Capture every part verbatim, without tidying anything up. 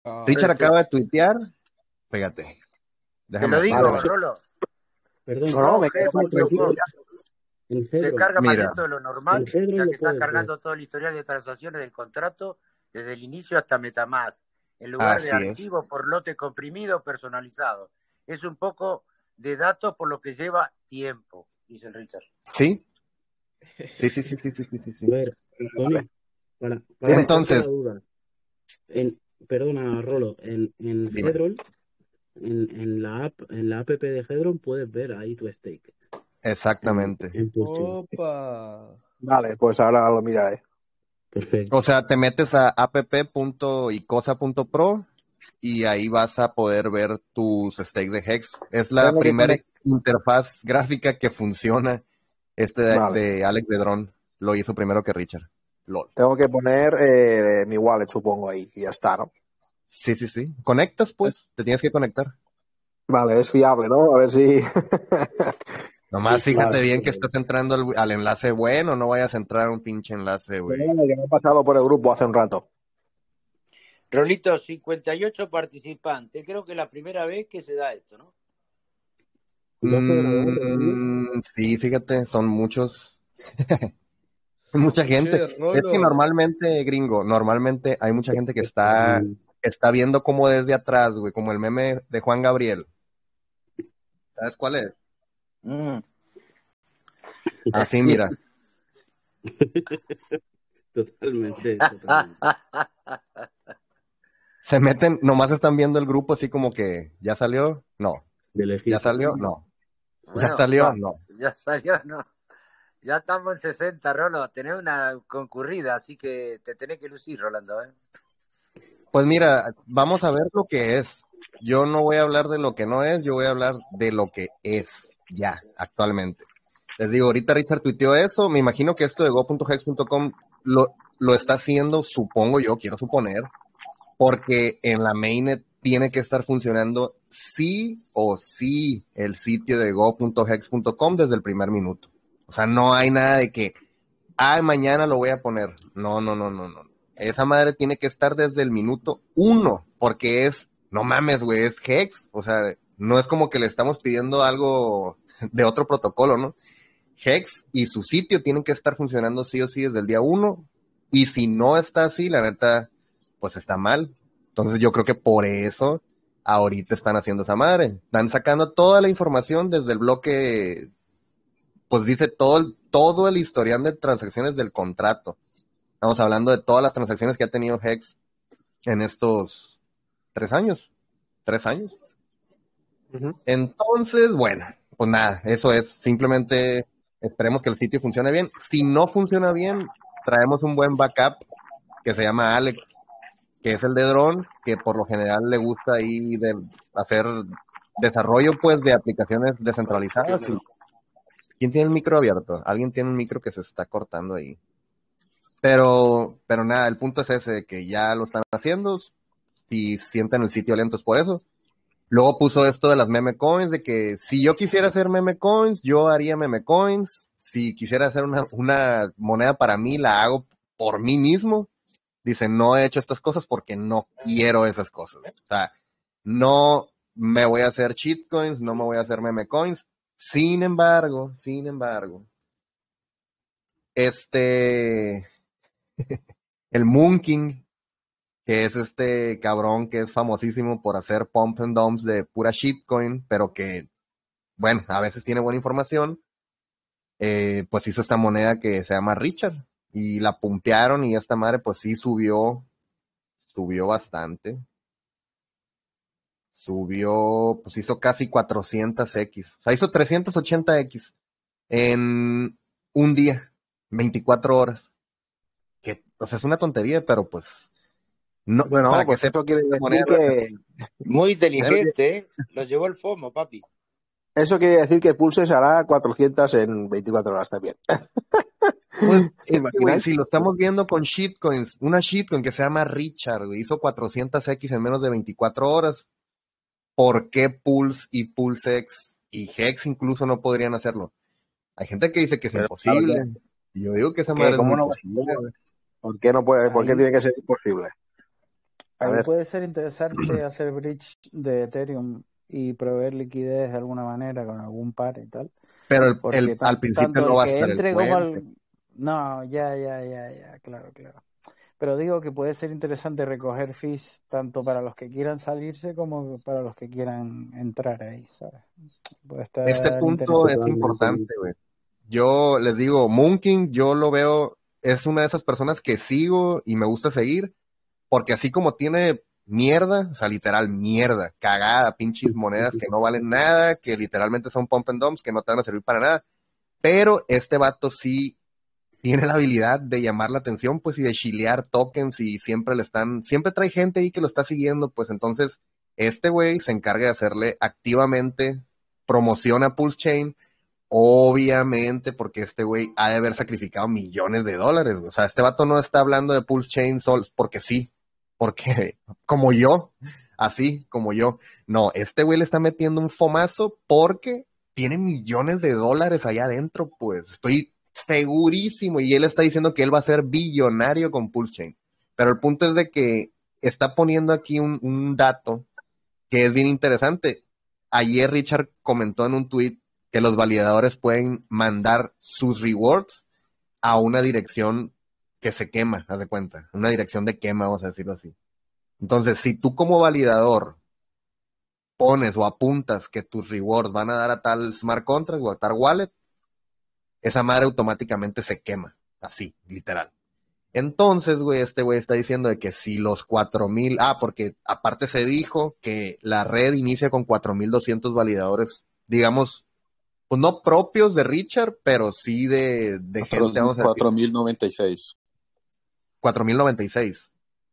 Ah, Richard Este, acaba de tuitear, fíjate, Te lo déjame, digo, Vale, vale. Rolo. Perdón, No, no, me quedo no, tranquilo. tranquilo. go punto com En se Hedron, carga más mira, lento de lo en normal, ya Hedron que lo está puedes ver. cargando todo el historial de transacciones del contrato desde el inicio hasta MetaMask, en lugar de así es, archivo por lote comprimido personalizado. Es un poco de datos por lo que lleva tiempo, dice el Richard. sí, sí, sí, sí, sí, sí, sí, sí, A sí. ver, Tony, para, para Dime. sacarte la Entonces, duda, en, perdona, Rolo, en, en dime, Hedron, en, en la app, en la app de Hedron puedes ver ahí tu stake en, exactamente. en Pulse. opa. Vale, pues ahora lo miraré. O Perfecto. sea, te metes a app punto icosa punto pro y ahí vas a poder ver tus stakes de Hex. Es la Tengo que primera poner, interfaz gráfica que funciona. Este de, vale, de Alex Bedrón lo hizo primero que Richard. LOL. tengo que poner eh, mi wallet, supongo, ahí, y ya está, ¿no? Sí, sí, sí. Conectas, pues. Te tienes que conectar. Vale, es fiable, ¿no? A ver si... Nomás Vale. fíjate bien que estás entrando al, al enlace bueno, no vayas a entrar a un pinche enlace, güey. Bueno, que me he pasado por el grupo hace un rato. Rolito, cincuenta y ocho participantes. Creo que es la primera vez que se da esto, ¿no? doce grados todavía. Mm, sí, fíjate, son muchos. Mucha gente. Che, Es que Rolo. normalmente, gringo, normalmente hay mucha gente que está, Mm, está viendo como desde atrás, güey, como el meme de Juan Gabriel. ¿Sabes cuál es? Mm. Así, Sí. mira. Totalmente, totalmente. Se meten, nomás están viendo el grupo así como que, ¿ya salió? No. De ¿Ya lejitos. salió? No. ¿Ya Bueno, salió? Vale. No. ya salió, ¿no? Ya estamos en sesenta, Rolo. Tenés una concurrida, así que te tenés que lucir, Rolando, ¿eh? Pues mira, vamos a ver lo que es. Yo no voy a hablar de lo que no es, yo voy a hablar de lo que es ya, actualmente. Les digo, ahorita Richard tuiteó eso, me imagino que esto de go punto hex punto com lo, lo está haciendo, supongo yo, quiero suponer, porque en la mainnet tiene que estar funcionando sí o sí el sitio de go punto hex punto com desde el primer minuto. O sea, no hay nada de que, ah, mañana lo voy a poner. No, no, no, no, no. Esa madre tiene que estar desde el minuto uno, porque es, no mames, güey, es Hex. O sea, no es como que le estamos pidiendo algo de otro protocolo, ¿no? Hex y su sitio tienen que estar funcionando sí o sí desde el día uno. Y si no está así, la neta, pues está mal. Entonces yo creo que por eso ahorita están haciendo esa madre. Están sacando toda la información desde el bloque, pues dice todo el, todo el historial de transacciones del contrato. Estamos hablando de todas las transacciones que ha tenido Hex en estos tres años. Tres años. Ujú. Entonces, bueno, pues nada, eso es. Simplemente esperemos que el sitio funcione bien. Si no funciona bien, traemos un buen backup que se llama Alex, que es el de Drone, que por lo general le gusta ahí de hacer desarrollo pues de aplicaciones descentralizadas. Y... ¿Quién tiene el micro abierto? Alguien tiene un micro que se está cortando ahí. Pero, pero nada, el punto es ese, que ya lo están haciendo y sienten el sitio lento es por eso. Luego puso esto de las meme coins, de que si yo quisiera hacer meme coins, yo haría meme coins. Si quisiera hacer una, una moneda para mí, la hago por mí mismo. Dice, no he hecho estas cosas porque no quiero esas cosas. O sea, no me voy a hacer shitcoins, no me voy a hacer meme coins. Sin embargo, sin embargo, este, el Moon King, que es este cabrón que es famosísimo por hacer pump and dumps de pura shitcoin, pero que, bueno, a veces tiene buena información, eh, pues hizo esta moneda que se llama Richard, y la pumpearon y esta madre pues sí subió, subió bastante, subió, pues hizo casi cuatrocientos equis, o sea, hizo trescientos ochenta equis en un día, veinticuatro horas, que, o sea, es una tontería, pero pues, no, Bueno, para que pues sepa, eso quiere esta moneda decir no es que... así. Muy Eso quiere, inteligente, ¿eh? Lo llevó el FOMO, papi. eso quiere decir que Pulse se hará cuatrocientos en veinticuatro horas también. Pues ¿Te es que, güey, imaginas? si lo estamos viendo con shitcoins, una shitcoin que se llama Richard, güey, hizo cuatrocientos equis en menos de veinticuatro horas. ¿Por qué Pulse y PulseX y Hex incluso no podrían hacerlo? Hay gente que dice que es Pero claro, imposible. Yo digo que esa que madre es ¿cómo muy no va a posible, ser? güey. ¿Por qué no puede? ¿Por qué Ahí, tiene que ser imposible? A Ahí ver, puede ser interesante hacer bridge de Ethereum y proveer liquidez de alguna manera con algún par y tal. Pero el, Porque el- al tan- principio tanto no el va a que estar el entre como puente. el... No, ya, ya, ya, ya, claro, claro. Pero digo que puede ser interesante recoger fees tanto para los que quieran salirse como para los que quieran entrar ahí, ¿sabes? Puede Este estar punto es interesante. importante, güey. Yo les digo, Moonking, yo lo veo, es una de esas personas que sigo y me gusta seguir, porque así como tiene mierda, o sea, literal mierda, cagada, pinches monedas que no valen nada, que literalmente son pump and dumps, que no te van a servir para nada, pero este vato sí tiene la habilidad de llamar la atención, pues, y de chilear tokens, y siempre le están, siempre trae gente ahí que lo está siguiendo, pues, entonces, este güey se encarga de hacerle activamente promoción a Pulse Chain, obviamente, porque este güey ha de haber sacrificado millones de dólares, güey. O sea, este vato no está hablando de Pulse Chain solo porque sí, porque como yo, así como yo. No, este güey le está metiendo un fomazo porque tiene millones de dólares allá adentro, pues. Estoy segurísimo. Y él está diciendo que él va a ser billonario con Pulse Chain. Pero el punto es de que está poniendo aquí un, un dato que es bien interesante. Ayer Richard comentó en un tweet que los validadores pueden mandar sus rewards a una dirección que se quema, haz de cuenta, una dirección de quema, vamos a decirlo así. Entonces, si tú como validador pones o apuntas que tus rewards van a dar a tal smart contract o a tal wallet, esa madre automáticamente se quema, así, literal. Entonces, güey, este güey está diciendo de que si los cuatro mil, ah, porque aparte se dijo que la red inicia con cuatro mil doscientos validadores, digamos, pues no propios de Richard, pero sí de, de gente, vamos a decir, cuatro mil noventa y seis. cuatro mil noventa y seis.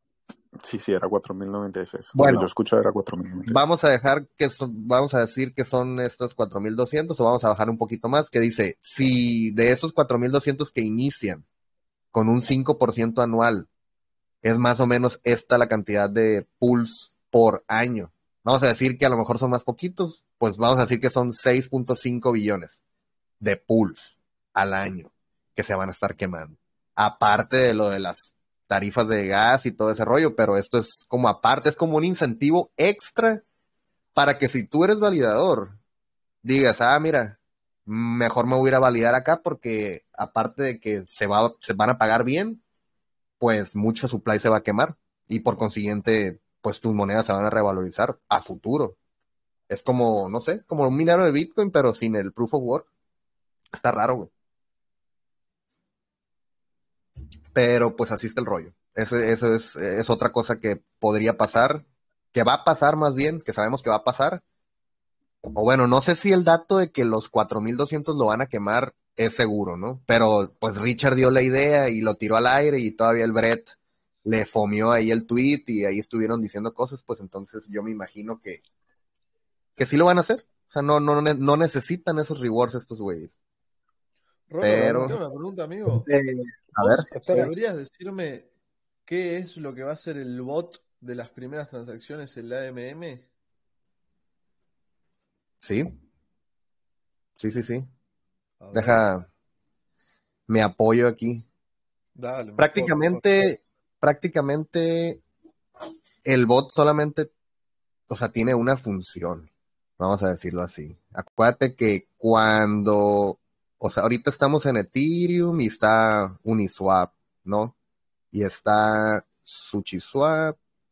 Sí, sí, era cuatro mil noventa y seis. Lo que Bueno, yo escuchaba era cuatro mil noventa y seis. vamos a dejar que son, vamos a decir que son estos cuatro mil doscientos o vamos a bajar un poquito más, que dice, si de esos cuatro mil doscientos que inician con un cinco por ciento anual, es más o menos esta la cantidad de pools por año. Vamos a decir que a lo mejor son más poquitos, pues vamos a decir que son seis punto cinco billones de pools al año que se van a estar quemando. Aparte de lo de las tarifas de gas y todo ese rollo, pero esto es como aparte, es como un incentivo extra para que si tú eres validador, digas, ah, mira, mejor me voy a ir a validar acá porque aparte de que se, va, se van a pagar bien, pues mucho supply se va a quemar y por consiguiente, pues tus monedas se van a revalorizar a futuro. Es como, no sé, como un minero de Bitcoin, pero sin el proof of work. Está raro, güey. Pero pues así está el rollo. Eso, eso es, es otra cosa que podría pasar, que va a pasar más bien, que sabemos que va a pasar. O bueno, no sé si el dato de que los cuatro mil doscientos lo van a quemar es seguro, ¿no? Pero pues Richard dio la idea y lo tiró al aire y todavía el Brett le fomió ahí el tweet y ahí estuvieron diciendo cosas, pues entonces yo me imagino que, que sí lo van a hacer. O sea, no, no, no necesitan esos rewards estos güeyes. Rolo, Pero, tengo una pregunta, amigo. eh, a ver, ¿Vos espera. sabrías decirme qué es lo que va a ser el bot de las primeras transacciones en la A M M? sí, sí, sí, sí. A ver, Deja, me apoyo aquí. dale, mejor, mejor. Prácticamente, prácticamente el bot solamente, o sea, tiene una función, vamos a decirlo así. Acuérdate que cuando, o sea, ahorita estamos en Ethereum y está Uniswap, ¿no? Y está SushiSwap.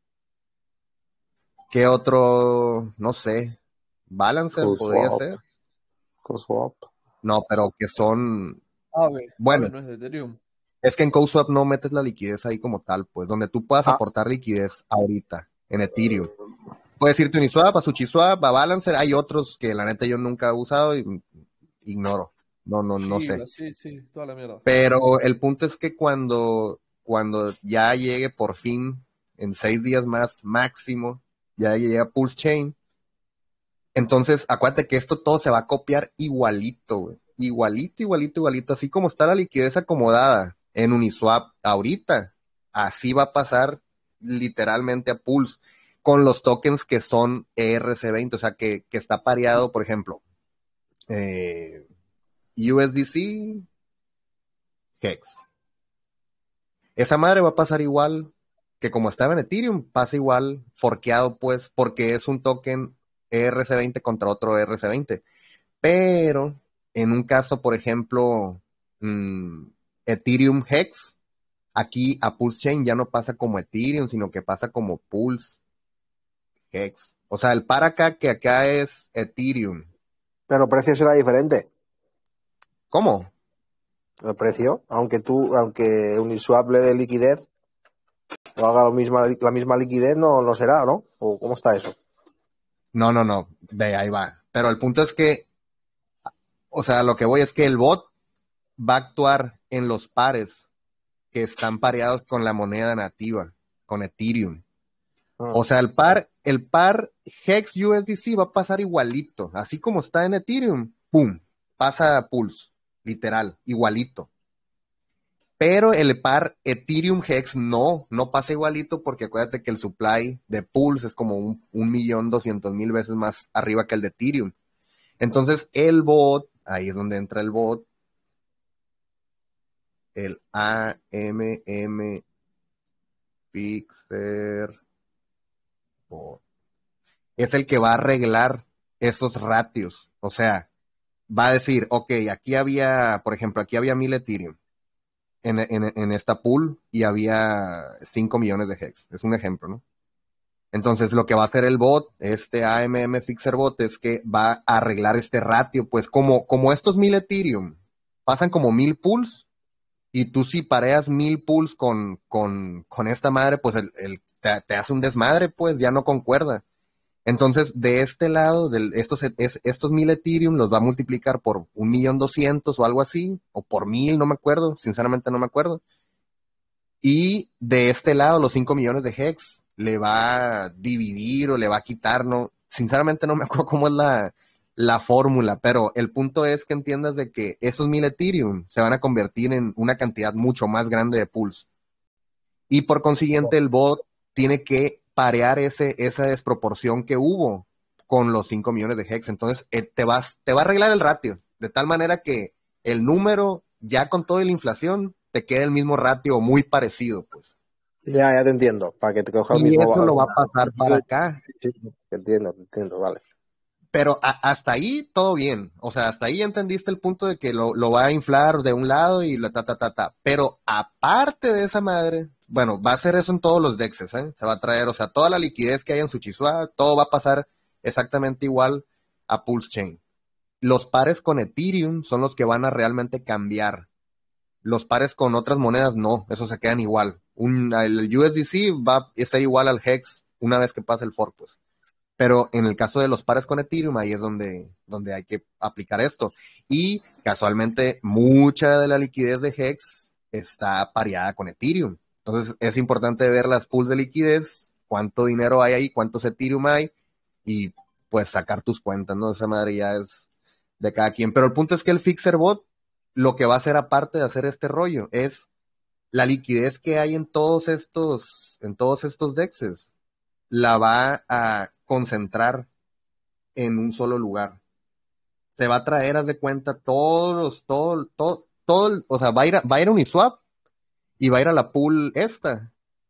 ¿Qué otro? No sé. Balancer podría CoSwap. ser. CoSwap. No, pero que son, Ave, Ave bueno, no es de Ethereum. es que en CoSwap no metes la liquidez ahí como tal, pues, donde tú puedas Ah, aportar liquidez ahorita en Ethereum. Puedes irte a Uniswap, a SushiSwap, a Balancer. Hay otros que la neta yo nunca he usado y ignoro. No, no, no sé. Shiba, sí, sí, toda la mierda. Pero el punto es que cuando, cuando ya llegue por fin, en seis días más máximo, ya llega Pulse Chain, entonces acuérdate que esto todo se va a copiar igualito, güey. Igualito, igualito, igualito. Así como está la liquidez acomodada en Uniswap ahorita, así va a pasar literalmente a Pulse con los tokens que son E R C veinte, o sea, que, que está pareado, por ejemplo, eh, U S D C, Hex. Esa madre va a pasar igual que como estaba en Ethereum, pasa igual forkeado, pues, porque es un token E R C veinte contra otro E R C veinte. Pero en un caso, por ejemplo, mmm, Ethereum Hex, aquí a Pulse Chain ya no pasa como Ethereum, sino que pasa como Pulse Hex. O sea, el par acá, que acá es Ethereum. Pero el precio será diferente. ¿Cómo? El precio, aunque tú, aunque Uniswap le dé liquidez, o haga lo misma, la misma liquidez, no, no será, ¿no? ¿O cómo está eso? No, no, no. Ve, ahí va. Pero el punto es que, o sea, lo que voy es que el bot va a actuar en los pares que están pareados con la moneda nativa, con Ethereum. Ah. O sea, el par, el par Hex U S D C va a pasar igualito, así como está en Ethereum, ¡pum! Pasa a Pulse, literal, igualito. Pero el par Ethereum Hex no, no pasa igualito porque acuérdate que el supply de Pulse es como un, un millón doscientos mil veces más arriba que el de Ethereum. Entonces el bot, ahí es donde entra el bot, el A M M Fixer bot, es el que va a arreglar esos ratios. O sea, va a decir, ok, aquí había, por ejemplo, aquí había mil Ethereum en, en, en esta pool y había cinco millones de Hex. Es un ejemplo, ¿no? Entonces, lo que va a hacer el bot, este A M M Fixer bot, es que va a arreglar este ratio. Pues como, como estos mil Ethereum pasan como mil pools, y tú si pareas mil pools con, con, con esta madre, pues el, el, te, te hace un desmadre, pues ya no concuerda. Entonces, de este lado, de estos, es, estos mil Ethereum los va a multiplicar por un millón doscientos o algo así, o por mil, no me acuerdo, sinceramente no me acuerdo. Y de este lado, los cinco millones de Hex le va a dividir o le va a quitar, no, sinceramente no me acuerdo cómo es la, la fórmula, pero el punto es que entiendas de que esos mil Ethereum se van a convertir en una cantidad mucho más grande de pools. Y por consiguiente, el bot tiene que parear ese, esa desproporción que hubo con los cinco millones de Hex. Entonces, eh, te, vas, te va a arreglar el ratio, de tal manera que el número, ya con toda la inflación, te quede el mismo ratio muy parecido, pues. Ya, ya te entiendo, para que te coja el Y mismo eso valor. lo va a pasar para acá. Sí, te entiendo, te entiendo, vale. Pero a, hasta ahí todo bien. O sea, hasta ahí entendiste el punto de que lo, lo va a inflar de un lado y la ta, ta, ta, ta. Pero aparte de esa madre, bueno, va a hacer eso en todos los dexes, ¿eh? Se va a traer, o sea, toda la liquidez que hay en SushiSwap, todo va a pasar exactamente igual a Pulse Chain. Los pares con Ethereum son los que van a realmente cambiar. Los pares con otras monedas no, esos se quedan igual. Un, el U S D C va a ser igual al Hex una vez que pase el fork, pues. Pero en el caso de los pares con Ethereum, ahí es donde, donde hay que aplicar esto. Y casualmente, mucha de la liquidez de Hex está pareada con Ethereum. Entonces, es importante ver las pools de liquidez, cuánto dinero hay ahí, cuántos Ethereum hay, y pues sacar tus cuentas, ¿no? Esa madre ya es de cada quien. Pero el punto es que el Fixer Bot, lo que va a hacer aparte de hacer este rollo, es la liquidez que hay en todos estos, en todos estos dexes, la va a concentrar en un solo lugar. Se va a traer, haz de cuenta, todos los, todo, todo, todo, o sea, va a ir a, va a ir a Uniswap y va a ir a la pool esta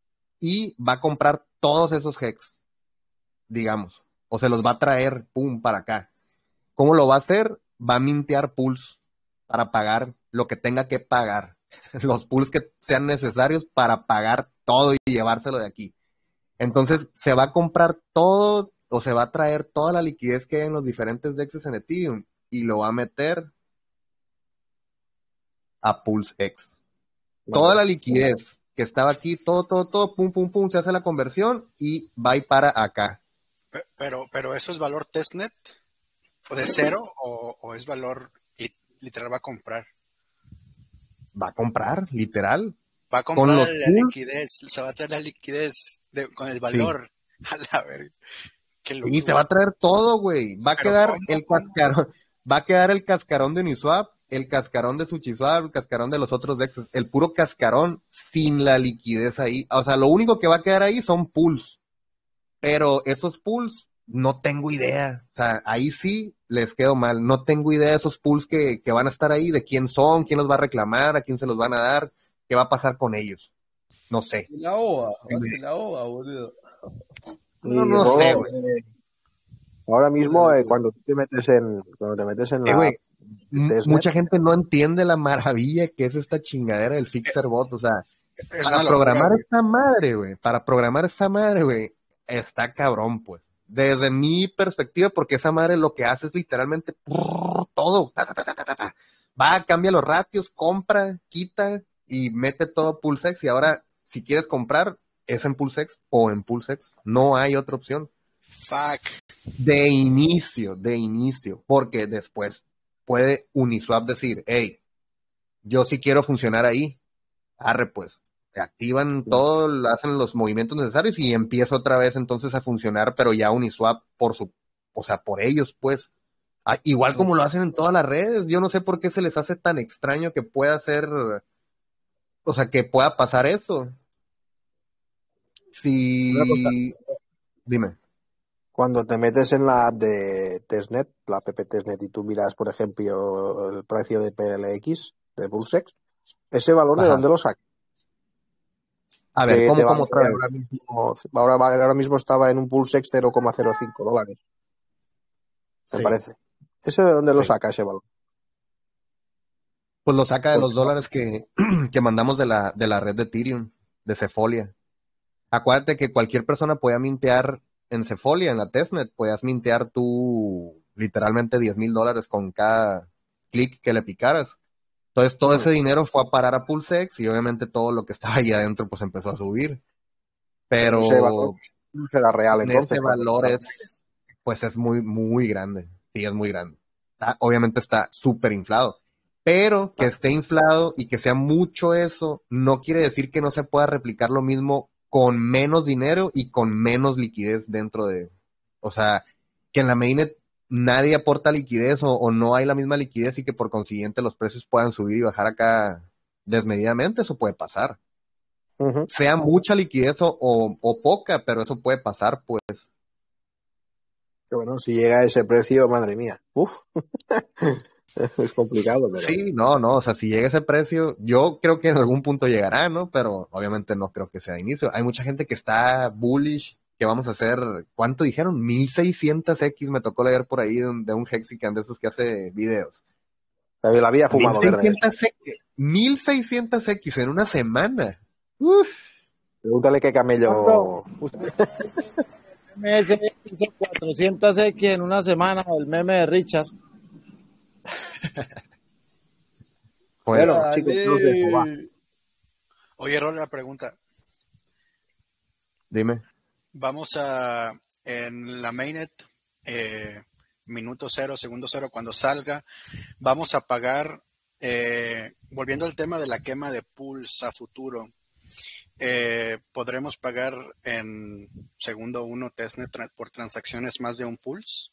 y va a comprar todos esos Hex, digamos, o se los va a traer, pum, para acá. ¿Cómo lo va a hacer? Va a mintear pools para pagar lo que tenga que pagar, los pools que sean necesarios para pagar todo y llevárselo de aquí. Entonces, se va a comprar todo, o se va a traer toda la liquidez que hay en los diferentes dexes en Ethereum y lo va a meter a PulseX. Vale. Toda la liquidez que estaba aquí, todo, todo, todo, pum, pum, pum, se hace la conversión y va y para acá. Pero, pero ¿eso es valor testnet? ¿O de cero? ¿O, o es valor y literal va a comprar? Va a comprar, literal. Va a comprar la pools, liquidez, se va a traer la liquidez de, con el valor. Sí. A la verga. Y te va a traer todo, güey. Va a Pero quedar ¿cómo, el cómo? cascarón, va a quedar el cascarón de Uniswap, el cascarón de SushiSwap, el cascarón de los otros dexes, el puro cascarón sin la liquidez ahí. O sea, lo único que va a quedar ahí son pools. Pero esos pools, no tengo idea. O sea, ahí sí les quedo mal. No tengo idea de esos pools que, que van a estar ahí, de quién son, quién los va a reclamar, a quién se los van a dar, qué va a pasar con ellos. No sé. La O A, hace la O A, boludo. No, no Rolo, sé, güey. eh, ahora mismo, eh, cuando te metes en, cuando te metes en Eh, la güey, app m- Testnet, mucha gente no entiende la maravilla que es esta chingadera del Fixerbot. O sea, Es para una locura, programar güey. esta madre, güey, para programar esta madre, güey, está cabrón, pues. Desde mi perspectiva, porque esa madre lo que hace es literalmente prrr, todo. Ta, ta, ta, ta, ta, ta. Va, cambia los ratios, compra, quita y mete todo PulseX. Y ahora, si quieres comprar, es en PulseX o en PulseX. No hay otra opción. Fuck. De inicio, de inicio. Porque después puede Uniswap decir, hey, yo sí quiero funcionar ahí. Arre, pues. Activan todo, hacen los movimientos necesarios y empieza otra vez entonces a funcionar, pero ya Uniswap por su, o sea, por ellos, pues. Ah, igual como lo hacen en todas las redes, yo no sé por qué se les hace tan extraño que pueda ser, o sea, que pueda pasar eso. una cosa, Si, dime. cuando te metes en la app de Testnet, la app Testnet, y tú miras, por ejemplo, el precio de P L X, de PulseX, ese valor, ¿de Ajá. dónde lo sacas? A ver, Que ¿cómo, te cómo vale otra vez? ahora mismo, ahora, vale- ahora mismo estaba en un PulseX cero coma cero cinco dólares, me Sí, parece. ¿Ese de dónde lo sí. saca ese valor? Pues lo saca de Porque los dólares que, que mandamos de la, de la red de Ethereum, de Cefolia. Acuérdate que cualquier persona podía mintear en Cefolia, en la testnet, podías mintear tú literalmente diez mil dólares con cada clic que le picaras. Entonces todo mm, ese dinero fue a parar a PulseX y obviamente todo lo que estaba ahí adentro pues empezó a subir. pero ese valor Pero no será real entonces. ese Cuando, valor es, pues es muy, muy grande. Sí, es muy grande. Está- obviamente está súper inflado. Pero que esté inflado y que sea mucho eso, no quiere decir que no se pueda replicar lo mismo con menos dinero y con menos liquidez dentro de, o sea, que en la mainnet nadie aporta liquidez o, o no hay la misma liquidez y que por consiguiente los precios puedan subir y bajar acá desmedidamente, eso puede pasar. Ujú. Sea mucha liquidez o, o- o poca, pero eso puede pasar, pues. Que bueno, si llega a ese precio, madre mía, uf, es complicado, pero Sí, no, no, o sea, si llega ese precio, yo creo que en algún punto llegará, ¿no? Pero obviamente no creo que sea de inicio. Hay mucha gente que está bullish, que vamos a hacer, ¿cuánto dijeron? mil seiscientos equis, me tocó leer por ahí de un, de un Hexican de esos que hace videos. también la había fumado verde. mil seiscientos equis en una semana. Uf, Pregúntale qué camello. Pablo, usted el M S hizo cuatrocientos equis en una semana, el meme de Richard. pues, Bueno, chicos, no os dejo, va. Dale. Oye, Rol, la pregunta. dime. Vamos a, en la mainnet, eh, minuto cero, segundo cero, cuando salga, vamos a pagar, eh, volviendo al tema de la quema de pools a futuro, eh, podremos pagar en segundo uno testnet tra- por transacciones más de un pools.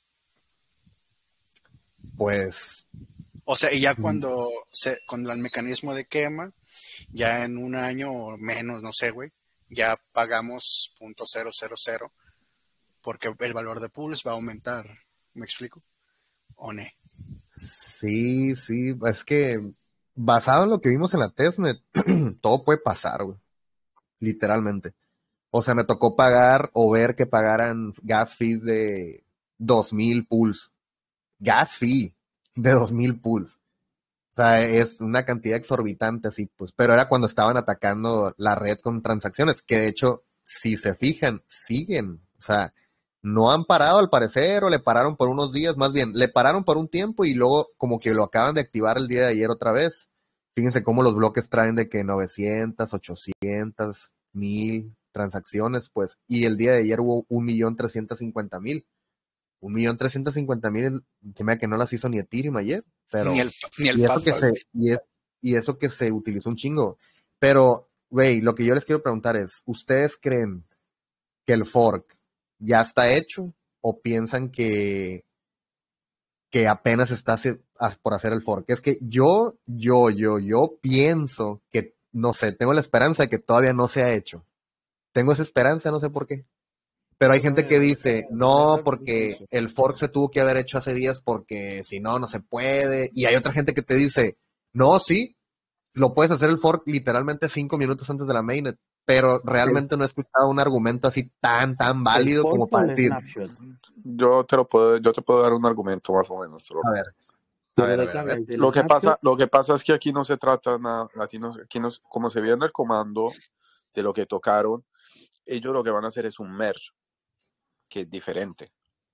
Pues, O sea, y ya mm, cuando se, con el mecanismo de quema, ya en un año o menos, no sé, güey, ya pagamos punto cero cero cero porque el valor de pools va a aumentar. ¿Me explico? ¿O no? sí, sí, es que basado en lo que vimos en la testnet, todo puede pasar, güey, literalmente. O sea, me tocó pagar o ver que pagaran gas fees de dos mil pools. Gas fee de dos mil pools. O sea, es una cantidad exorbitante, así, pues. Pero era cuando estaban atacando la red con transacciones, que de hecho, si se fijan, siguen. O sea, no han parado al parecer, o le pararon por unos días, más bien, le pararon por un tiempo y luego como que lo acaban de activar el día de ayer otra vez. Fíjense cómo los bloques traen de que novecientas, ochocientas, mil transacciones, pues. Y el día de ayer hubo un millón trescientos cincuenta mil. Un millón trescientos cincuenta mil, se me da que no las hizo ni Ethereum ayer, pero Ni el, ni el y eso que Papa, se, güey. y, es- y eso que se utilizó un chingo. Pero, güey, lo que yo les quiero preguntar es, ¿ustedes creen que el fork ya está hecho o piensan que, que apenas está hace- as- por hacer el fork? Es que yo, yo, yo, yo pienso que, no sé, tengo la esperanza de que todavía no se ha hecho. Tengo esa esperanza, no sé por qué. Pero hay Yo gente que también, dice, la no, verdad, porque eso. el fork se tuvo que haber hecho hace días porque si no, no se puede. Y hay otra gente que te dice, no, sí, lo puedes hacer el fork literalmente cinco minutos antes de la mainnet. pero realmente no he escuchado un argumento así tan, tan válido como para decir. Yo te lo puedo, yo te puedo dar un argumento más o menos. A ver. A ver, a ver, a ver. Lo que pasa, lo que pasa es que aquí no se trata nada, aquí no, aquí no, como se vio en el comando de lo que tocaron, ellos lo que van a hacer es un merge, que es diferente.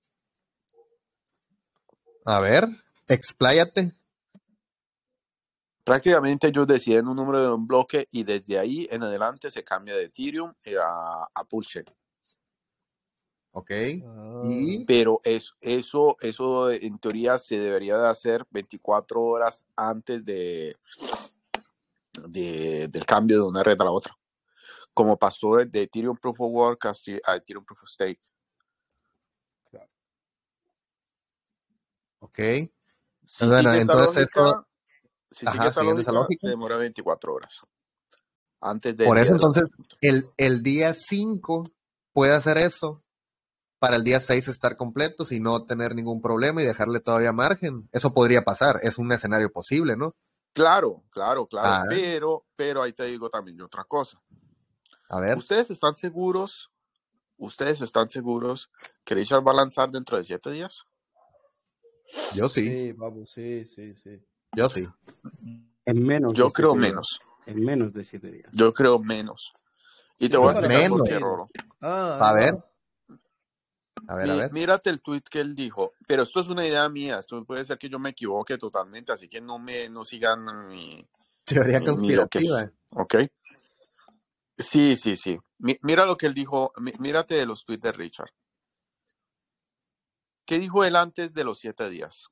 A ver, expláyate. Prácticamente ellos deciden un número de un bloque y desde ahí en adelante se cambia de Ethereum a, a Pulse. Ok. Y... Pero eso, eso, eso en teoría se debería de hacer veinticuatro horas antes de, de del cambio de una red a la otra. Como pasó de, de Ethereum Proof of Work a, a Ethereum Proof of Stake. Ok. Si bueno, entonces lógica, eso... Si Ajá, sigue esa lógica, esa lógica, se demora veinticuatro horas. Antes de Por eso, entonces, el, el día cinco puede hacer eso para el día seis estar completos y no tener ningún problema y dejarle todavía margen. Eso podría pasar, es un escenario posible, ¿no? Claro, claro, claro. Ah. Pero, pero ahí te digo también otra cosa. A ver. ¿Ustedes están seguros? ¿Ustedes están seguros que Richard va a lanzar dentro de siete días? Yo sí. Sí, vamos, sí, sí, sí. Yo sí. En menos Yo de creo siete menos. Días. En menos de siete días. Yo creo menos. Y Sí, te voy a para explicar menos. por qué, Rolo. Ah, a no. ver. A ver, Mi, a ver. Mírate el tweet que él dijo. Pero esto es una idea mía. Esto puede ser que yo me equivoque totalmente. Así que no me no sigan mi teoría mi, conspirativa. Mi lo que es, ¿ok? Sí, sí, sí. Mi, mira lo que él dijo. Mi, mírate de los tweets de Richard. ¿Qué dijo él antes de los siete días?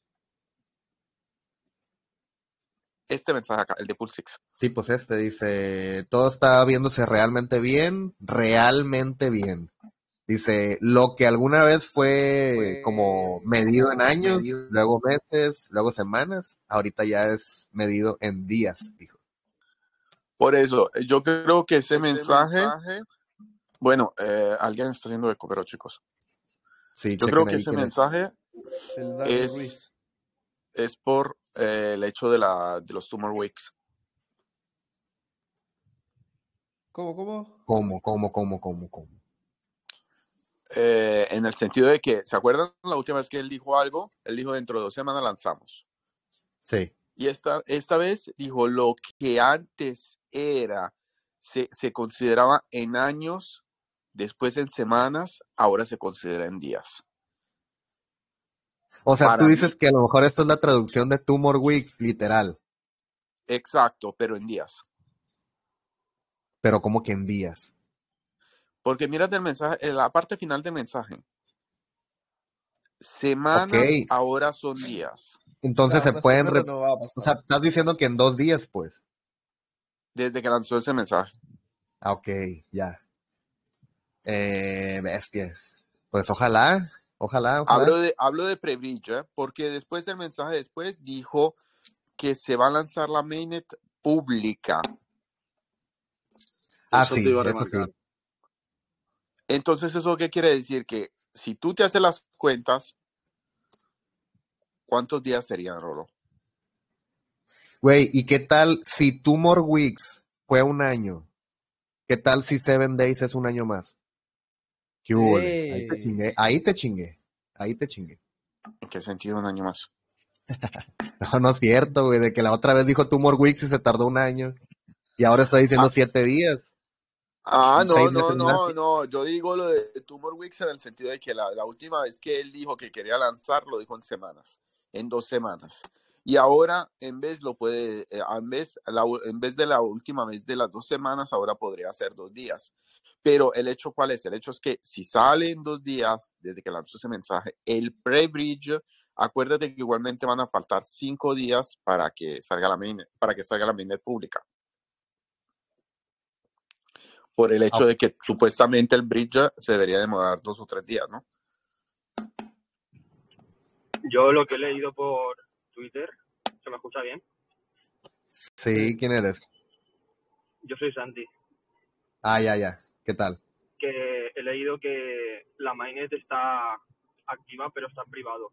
Este mensaje acá, el de Pulsix. Sí, pues este dice, todo está viéndose realmente bien, realmente bien. Dice, lo que alguna vez fue, fue como medido en años, medido. luego meses, luego semanas, ahorita ya es medido en días, dijo. Por eso, yo creo que ese, ese mensaje, mensaje, bueno, eh, alguien está haciendo eco, pero chicos. Sí, yo creo que ese mensaje es, es, es por eh, el hecho de, la, de los Tumor Weeks. ¿Cómo, cómo? ¿Cómo, cómo, cómo, cómo, cómo? Eh, en el sentido de que, ¿se acuerdan la última vez que él dijo algo? Él dijo, dentro de dos semanas lanzamos. Sí. Y esta, esta vez dijo, lo que antes era, se, se consideraba en años, después en semanas, ahora se considera en días. O sea, Para tú dices mí, que a lo mejor esto es la traducción de Tumor Weeks, literal. Exacto, pero en días. Pero ¿cómo que en días? Porque mírate el mensaje, la parte final del mensaje. Semanas okay. ahora son días. Entonces Claro, se pueden... Re... No va a pasar. O sea, estás diciendo que en dos días, pues. Desde que lanzó ese mensaje. Ah, ok, ya. Eh, bestia. Pues ojalá, ojalá, ojalá. Hablo de, hablo de pre-bridge, ¿eh? Porque después del mensaje después dijo que se va a lanzar la mainnet pública. Ah, eso sí, te iba a eso remarcar. sí. Entonces, ¿eso qué quiere decir? Que si tú te haces las cuentas, ¿cuántos días serían, Rolo? Güey, ¿y qué tal si Tumor Weeks fue un año? ¿Qué tal si Seven Days es un año más? ¿Qué hubo? Hey. Ahí te chingué, ahí te chingué, ahí te chingué. ¿En qué sentido un año más? No, no es cierto, güey, de que la otra vez dijo Tumor Weeks y se tardó un año. Y ahora está diciendo ah. siete días. Ah, no, no, no, no. Yo digo lo de Tumor Weeks en el sentido de que la, la última vez que él dijo que quería lanzar, lo dijo en semanas, en dos semanas. Y ahora, en vez lo puede, eh, en vez, la, en vez de la última vez de las dos semanas, ahora podría ser dos días. Pero el hecho, ¿cuál es? El hecho es que si sale en dos días, desde que lanzó ese mensaje, el pre-bridge, acuérdate que igualmente van a faltar cinco días para que salga la mainnet, para que salga la mainnet pública. Por el hecho de que supuestamente el bridge se debería demorar dos o tres días, ¿no? Yo lo que he leído por Twitter, ¿se me escucha bien? Sí, ¿quién eres? Yo soy Santi. Ah, ya, ya. ¿Qué tal? Que he leído que la mainnet está activa, pero está en privado.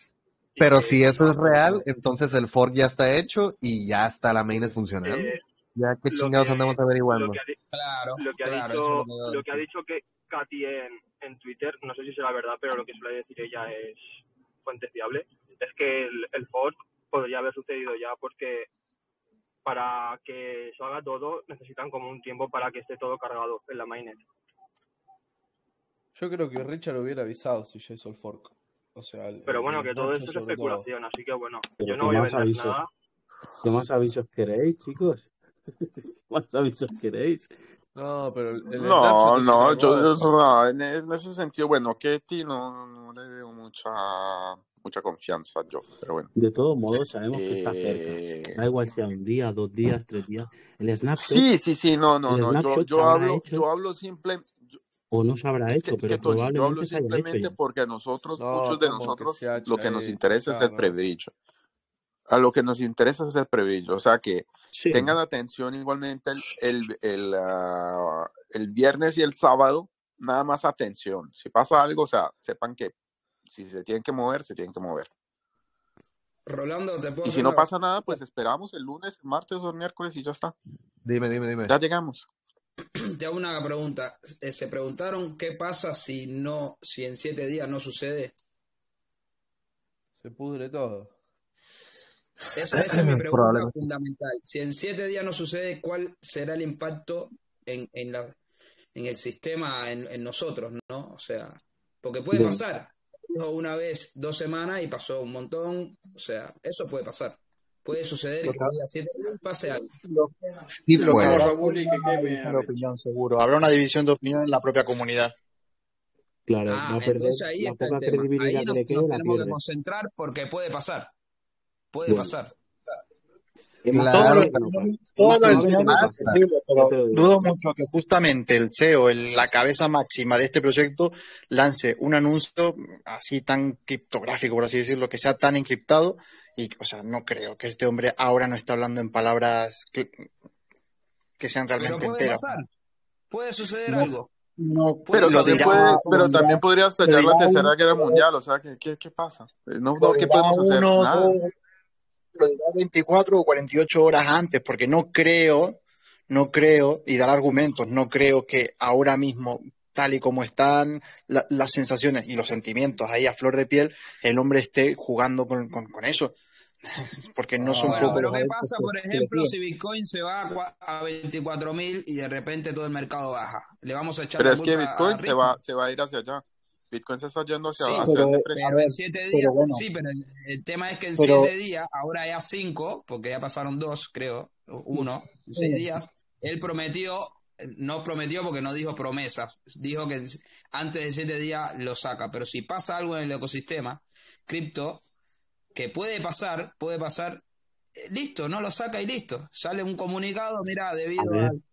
Pero si eso es real, entonces el fork ya está hecho y ya está la mainnet funcionando. Eh, Ya qué lo chingados que, andamos lo averiguando. que ha, di- Claro, lo que ha claro, eso es dicho, lo que iba a lo que ha decir. dicho que Katy en, en Twitter, no sé si será verdad, pero lo que suele decir ella es fuente fiable, es que el, el fork podría haber sucedido ya porque para que salga todo necesitan como un tiempo para que esté todo cargado en la mainnet. Yo creo que Richard hubiera avisado si ya hizo el fork. O sea, el, Pero el bueno, del que todo Snapshot esto es sobre todo. especulación, así que bueno, Pero yo no ¿qué voy a más vender avisos? nada. ¿Qué más avisos queréis, chicos? ¿Qué más avisos queréis? No, pero el, el No, Snapshot es no, otra yo, yo- cosa. no, en, en ese sentido, bueno, Ketty no, no le veo mucha, mucha confianza yo, pero bueno. De todos modos, sabemos que está cerca. Eh, Da igual sea un día, dos días, tres días. El snapshot, sí, sí, sí, no, no, el no, yo, snapshot se yo habrá hablo, hecho yo hablo simple, yo- o no se habrá es que, hecho, es que pero Tony, yo hablo probablemente se haya hecho simplemente ya. porque a nosotros, No, muchos de como que nosotros, se ha lo que nos hecho, interesa es el claro. prebrillo. A lo que nos interesa es el prebrillo, o sea que Sí, tengan atención igualmente el, el, el, ah, el viernes y el sábado, nada más atención. Si pasa algo, o sea, sepan que si se tienen que mover, se tienen que mover. Rolando, ¿te puedo Y hacer si no una pasa nada, pregunta? pues esperamos el lunes, martes o el miércoles y ya está. Dime, dime, dime. Ya llegamos. Te hago una pregunta. Eh, Se preguntaron qué pasa si no, si en siete días no sucede. Se pudre todo. Esa, esa es mi pregunta Probablemente. fundamental. Si en siete días no sucede, ¿cuál será el impacto en, en, la, en el sistema, en, en nosotros, ¿no? O sea, porque puede de- pasar. Dijo una vez, dos semanas y pasó un montón. O sea, eso puede pasar. Puede suceder Lo que que, diga siete días y pase algo. lo, Sí lo que puede. habrá una división de opinión, seguro. Habrá una división de opinión en la propia comunidad. claro, va Ah, a perder entonces ahí la está el poca tema. Ahí credibilidad que nos, le quede, nos la tenemos que pierde. concentrar porque puede pasar. Puede Bueno, pasar. es más Todo Claro, lo, probable que no pase. Es todo más lo del probable Señor que no es pase. pasa. posible, Ya pero te lo digo. dudo mucho que justamente el C E O, el- la cabeza máxima de este proyecto, lance un anuncio así tan criptográfico, por así decirlo, que sea tan encriptado. Y, o sea, no creo que este hombre ahora no esté hablando en palabras que, que sean Pero realmente puede enteras. pasar. Puede suceder No, algo. no, Puede Pero lo también suceder dirá, puede, algo. lo pero dirá, también podría lo estallar dirá la tercera uno, guerra mundial, o sea, ¿qué, qué, qué pasa? No, lo no, ¿qué dirá podemos hacer? uno, Nada. dos, lo dirá veinticuatro o cuarenta y ocho horas antes, porque no creo, no creo, y dar argumentos, no creo que ahora mismo, tal y como están la- las sensaciones y los sentimientos ahí a flor de piel, el hombre esté jugando con, con, con eso, porque no son Bueno, pocos pero los ¿qué adeptos pasa, que, por que le ejemplo, siguen. si Bitcoin se va a, cua- a veinticuatro mil y de repente todo el mercado baja? ¿Le vamos a echar Pero la es que culpa a Bitcoin se va, Richard? se va a a ir hacia allá. Bitcoin se está yendo hacia, Sí, hacia Pero, ese a precio. pero en ver, siete días, pero bueno, sí, pero el, el tema es que en pero siete días, ahora ya cinco, porque ya pasaron dos, creo, o uno, en seis eh, días, él prometió, no prometió porque no dijo promesas, dijo que antes de siete días lo saca, pero si pasa algo en el ecosistema cripto, que puede pasar, puede pasar, eh, listo, no lo saca y listo, sale un comunicado, mira, A debido ver, al...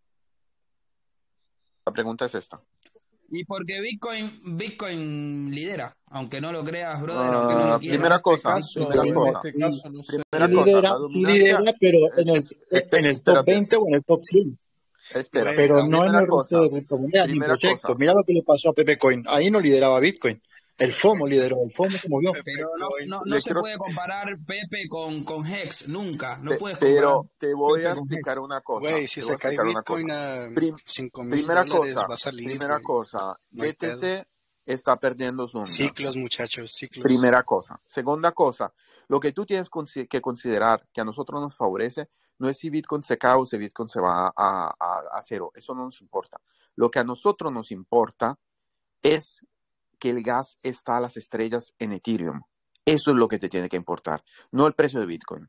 La pregunta es esta. Y porque Bitcoin, Bitcoin lidera, aunque no lo creas, brother, aunque no Ah, lo En primera quieras, este cosa, Bitcoin caso, primera en lidera. cosa, este sí, caso, no sí sé. primera cosa. lidera, La sí dominancia, lidera, pero en es, el, es- espe- en el top espérate, veinte o en el top cien, espérate. pero Bueno, no en Primera el resto cosa, de criptomonedas ni primera proyectos. cosa. Mira lo que le pasó a Pepe Coin. Ahí no lideraba Bitcoin. El FOMO lideró, el FOMO se movió. pero no, no, no Le se quiero, puede comparar Pepe con, con Hex, nunca. No pe- puedes comparar pero te voy Pepe a con Hex. explicar una cosa. Güey, si Te voy a se cae explicar una Bitcoin cosa. a Prim- cinco mil primera dólares, cosa, va a salir, primera güey. cosa. No hay pedo. B T C está perdiendo su dominancia. Ciclos, muchachos, ciclos. Primera cosa. Segunda cosa, lo que tú tienes consi- que considerar que a nosotros nos favorece no es si Bitcoin se cae o si Bitcoin se va a, a- a cero. Eso no nos importa. Lo que a nosotros nos importa es que el gas está a las estrellas en Ethereum. Eso es lo que te tiene que importar, no el precio de Bitcoin.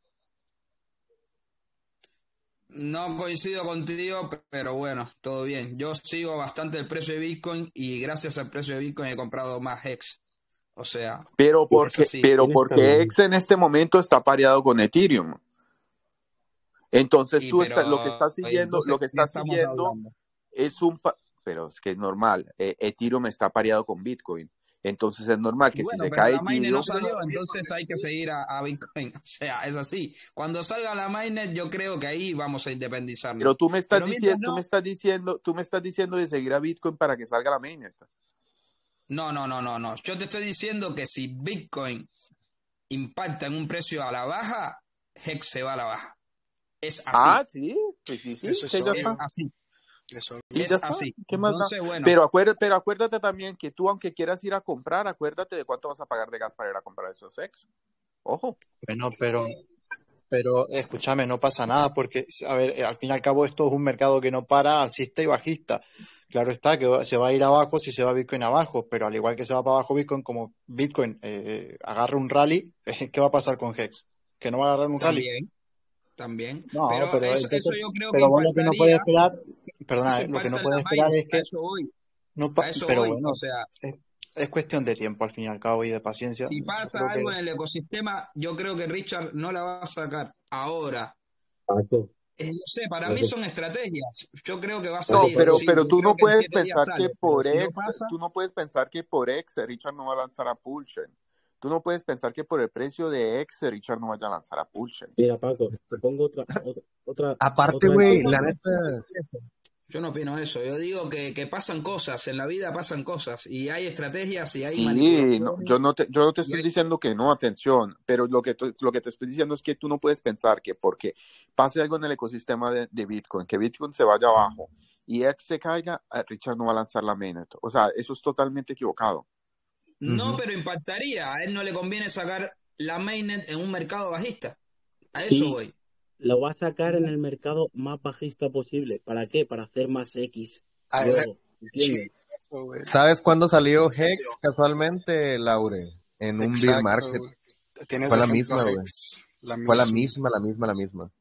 No coincido contigo, pero bueno, todo bien. Yo sigo bastante el precio de Bitcoin y gracias al precio de Bitcoin he comprado más Hex. O sea, Pero es porque, así. pero ¿quién está porque hablando? X en este momento está pareado con Ethereum. Entonces Y tú estás, lo que pero, estás siguiendo, entonces, lo que ¿qué estás estamos siguiendo hablando? es un, pa- pero es que es normal. eh, Ethereum está pareado con Bitcoin. Entonces es normal Y que si bueno, se pero cae la mainnet no Ethereum, salió, entonces hay que seguir a, a Bitcoin. O sea, es así. Cuando salga la mainnet, yo creo que ahí vamos a independizarnos. pero tú me estás Pero mientras diciendo, tú no, me estás diciendo, tú me estás diciendo de seguir a Bitcoin para que salga la mainnet. no, no, no, no, no. Yo te estoy diciendo que si Bitcoin impacta en un precio a la baja, Hex se va a la baja. Es así. Ah, sí, pues sí, sí, Eso es que ya obvio. Es está. así. Eso. Y Es ya está. así. ¿Qué más da? Entonces, bueno, Pero acuérdate, pero acuérdate también que tú, aunque quieras ir a comprar, acuérdate de cuánto vas a pagar de gas para ir a comprar esos ex. Ojo. Bueno, pero, pero escúchame, no pasa nada porque, a ver, eh, al fin y al cabo esto es un mercado que no para, alcista y bajista. Claro está que va- se va a ir abajo si se va Bitcoin abajo, pero al igual que se va para abajo Bitcoin, como Bitcoin eh, agarra un rally, ¿qué va a pasar con Hex? ¿Que no va a agarrar un rally? también, también. No, Pero pero eso, entonces, eso yo creo que pero vos lo que no puedes impactaría, esperar, perdona, eso eh, lo que no impacta en puedes la esperar mainnet. es A que eso voy. no, pa- A eso pero voy. bueno, O sea, es, es cuestión de tiempo al fin y al cabo y de paciencia. si Yo pasa creo algo que en el ecosistema, yo creo que Richard no la va a sacar ahora. Paco, Eh, no sé, para mí Paco, son estrategias. Yo creo que va a No, salir, pero, Paco, sí, pero yo tú creo no que en puedes siete días pensar sale, que pero por si no ex, pasa, tú no puedes pensar que por ex Richard no va a lanzar a Pulchen. Tú no puedes pensar que por el precio de ex Richard no vaya a lanzar a Pulchen. mira, Paco, te pongo otra, otra, otra, Aparte, otra güey, yo la no neta, opino eso. Yo no opino eso. Yo digo que, que pasan cosas, en la vida pasan cosas, y hay estrategias, y hay Sí, no, yo manipulaciones, no te, yo no te y estoy hay... diciendo que no, atención, pero lo que, tú- lo que te estoy diciendo es que tú no puedes pensar que porque pase algo en el ecosistema de, de Bitcoin, que Bitcoin se vaya abajo y X se caiga, eh, Richard no va a lanzar la mainnet. O sea, eso es totalmente equivocado. No, ujú. pero impactaría. A él no le conviene sacar la mainnet en un mercado bajista. A eso sí, voy. lo va a sacar en el mercado más bajista posible. ¿Para qué? Para hacer más X A él le- luego, ¿entiendes? sí, eso, güey. ¿Sabes cuándo salió Hex casualmente, Laure? En un bear Exacto, market. güey. Tienes Fue de la ejemplo misma, güey. Hex, la Fue la misma. misma, la misma, la misma.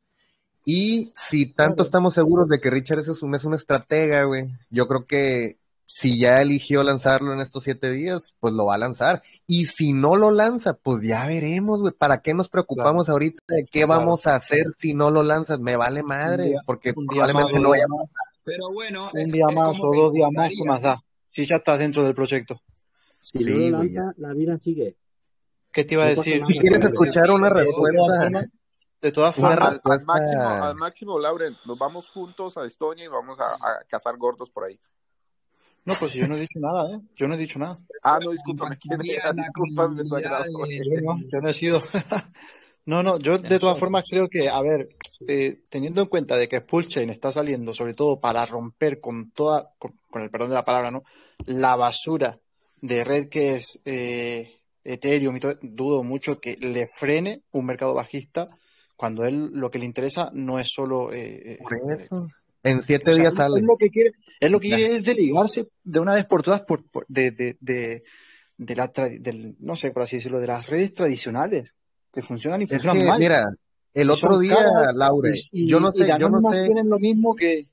Y si tanto claro, estamos seguros de que Richard es un, es un estratega, güey, yo creo que si ya eligió lanzarlo en estos siete días, pues lo va a lanzar. Y si no lo lanza, pues ya veremos, güey. ¿Para qué nos claro, preocupamos ahorita de qué claro. vamos a hacer si no lo lanzas? Me vale Un madre, día, porque un día más probablemente o no dos vaya. más, Pero bueno, un es, día es más como o que dos días más, ¿qué impactaría, más ¿no? da? Si ya estás dentro del proyecto. Si no lo Sí, güey, ya. lanza, la vida sigue. ¿Qué te iba a No pasa decir? nada, Si quieres Laure. La escuchar una sigue, De, de pero todas respuesta, formas, de todas una Al, formas, al, al máximo, respuesta, al máximo, Lauren, nos vamos juntos a Estonia y vamos a, a cazar gordos por ahí. no, pues yo no he dicho nada, ¿eh? Yo no he dicho nada. Ah, no, discúlpame, ¿quién impactaría era? en la Discúlpame, credibilidad exagerado. de, Yo no, yo no he sido. No, no, yo de de todas formas nosotros. creo que, a ver, eh, teniendo en cuenta de que Spulchain está saliendo sobre todo para romper con toda, con, con el perdón de la palabra, ¿no? La basura de red que es eh, Ethereum y todo, dudo mucho que le frene un mercado bajista cuando él lo que le interesa no es solo eh, por eh, eso, en siete o sea, días él, él sale. lo que quiere, él lo que Ya. quiere es desligarse de una vez por todas por, por- de, de, de, de la tra- del, no sé, por así decirlo, de las redes tradicionales que funcionan y Es funcionan que, mal mira, el y otro son día, caras Laure, y, yo no y, y de sé, yo no anónimas sé, tienen lo mismo que...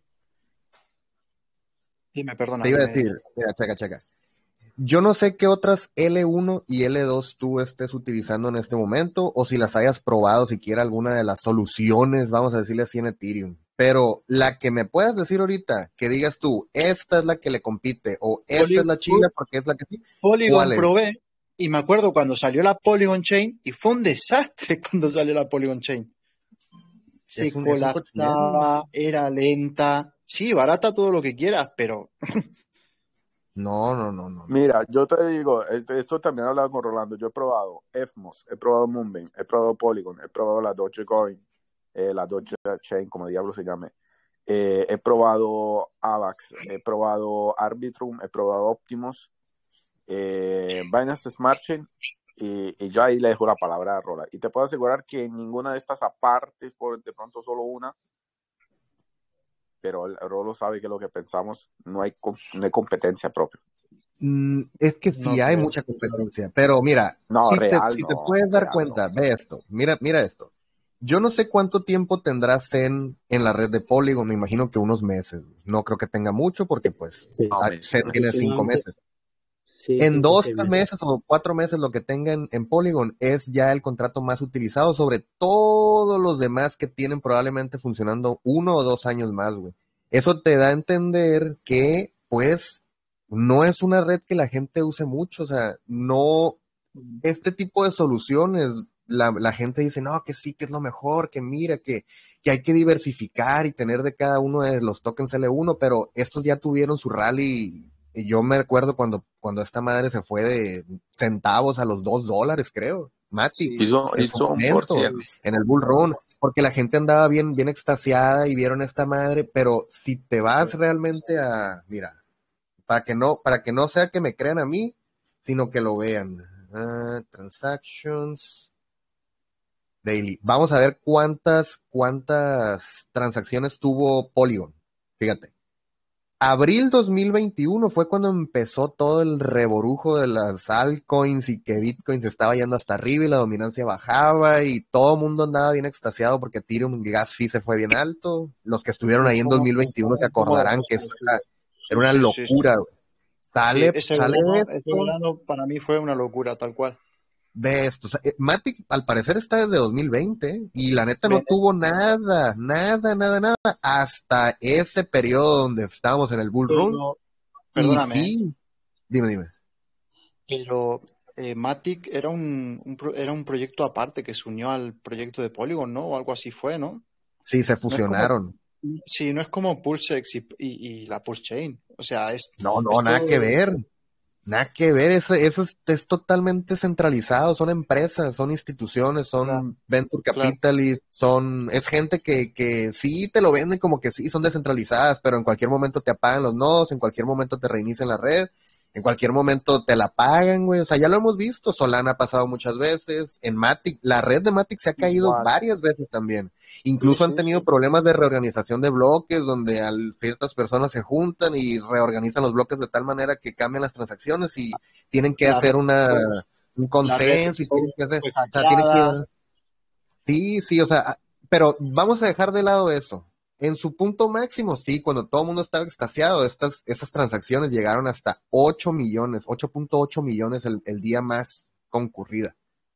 Dime, perdona, te iba a dime, decir, dime. mira, checa, checa. Yo no sé qué otras L uno y L dos tú estés utilizando en este momento, o si las hayas probado siquiera alguna de las soluciones, vamos a decirle así en Ethereum. Pero la que me puedas decir ahorita, que digas tú, esta es la que le compite, o esta Poly- es la chila porque es la que sí, Polygon ¿cuál es? probé y me acuerdo cuando salió la Polygon Chain y fue un desastre cuando salió la Polygon Chain. Se Es un, es un cochinero. colapsaba, era lenta, sí, barata todo lo que quieras, pero No, no, no, no, no. Mira, yo te digo, este, esto también he hablado con Rolando. Yo he probado E F M O S, he probado Moonbeam, he probado Polygon, he probado la Dogecoin, eh, la Dogechain, como diablo se llame. Eh, he probado AVAX, he probado Arbitrum, he probado Optimus, eh, Binance Smart Chain, y, y ya ahí le dejo la palabra a Rola. Y te puedo asegurar que en ninguna de estas aparte, por de pronto solo una, pero el Rolo sabe que lo que pensamos no hay, com- no hay competencia propia. Mm, es que sí no hay creo. mucha competencia, pero mira, No, si te, real si te no, puedes dar real cuenta, no. ve esto, mira, mira esto. Yo no sé cuánto tiempo tendrá Zen en la red de Polygon, me imagino que unos meses. No creo que tenga mucho porque pues Sí, No, ah, me- Zen tiene cinco aproximadamente, meses. sí, En cinco o dos, seis tres meses. meses o cuatro meses lo que tengan en Polygon es ya el contrato más utilizado sobre todos los demás que tienen probablemente funcionando uno o dos años más, güey. Eso te da a entender que pues no es una red que la gente use mucho, o sea, no, este tipo de soluciones, la, la gente dice, no, que sí, que es lo mejor, que mira, que, que hay que diversificar y tener de cada uno de los tokens L uno, pero estos ya tuvieron su rally, y yo me recuerdo cuando, cuando esta madre se fue de centavos a los dos dólares, creo, Matic, hizo, en su hizo un por momento, ciento. en el Bull Run, porque la gente andaba bien, bien extasiada y vieron esta madre, pero si te vas Sí. realmente a, mira, para que no, para que no sea que me crean a mí, sino que lo vean. Ah, transactions daily. Vamos a ver cuántas, cuántas transacciones tuvo Polygon. Fíjate. Abril dos mil veintiuno fue cuando empezó todo el reborujo de las altcoins y que Bitcoin se estaba yendo hasta arriba y la dominancia bajaba y todo el mundo andaba bien extasiado porque Ethereum gas fee se fue bien alto. Los que estuvieron ahí en Como, dos mil veintiuno se como acordarán que eso era, era una sí, sí, sí. locura, güey. Sí, Sale, ese sale verano, esto, ese verano para mí fue una locura, tal cual. de esto. O sea, eh, Matic al parecer está desde dos mil veinte y la neta no Ve- tuvo nada, nada, nada, nada hasta ese periodo donde estábamos en el Bull Run. Pero, Y perdóname, ¿eh? sí, dime, dime. pero eh, Matic era un, un pro- era un proyecto aparte que se unió al proyecto de Polygon, ¿no? O algo así fue, ¿no? Sí, se No es como, fusionaron. sí, no es como PulseX y, y, y la Pulse Chain. O sea, es, No, no, es nada todo. que ver. Nada que ver, eso, eso es, es totalmente centralizado, son empresas, son instituciones, Claro, son venture claro. capitalists, son, es gente que, que sí te lo venden como que sí, son descentralizadas, pero en cualquier momento te apagan los nodos, en cualquier momento te reinician la red, en cualquier momento te la pagan, güey, o sea, ya lo hemos visto, Solana ha pasado muchas veces, en Matic, la red de Matic se ha caído Igual. varias veces también, Sí, incluso han sí, tenido sí. problemas de reorganización de bloques, donde al- ciertas personas se juntan y reorganizan los bloques de tal manera que cambian las transacciones y tienen que La red, hacer una, un la red consenso y tienen que hacer, fue o sea, tienen que hackeada. llevar, sí, sí, o sea, pero vamos a dejar de lado eso. En su punto máximo, sí, cuando todo el mundo estaba extasiado, estas, esas transacciones llegaron hasta ocho millones, ocho punto ocho millones el, el día más concurrida.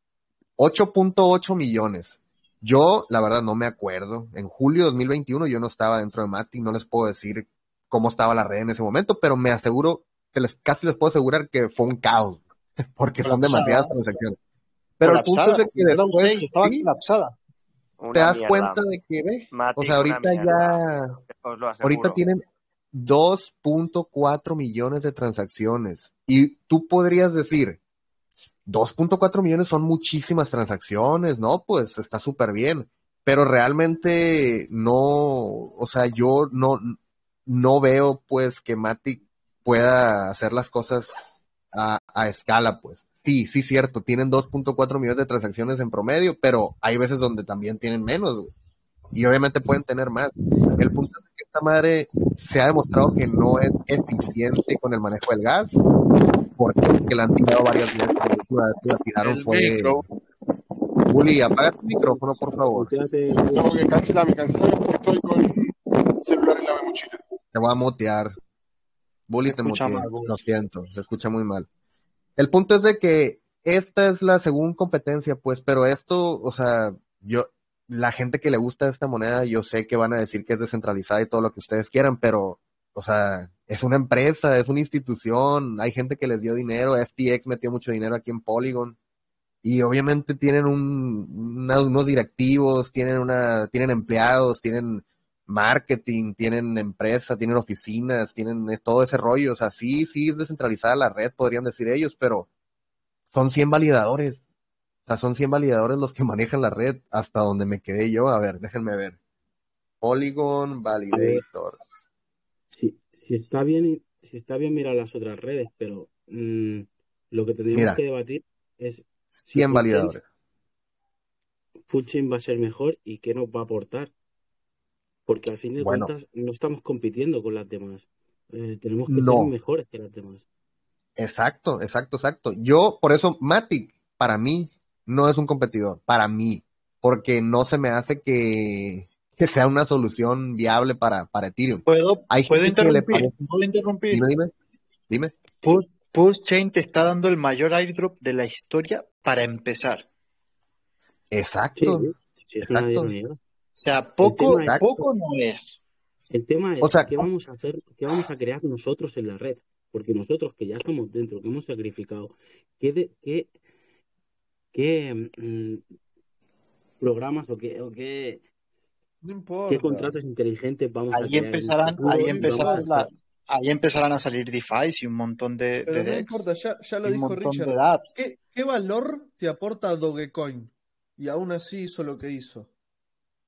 ocho punto ocho millones. Yo, la verdad, no me acuerdo. En julio de dos mil veintiuno yo no estaba dentro de Matic, no les puedo decir cómo estaba la red en ese momento, pero me aseguro, que les, casi les puedo asegurar que fue un caos, porque son demasiadas Colapsada. transacciones. Pero el punto es Colapsada. de que Era un después, rey, estaba sí, colapsada. te Una das mierda. cuenta de que, ve, o Matic, sea, una ahorita mierda. ya, Os lo ahorita aseguro. tienen dos punto cuatro millones de transacciones. Y tú podrías decir, dos punto cuatro millones son muchísimas transacciones, ¿no? Pues está súper bien. Pero realmente no, o sea, yo no, no veo pues que Matic pueda hacer las cosas a, a escala, pues. Sí, sí, cierto, tienen dos punto cuatro millones de transacciones en promedio, pero hay veces donde también tienen menos, güey. Y obviamente pueden tener más. El punto es que esta madre se ha demostrado que no es eficiente con el manejo del gas, porque la han tirado varias veces. La última vez que la tiraron El fue... micro. Bully, apaga tu micrófono, por favor. Muteate, Tengo que cancelarme, cancelarme porque estoy con el celular en la mochila. Te voy a mutear. Bully, Se te escucha muteé. mal, Bully. Lo siento, se escucha muy mal. El punto es de que esta es la segunda competencia, pues, pero esto, o sea, yo, la gente que le gusta esta moneda, yo sé que van a decir que es descentralizada y todo lo que ustedes quieran, pero, o sea, es una empresa, es una institución, hay gente que les dio dinero, F T X metió mucho dinero aquí en Polygon, y obviamente tienen un, una- unos directivos, tienen una, tienen empleados, tienen marketing, tienen empresa, tienen oficinas, tienen eh, todo ese rollo, o sea, sí, sí es descentralizada la red, podrían decir ellos, pero son cien validadores. O sea, son cien validadores los que manejan la red hasta donde me quedé yo. A ver, déjenme ver. Polygon a ver, Validator. si, si está bien, si está bien mirar las otras redes, pero mm, lo que tendríamos Mira, que debatir es si cien Fullchain, validadores. Fullchain va a ser mejor y qué nos va a aportar. Porque al fin de Bueno, cuentas no estamos compitiendo con las demás. Eh, tenemos que ser no. mejores que las demás. Exacto, exacto, exacto. Yo, por eso, Matic, para mí, no es un competidor. Para mí. Porque no se me hace que, que sea una solución viable para, para Ethereum. ¿Puedo, Hay puedo gente que le interrumpir? parece. ¿Puedo interrumpir? Dime, dime, dime. Pulse, Pulse Chain te está dando el mayor airdrop de la historia para empezar. Sí, Exacto, si eso nadie exacto, lo niega. O sea, El poco, tema es, exacto. poco no es. el tema O es sea, qué vamos a hacer, qué vamos a crear nosotros en la red. Porque nosotros que ya estamos dentro, que hemos sacrificado, ¿qué, de- qué, qué mm, programas o qué, o qué, No qué importa. contratos inteligentes vamos a Ahí crear en el empezarán, futuro ahí No y vamos a empezarán importa. la, estar? ahí empezarán a salir DeFi y un montón de, de Pero no DEX importa, ya, ya y lo un dijo montón de Richard. dApps. ¿Qué, qué valor te aporta Dogecoin? Y aún así hizo lo que hizo.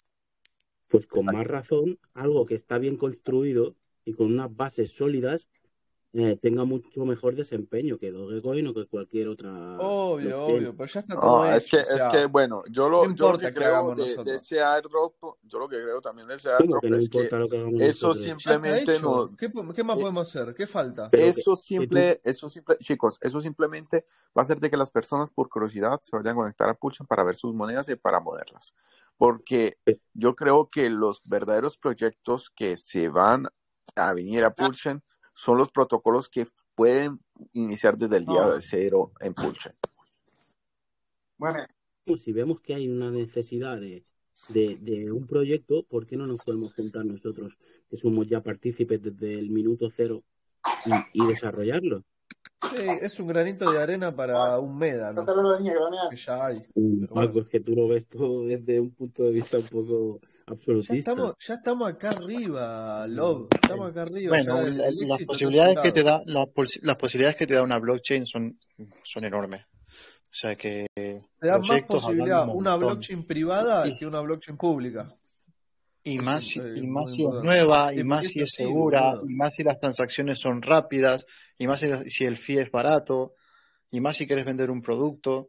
pues con más razón, algo que está bien construido y con unas bases sólidas eh, tenga mucho mejor desempeño que Dogecoin o que cualquier otra Obvio, blockchain. obvio, pero ya está todo No, es que, hecho. O es sea, que, bueno, yo no lo, yo lo importa que qué creo hagamos de, de nosotros. ese airdrop, yo lo que creo también de ese ¿Cómo airdrop que no es que importa lo que hagamos eso nosotros? Ya está simplemente hecho. nos, ¿Qué, po- qué más eh, podemos hacer? ¿Qué falta? Pero que, eso que tú, simple, eso simple, chicos, eso simplemente va a hacer de que las personas por curiosidad se vayan a conectar a Pulsion para ver sus monedas y para moverlas. Porque eh, yo creo que los verdaderos proyectos que se van a venir a Pulsion son los protocolos que pueden iniciar desde el día No, cero en Pulsion. bueno, si vemos que hay una necesidad de, de, de un proyecto, ¿por qué no nos podemos juntar nosotros, que somos ya partícipes desde el minuto cero, y, y desarrollarlo? Sí, es un granito de arena para un médano, que ya hay. Mm, Pero Paco, bueno, es que tú lo ves todo desde un punto de vista un poco ya absolutista. estamos, ya estamos acá arriba, Love. Estamos acá arriba, ya bueno, el, la- el las éxito está posibilidades que te asegurado. da, la pos- las posibilidades que te da una blockchain son, son enormes. O sea que Te da más proyectos habrán un posibilidad una montón. blockchain privada Y, que una blockchain pública. y Eso más es si, eh, y más muy si es importante. nueva, y Sí, más porque si es es así, segura, boludo. y más si las transacciones son rápidas, y más si, si el fee es barato, y más si quieres vender un producto.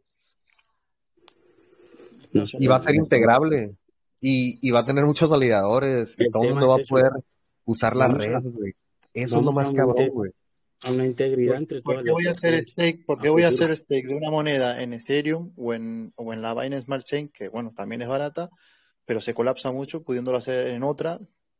No No sé, sé. Y va a ser el, integrable. Y, y va a tener muchos validadores. Y el todo el tema mundo es va a eso. poder usar la Vamos red, a, güey. Eso es lo vamos a más una, cabrón, inte- güey. a una integridad ¿Por, entre por todas qué las voy a hacer blockchains stake? ¿Por a qué voy a futuro. hacer stake de una moneda en Ethereum o en, o en la Binance Smart Chain, que bueno, también es barata, pero se colapsa mucho, pudiéndolo hacer en otra,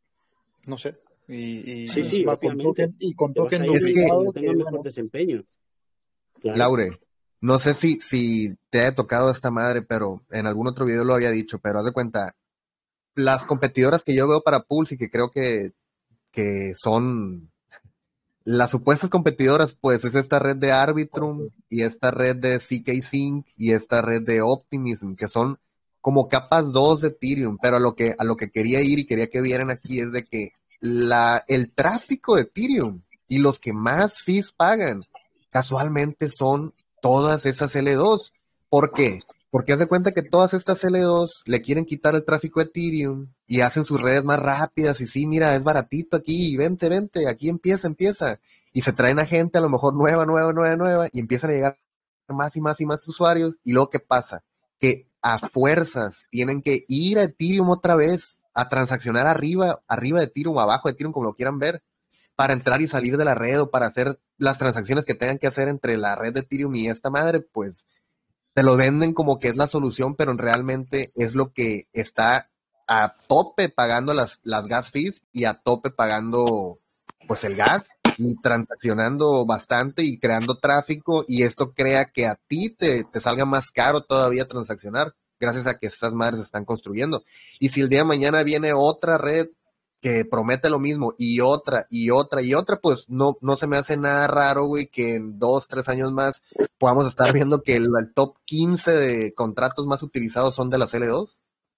no sé. Y, y Sí, sí, encima con obviamente. token, y con Te vas token a ir Es que, donde duplicados, tengas que mejor bueno, desempeño. Claro. Laure, no sé si, si te haya tocado esta madre, pero en algún otro video lo había dicho, pero haz de cuenta, las competidoras que yo veo para Pulse y que creo que, que son las supuestas competidoras, pues es esta red de Arbitrum y esta red de C K Sync y esta red de Optimism, que son como capas dos de Ethereum, pero a lo que, a lo que quería ir y quería que vieran aquí es de que la, el tráfico de Ethereum y los que más fees pagan casualmente son todas esas L dos. ¿Por qué? Porque haz de cuenta que todas estas L dos le quieren quitar el tráfico a Ethereum y hacen sus redes más rápidas y sí, mira, es baratito aquí, vente, vente, aquí empieza, empieza. Y se traen a gente a lo mejor nueva, nueva, nueva, nueva y empiezan a llegar más y más y más usuarios. Y luego, ¿qué pasa? Que a fuerzas tienen que ir a Ethereum otra vez a transaccionar arriba, arriba de Ethereum, abajo de Ethereum, como lo quieran ver, para entrar y salir de la red o para hacer las transacciones que tengan que hacer entre la red de Ethereum y esta madre, pues te lo venden como que es la solución, pero realmente es lo que está a tope pagando las, las gas fees y a tope pagando pues el gas y transaccionando bastante y creando tráfico, y esto crea que a ti te, te salga más caro todavía transaccionar gracias a que estas madres se están construyendo. Y si el día de mañana viene otra red que promete lo mismo y otra y otra y otra, pues no, no se me hace nada raro, güey, que en dos, tres años más podamos estar viendo que el, el top quince de contratos más utilizados son de las L dos.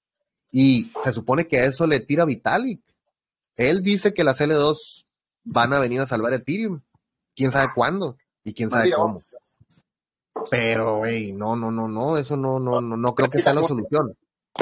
Y se supone que a eso le tira Vitalik. Él dice que las L dos van a venir a salvar Ethereum. Quién sabe cuándo y quién sabe cómo. Pero, güey, no, no, no, no, eso no, no, no, no creo que sea la solución.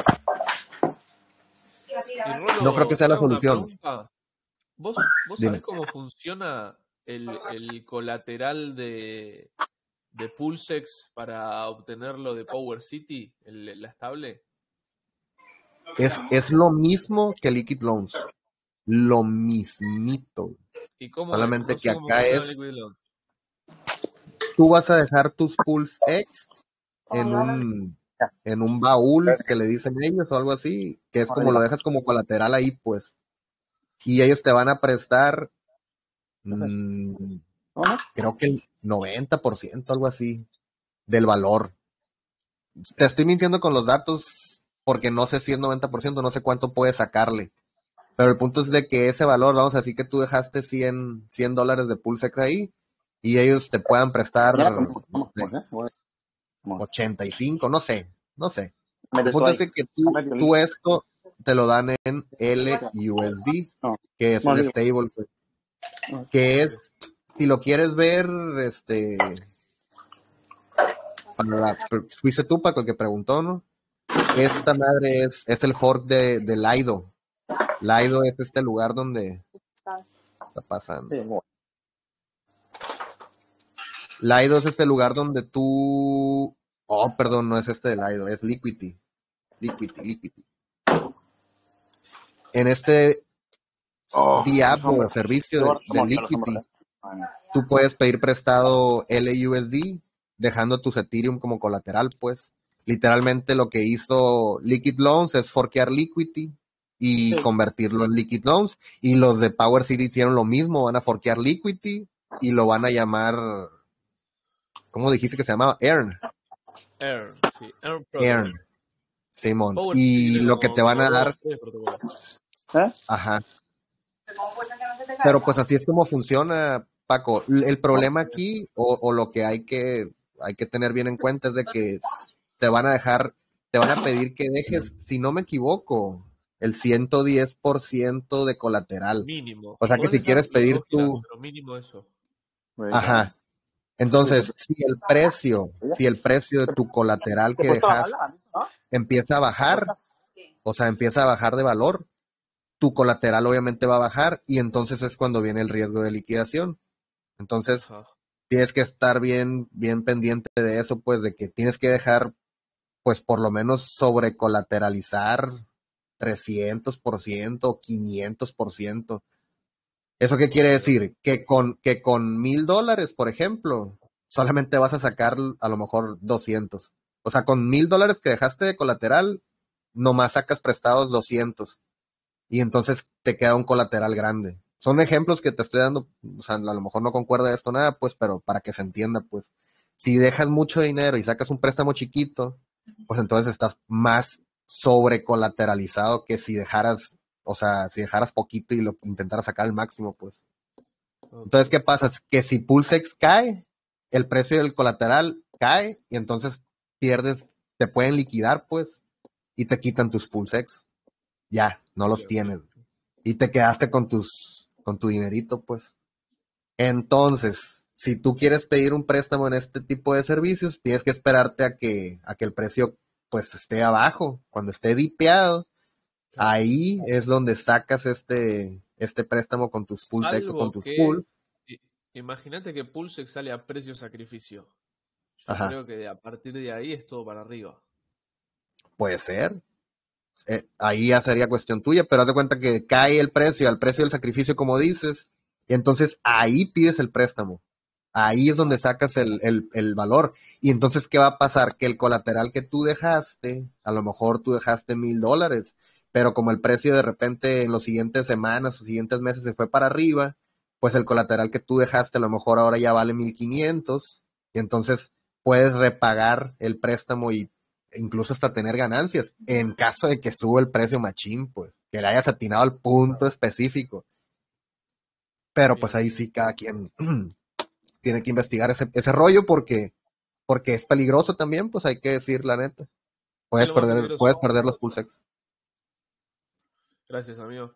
Y Rolo, No creo que sea te la hago una solución. pregunta. ¿Vos, vos Dime. sabés cómo funciona el, el colateral de, de Pulsex para obtenerlo de Power City, el, la estable? Es, es lo mismo que Liquid Loans. Lo mismito. ¿Y cómo es? Solamente No que sé cómo acá funciona es, Liquid Loan. tú vas a dejar tus Pulse X en un, en un baúl que le dicen ellos o algo así, que es como lo dejas como colateral ahí, pues. Y ellos te van a prestar, mmm, creo que el noventa por ciento, algo así, del valor. Te estoy mintiendo con los datos porque no sé si es noventa por ciento, no sé cuánto puedes sacarle. Pero el punto es de que ese valor, vamos a decir que tú dejaste cien, cien dólares de PulseX ahí y ellos te puedan prestar no sé, ochenta y cinco, no sé, no sé. El punto es de que tú, tú esto te lo dan en L U S D, que es un stable, pues, que es, si lo quieres ver, este, para la, fuiste tú, Paco, el que preguntó, ¿no? Esta madre es, es el fork de, de Lido, Lido es este lugar donde está pasando. Sí, bueno. Lido es este lugar donde tú... Oh, perdón, no es este de Lido, es Liquidity. Liquidity, Liquidity. En este Oh, D-App sombra. o servicio Yo de, ahora de tomo aquí a la sombra, Liquidity, ¿eh? Bueno. tú puedes pedir prestado L U S D dejando tus Ethereum como colateral, pues. Literalmente lo que hizo Liquid Loans es forkear Liquidity y Sí. convertirlo en Liquid Loans, y los de Power City hicieron lo mismo, van a forkear Liquidity y lo van a llamar, ¿cómo dijiste que se llamaba? Earn. Earn, sí. Earn Protocol. Earn. Simón. Power City Y tiene lo que como, te van como a dos, dar, tres protocolos. ¿Eh? ajá. Pero pues así es como funciona, Paco. L- El problema aquí, o, o lo que hay que, hay que tener bien en cuenta es de que te van a dejar, te van a pedir que dejes, si no me equivoco, el ciento diez por ciento de colateral. Mínimo. O sea que Puedes si dejar quieres lo que pedir vos quieras, tu, pero mínimo eso. Venga. ajá. Sí, Entonces, te, si el precio, ella. si el precio de tu colateral Te he que puesto la dejaste mala, ¿no? empieza a bajar, o sea, empieza a bajar de valor, tu colateral obviamente va a bajar y entonces es cuando viene el riesgo de liquidación. Entonces, Ajá. tienes que estar bien, bien pendiente de eso, pues, de que tienes que dejar, pues, por lo menos sobrecolateralizar trescientos por ciento o quinientos por ciento. ¿Eso qué quiere decir? Que con, que con mil dólares, por ejemplo, solamente vas a sacar a lo mejor doscientos. O sea, con mil dólares que dejaste de colateral, nomás sacas prestados doscientos. Y entonces te queda un colateral grande. Son ejemplos que te estoy dando, o sea, a lo mejor no concuerda esto nada, pues, pero para que se entienda, pues, si dejas mucho dinero y sacas un préstamo chiquito, pues entonces estás más sobrecolateralizado que si dejaras, o sea, si dejaras poquito y lo intentaras sacar al máximo, pues. Entonces, Ok. ¿qué pasa? Que si Pulsex cae, el precio del colateral cae y entonces pierdes, te pueden liquidar, pues, y te quitan tus Pulsex. Ya, no Ok, los ok. tienes. Y te quedaste con tus, con tu dinerito, pues. Entonces, si tú quieres pedir un préstamo en este tipo de servicios, tienes que esperarte a que, a que el precio, pues, esté abajo. Cuando esté dipeado, Claro. ahí es donde sacas este, este préstamo con tus Pulsex o con Salvo tus que, Pools. i- imagínate que Pulsex sale a precio sacrificio. Yo Ajá, creo que de- a partir de ahí es todo para arriba. puede ser. Eh, ahí ya sería cuestión tuya, pero haz de cuenta que cae el precio, al precio del sacrificio, como dices, y entonces ahí pides el préstamo. Ahí es donde sacas el, el, el valor. Y entonces, ¿qué va a pasar? Que el colateral que tú dejaste, a lo mejor tú dejaste mil dólares, pero como el precio de repente en las siguientes semanas o siguientes meses se fue para arriba, pues el colateral que tú dejaste a lo mejor ahora ya vale mil quinientos, y entonces puedes repagar el préstamo y incluso hasta tener ganancias en caso de que suba el precio machín, pues, que le hayas atinado al punto específico. Pero pues Bien, ahí bien. sí cada quien tiene que investigar ese, ese rollo porque, porque es peligroso también, pues hay que decir la neta. ¿Qué es Puedes lo más perder, peligroso? puedes perder los pulsex. Gracias, amigo.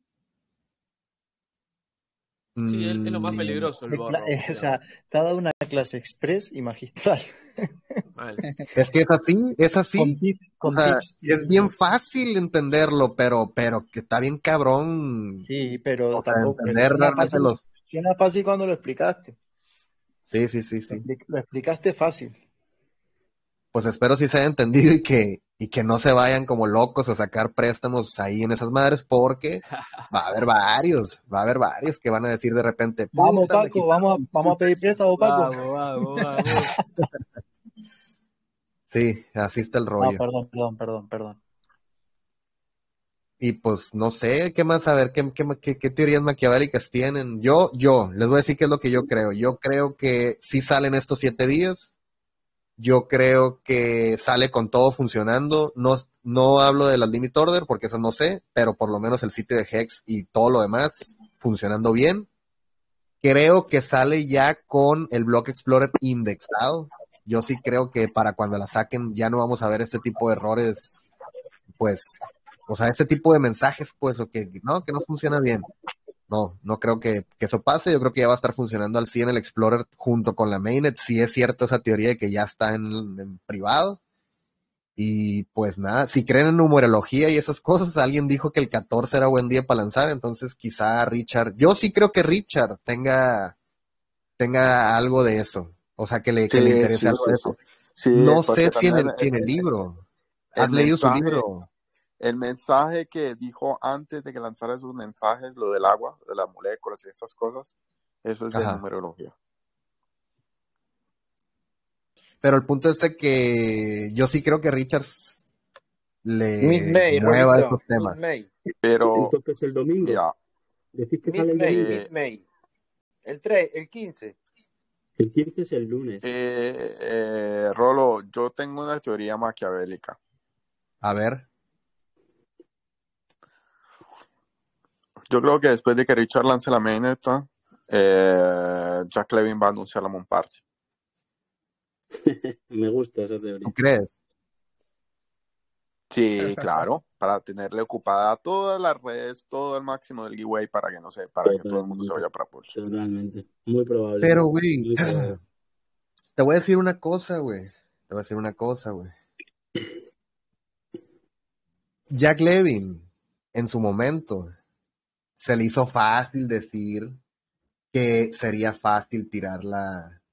Sí, es, es lo más Mm, peligroso el De cla- borro, eh, o sea, digamos. te ha dado una clase express y magistral. Mal. es que es así, es Con así. tips, O con sea, tips. es bien fácil entenderlo, pero, pero que está bien cabrón. Sí, pero O sea, tampoco. Pero entender suena realmente fácil, los. suena fácil cuando lo explicaste. Sí, sí, sí, Lo, sí. expli- lo explicaste fácil. Pues espero sí se haya entendido y que, y que no se vayan como locos a sacar préstamos ahí en esas madres, porque va a haber varios, va a haber varios que van a decir de repente, Vamos, puta, me Paco, quitaron vamos a, mis vamos a pedir pulsex. préstamo, Paco. Vamos, vamos, vamos. Sí, así está el No, rollo. perdón, perdón, perdón, perdón. Y pues no sé, ¿qué más? A ver, ¿qué, qué, qué, qué teorías maquiavélicas tienen? Yo, yo, les voy a decir qué es lo que yo creo. Yo creo que sí salen estos siete días. Yo creo que sale con todo funcionando. No, no hablo de las limit order porque eso no sé, pero por lo menos el sitio de Hex y todo lo demás funcionando bien. Creo que sale ya con el Block Explorer indexado. Yo sí creo que para cuando la saquen ya no vamos a ver este tipo de errores, pues, o sea, este tipo de mensajes, pues, o que no, que no funciona bien. No, no creo que, que eso pase. Yo creo que ya va a estar funcionando al cien el Explorer junto con la mainnet. Si es cierto esa teoría de que ya está en, en privado. Y pues nada, si creen en numerología y esas cosas, alguien dijo que el catorce era buen día para lanzar, entonces quizá Richard, yo sí creo que Richard tenga, tenga algo de eso, o sea, que le, que le Sí, interese sí, algo sí, de sí. eso. Sí, No porque sé si en también el, si en el, el libro, el ¿has leído su mensaje, libro? el mensaje que dijo antes de que lanzara esos mensajes, lo del agua, de las moléculas y esas cosas, eso es de Ajá. numerología. Pero el punto es de que yo sí creo que Richard le Mid-May, mueva Rolito. esos temas. Mid-May. Pero, Entonces el domingo, mira, decís que sale el Mid-May, domingo. eh, Mid-May. El tres, el quince. El quince es el lunes. eh, eh, Rolo, yo tengo una teoría maquiavélica. A ver, Yo creo que después de que Richard lance la mainnet, eh, Jack Levin va a anunciar la Moon Party. Me gusta esa teoría. ¿tú crees? Sí, claro, para tenerle ocupada todas las redes, todo el máximo del giveaway para que no sé, para que todo el mundo se vaya para Pulse. Totalmente. Muy probable. Pero, güey, Muy probable. te voy a decir una cosa, güey. Te voy a decir una cosa, güey. Jack Levin, en su momento, se le hizo fácil decir que sería fácil tirar la...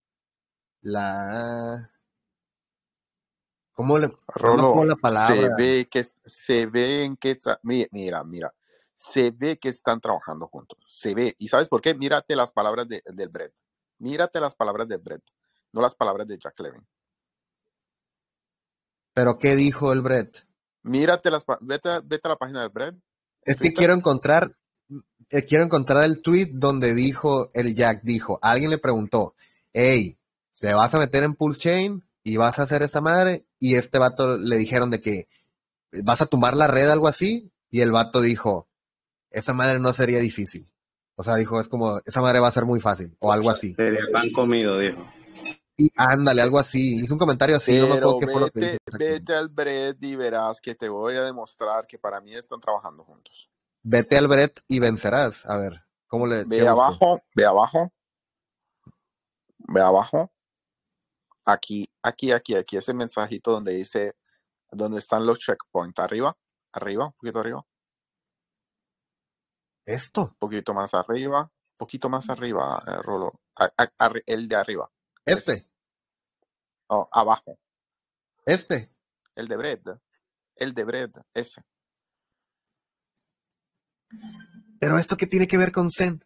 la... ¿Cómo le... no me Rolo, acuerdo la se palabra? ve que se ve en que está- mira, mira, mira, se ve que están trabajando juntos, se ve. ¿Y sabes por qué? Mírate las palabras de, del Brett. Mírate las palabras del Brett, no las palabras de Jack Levin. ¿Pero qué dijo el Brett? Mírate las, pa- vete, vete a la página del Brett. Es que Twitter. quiero encontrar, eh, quiero encontrar el tweet donde dijo, el Jack dijo, alguien le preguntó, hey, ¿te vas a meter en Pulse Chain y vas a hacer esa madre? Y este vato le dijeron de que vas a tumbar la red, algo así, y el vato dijo, esa madre no sería difícil. O sea, dijo, es como, esa madre va a ser muy fácil, o algo así. Sería pan comido, dijo. Y ándale, algo así. Hizo un comentario así, no me acuerdo Pero qué fue lo que dijo. vete, vete al Brett y verás que te voy a demostrar que para mí están trabajando juntos. Vete al Brett y vencerás. A ver, ¿cómo le...? Ve qué busco? abajo, ve abajo, ve abajo. Aquí, aquí, aquí, aquí, ese mensajito donde dice, donde están los checkpoints. Arriba, arriba, un poquito arriba. ¿Esto? Un poquito más arriba, un poquito más arriba, eh, Rolo. A- a- arri- el de arriba. Este, Oh, abajo. este. El de bread. El de bread, ese. Pero esto qué tiene que ver con Zen.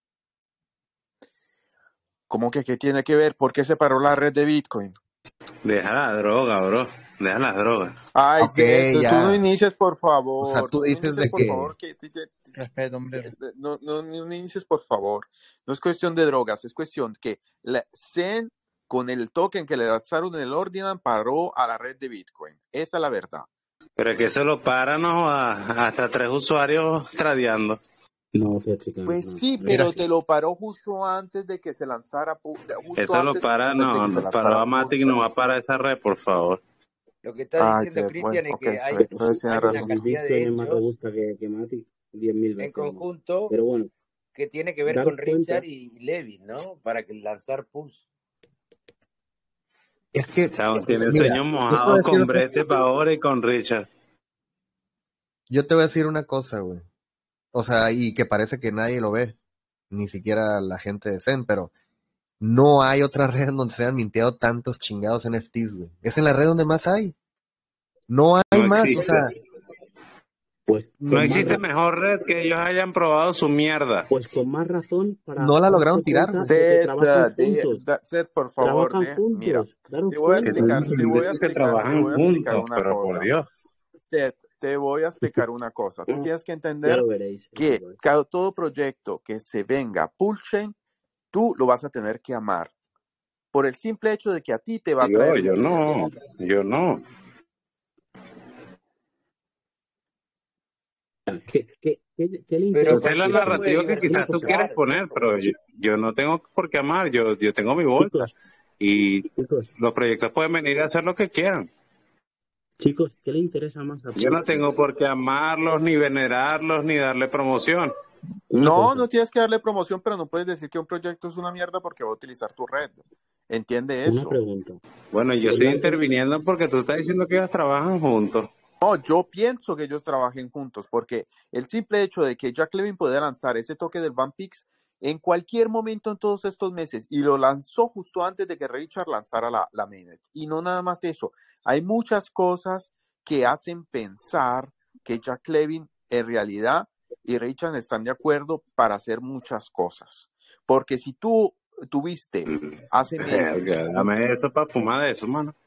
¿Cómo que qué tiene que ver? ¿Por qué se paró la red de Bitcoin? Deja la droga, bro. Deja las drogas. Ay, Ok, sí, tú, ya. tú no inicies, por favor. O sea, tú no dices inicies, de por que... favor, que, que- que- Respeto, hombre. no, no, no inicies, por favor. No es cuestión de drogas, es cuestión que la Zen, con el token que le lanzaron en el Ordinal, paró a la red de Bitcoin. Esa es la verdad. Pero es que se lo paran ¿no? a- hasta tres usuarios tradeando. No, chica. Pues no. sí, Mira, pero te lo paró justo antes de que se lanzara, pu- justo Esto lo antes para, de que no, se no, lanzara paró a Matic, Pulse. no va para esa red, por favor. Lo que está Ay, diciendo sí, Cristian bueno, es ok, que está hay, bien, entonces tienes hay una razón. El cantidad de Bitcoin es más hechos robusta que, que Matic diez mil en veces. más. conjunto Pero bueno, que tiene que ver daros con cuenta, Richard y Levin, ¿no? Para que lanzar Pulse. es que, Chao, tiene el mira, sueño yo te voy a mojado decir con una, Brete para ahora y con Richard. yo te voy a decir una cosa, güey. O sea, y que parece que nadie lo ve, ni siquiera la gente de Zen, pero no hay otra red donde se han minteado tantos chingados N F Ts, güey. Es en la red donde más hay. No hay No más, o existe. sea, pues No con más, existe ra- mejor red que ellos hayan probado su mierda. pues con más razón para no la darse lograron tirar, cuenta güey. de que Seth, trabajan uh, de- juntos. da- Seth, por favor, Trabajan de, mira, juntos. Daros te voy a Que cuenta. explicar, también te voy a dicen que explicar, te trabajan voy a explicar juntos, una pero por cosa. Dios. Seth, te voy a explicar una cosa. Tú tienes que Ya entender lo veréis. que cada, todo proyecto que se venga Pulse, tú lo vas a tener que amar. Por el simple hecho de que a ti te va a Yo, traer yo liquidez. no, yo no. ¿Qué, qué, qué, qué le Pero interesa? Esa es la cualquiera puede narrativa que diversificar. quizás tú quieres poner, pero yo, yo no tengo por qué amar, yo, yo tengo mi bolsa. Chicos, Y chicos, los proyectos pueden venir a hacer lo que quieran. chicos, ¿qué le interesa más a Yo no Pulse? tengo por qué amarlos, ni venerarlos, ni darle promoción. Una No, cosa, no tienes que darle promoción, pero no puedes decir que un proyecto es una mierda porque va a utilizar tu red. Entiende Una eso. pregunta. Bueno, yo estoy interviniendo porque tú estás diciendo que ellos trabajan juntos. No, yo pienso que ellos trabajen juntos porque el simple hecho de que Jack Levin puede lanzar ese toque del Van Pix en cualquier momento en todos estos meses y lo lanzó justo antes de que Richard lanzara la, la mainnet. Y no nada más eso, hay muchas cosas que hacen pensar que Jack Levin en realidad y Richard están de acuerdo para hacer muchas cosas. Porque si tú tuviste hace meses... Dame eso para fumar de eso, mano.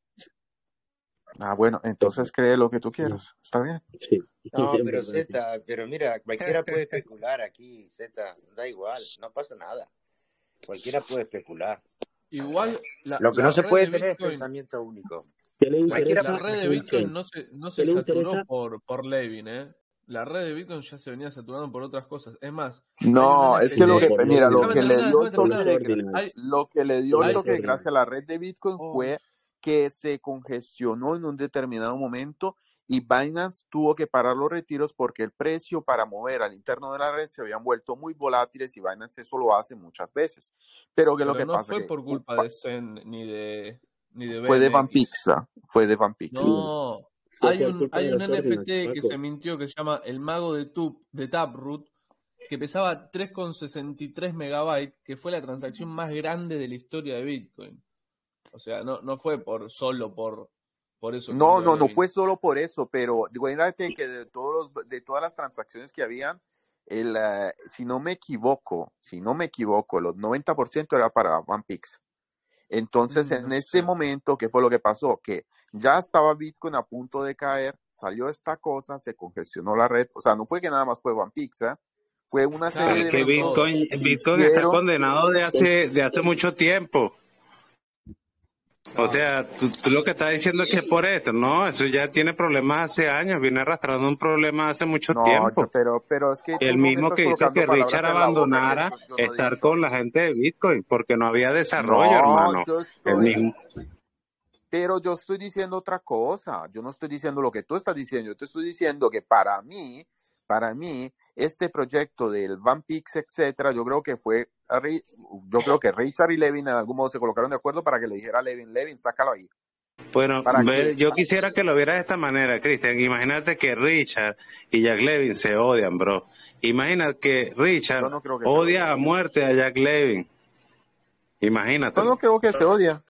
Ah, bueno, entonces cree lo que tú quieras. ¿Está bien? Sí. No, pero Z, pero mira, cualquiera puede especular aquí, Z, da igual, no pasa nada. Cualquiera puede especular. Igual, la, Lo que la no se red puede de tener es Bitcoin, pensamiento único. ¿Qué le Cualquiera interesa? la red de puede Bitcoin especular. no se, no ¿Qué se le saturó interesa? por, por Levin, ¿eh? La red de Bitcoin ya se venía saturando por otras cosas. Es más, No, hay un es que lo No, que, N F T. por mira, lo Levin. Déjame que le terminar, dio déjame el toque Uno es terminar. de, ordinario. Hay, lo que le dio Uno el hay, es toque de ordinario. gracia a la red de Bitcoin Oh, fue que se congestionó en un determinado momento y Binance tuvo que parar los retiros porque el precio para mover al interno de la red se habían vuelto muy volátiles y Binance eso lo hace muchas veces. Pero ¿qué es lo pero que no pasa? fue Que por culpa uh, de Zen ni de, ni de fue de B M X. Vanpixa, fue de Vanpix. No, No, fue hay por un, culpa hay de un los ordinals, N F T que Paco. se mintió que se llama El Mago de, Tub, de Taproot, que pesaba tres coma sesenta y tres megabytes, que fue la transacción más grande de la historia de Bitcoin. O sea, no, no fue por solo por, por eso que No, tiró no, no Levin. fue solo por eso, pero acuérdate que de todos los, de todas las transacciones que habían, el, uh, si no me equivoco, si no me equivoco, los noventa por ciento era para Vanpix. Entonces, Mm, en no ese sé. momento, ¿qué fue lo que pasó? Que ya estaba Bitcoin a punto de caer, salió esta cosa, se congestionó la red. O sea, no fue que nada más fue Vanpix, ¿eh? Fue una Claro, serie de Es que fueron eventos todos. Bitcoin, que Bitcoin está hicieron. condenado de hace, de hace mucho tiempo. O Claro. sea, tú, tú lo que estás diciendo es que es por esto, no, eso ya tiene problemas hace años, viene arrastrando un problema hace mucho No, tiempo. yo, pero, pero es que El tú no me mismo estás que hizo colocando que palabras Richard en la boca que abandonara yo, yo no he estar dicho. con la gente de Bitcoin, porque no había desarrollo, No, hermano. yo El estoy, mismo, pero yo estoy diciendo otra cosa. Yo no estoy diciendo lo que tú estás diciendo. Yo te estoy diciendo que para mí, para mí, este proyecto del Vanpix, etcétera, yo creo que fue, yo creo que Richard y Levin en algún modo se colocaron de acuerdo para que le dijera a Levin, Levin, sácalo ahí. bueno, ¿Para ve, qué? yo quisiera que lo vieras de esta manera, Cristian. Imagínate que Richard y Jack Levin se odian, bro. Imagina que Richard Yo no creo que se odia odien. a muerte a Jack Levin. Yo Imagínatelo. no creo que se odien.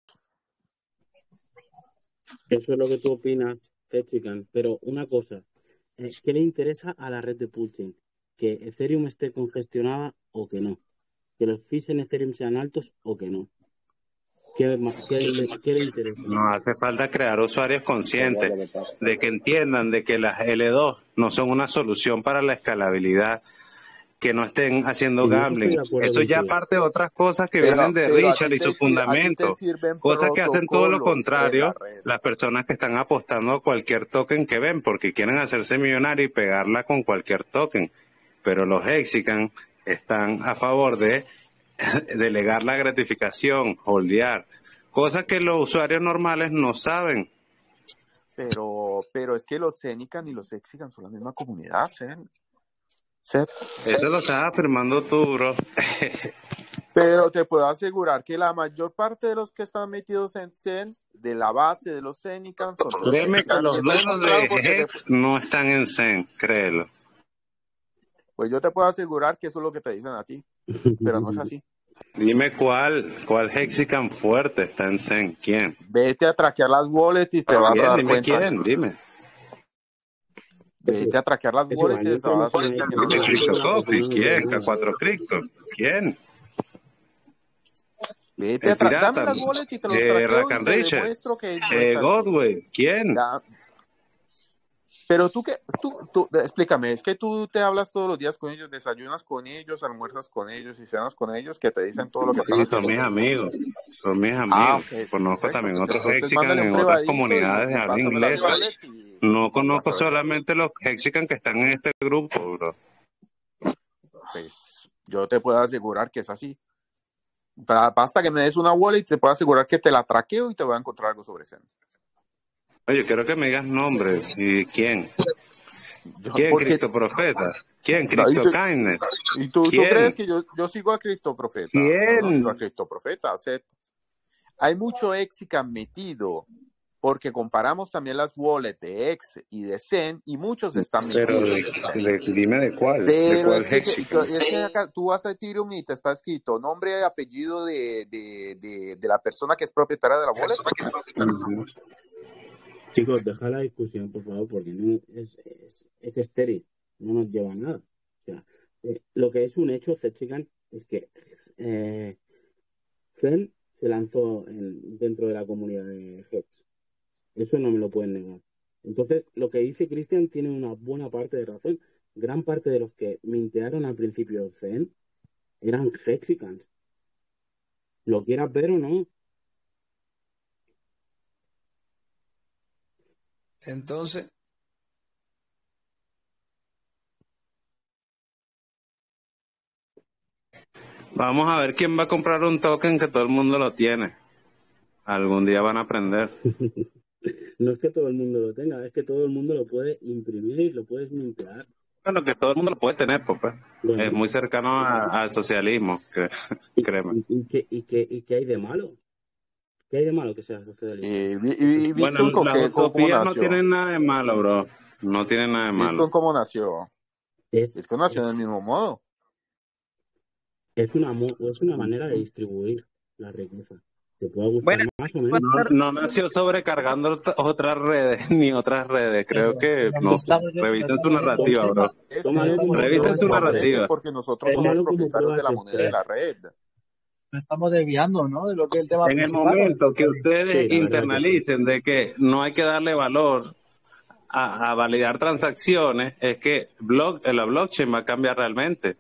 Eso es lo que tú opinas, Fechican. Pero una cosa, eh, ¿qué le interesa a la red de Putin? ¿Que Ethereum esté congestionada o que no? ¿Que los fees en Ethereum sean altos o que no? ¿Qué, ma- qué le, qué le interesa? No hace falta crear usuarios conscientes de que entiendan de que las L dos no son una solución para la escalabilidad, que no estén haciendo En eso estoy gambling. de acuerdo Esto ya contigo. parte de otras cosas que Pero, vienen de pero a Richard ti y te, su sir- a ti te fundamento, sirven cosas que hacen todo lo protocolos en la contrario red. las personas que están apostando a cualquier token que ven, porque quieren hacerse millonarios y pegarla con cualquier token. Pero los Hexican están a favor de delegar la gratificación, holdear, cosas que los usuarios normales no saben. Pero, pero es que los Zenican y los Exican son la misma comunidad, Zen. Seth. Eso lo estás afirmando tú, bro. Pero te puedo asegurar que la mayor parte de los que están metidos en Zen, de la base de los Zenican, son de los Créeme que Exican. Y los está dueños demostrado de porque, Hex no están en Zen, créelo. pues yo te puedo asegurar que eso es lo que te dicen a ti, pero no es así. Dime cuál, cuál Hexican fuerte está en Zen, ¿quién? Vete a traquear las wallets y te vas a ¿Quién? dar Dime cuenta. quién, dime. Vete a traquear las Es wallets igual, y no te vas a dar promociones, cuenta que no no. ¿De promociones Crypto la porque Coffee? no nos ¿Quién? llega ¿K nada. cuatro Crypto? ¿Quién? Vete a El tra- dame pirata, las wallets y te los eh, traqueo Rack y and te Richard, demuestro que no eh, es así. Godway, ¿quién? Da- Pero tú que, tú, tú, explícame, es que tú te hablas todos los días con ellos, desayunas con ellos, almuerzas con ellos y cenas con ellos, que te dicen todo lo que están Sí, son haciendo. mis amigos, son mis Ah, amigos. ok, Conozco perfecto. también Pues otros entonces Hexican mándale un en otras privadito y, comunidades de y habla pásame las inglesa. wallets y No vas a conozco ver. solamente los Hexican que están en este grupo, bro. Pues yo te puedo asegurar que es así. Ba- Basta que me des una wallet y te puedo asegurar que te la traqueo y te voy a encontrar algo sobre Zen. Oye, quiero que me digas nombres y quién. Yo, ¿Quién? porque, Cristo Profeta. ¿Quién? no, y Cristo tú, Kindness. y tú, tú ¿Quién? crees que yo, yo sigo a Cristo Profeta. Yo no sigo a ¿Quién? Cristo Profeta, Seth. hay mucho Hexicam metido, porque comparamos también las wallets de Hex y de Zen, y muchos están Pero metidos. de- de- dime de cuál, de Pero cuál es que, Hexicam. es que acá tú vas a Ethereum y te está escrito nombre y apellido de, de, de, de la persona que es propietaria de la wallet. Ujú. Chicos, deja la discusión, por favor, porque no es, es, es estéril, no nos lleva a nada. O sea, eh, lo que es un hecho, Zechigan, es que eh, Zen se lanzó en- dentro de la comunidad de Hex. Eso no me lo pueden negar. Entonces, lo que dice Cristian tiene una buena parte de razón. Gran parte de los que mintearon al principio Zen eran Hexicans. Lo quieras ver o no. Entonces, Vamos a ver quién va a comprar un token que todo el mundo lo tiene. Algún día van a aprender. No es que todo el mundo lo tenga, es que todo el mundo lo puede imprimir, lo puedes mintear. Bueno, que todo el mundo lo puede tener, pues. Bueno. Es muy cercano a- al socialismo, que, créeme. ¿Y qué, y, qué, ¿Y qué hay de malo? ¿Qué hay de malo que sea socialista? ¿Y, y, y Bueno, Bitcoin con las qué, cómo, cómo utopías no nació? tienen nada de malo, bro. No tienen nada de ¿Bitcoin malo. cómo nació? Es, Bitcoin nació es, del mismo modo. es, una, mo- es una manera de distribuir la riqueza. Te puede gustar Bueno, más o menos. No, no nació sobrecargando ot- otras redes, ni otras redes. Creo que, Pero no no sé. estamos, no Revisen su estamos yendo del narrativa, tema. bro. Es, Tómalo es, como no, Revisen prueba su no parece narrativa. porque nosotros somos Tómalo como propietarios prueba de la moneda de testeo. la red. Nos estamos desviando, ¿no? De lo que es el tema En el principal. momento que Sí, ustedes la verdad que sí. internalicen de que no hay que darle valor a, a validar transacciones, es que block, la blockchain va a cambiar realmente.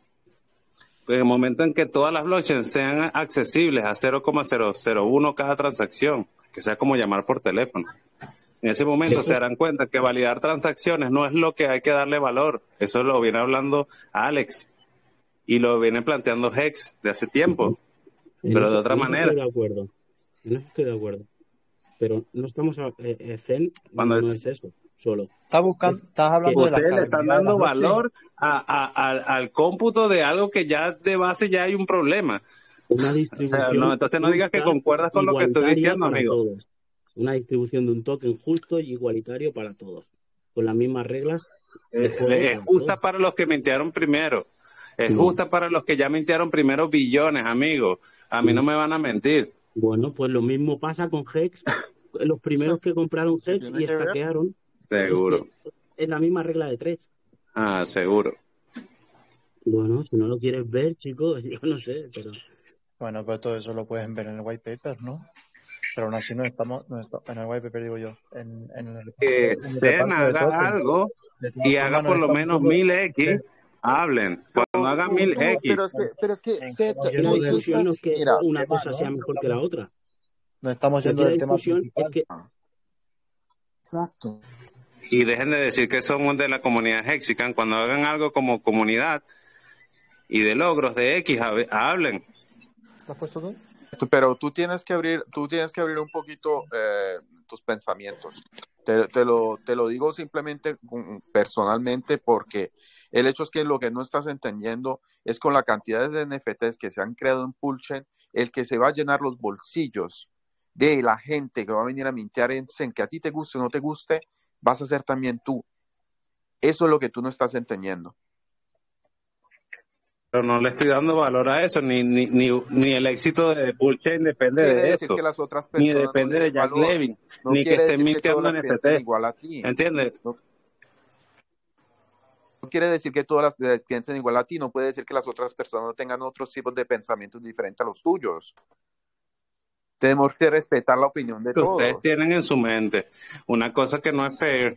En el momento en que todas las blockchains sean accesibles a cero coma cero cero uno cada transacción, que sea como llamar por teléfono, en ese momento se darán cuenta que validar transacciones no es lo que hay que darle valor. Eso lo viene hablando Alex y lo viene planteando Hex de hace tiempo, En pero eso, de otra en eso manera. estoy de acuerdo. En eso estoy de acuerdo. Pero no estamos a, eh, eh, Zen Cuando no es- es eso, solo. Estás buscando, Es estás que hablando de la ustedes le están escalabilidad de la dando blockchain. valor a, a- al- al cómputo de algo que ya de base ya hay un problema. una O sea, distribución no, entonces no digas que justa, concuerdas con lo que estoy igualitaria diciendo, para amigo. todos. Una distribución de un token justo y igualitario para todos. Con las mismas reglas de Eh, juego Es para justa todos. para los que mintearon primero. Es No. justa para los que ya mintearon primero billones, amigo. A mí no me van a mentir. Bueno, pues lo mismo pasa con Hex. Los primeros que compraron ¿Qué Hex tiene y que ver? estaquearon, es Seguro. que es la misma regla de tres. Ah, seguro. Bueno, si no lo quieres ver, chicos, yo no sé, pero Bueno, pero todo eso lo pueden ver en el white paper, ¿no? Pero aún así no estamos, no está- en el white paper digo yo, en, en el, Que en el Zen reparto de haga tokens. algo De todas y haga formas, nos por lo estamos menos yendo, mil X, hablen. Cuando haga Tú, mil tú, X, pero es que, pero es que, en- Seth, estamos la yendo tú, del tú discusión no es estás, que mira, una tema, cosa ¿no? sea No mejor que la estamos, otra. no estamos Aquí yendo la del tema discusión es principal. que exacto. y dejen de decir que somos de la comunidad Hexican. Cuando hagan algo como comunidad y de logros de X, hab- hablen. ¿Lo has puesto tú? Pero tú tienes que abrir, tú tienes que abrir un poquito eh, tus pensamientos. Te, te lo, te lo digo simplemente mm, personalmente porque el hecho es que lo que no estás entendiendo es con la cantidad de N F Ts que se han creado en Pulchen, el que se va a llenar los bolsillos de la gente que va a venir a mintear en Zen, que a ti te guste o no te guste, vas a ser también tú. Eso es lo que tú no estás entendiendo. Pero no le estoy dando valor a eso, ni, ni, ni, ni el éxito de Bullchain depende Quiere de decir esto, que las otras ni personas no depende le de den Jack valor. Levin, No ni que quiere estén decir que todas mintiendo las piensen N F T. igual a ti. ¿Entiendes? No, no quiere decir que todas las eh, piensen igual a ti. No puede decir que las otras personas no tengan otros tipos de pensamientos diferentes a los tuyos. Tenemos que respetar la opinión de Que ustedes todos. tienen en su mente una cosa que no es fair.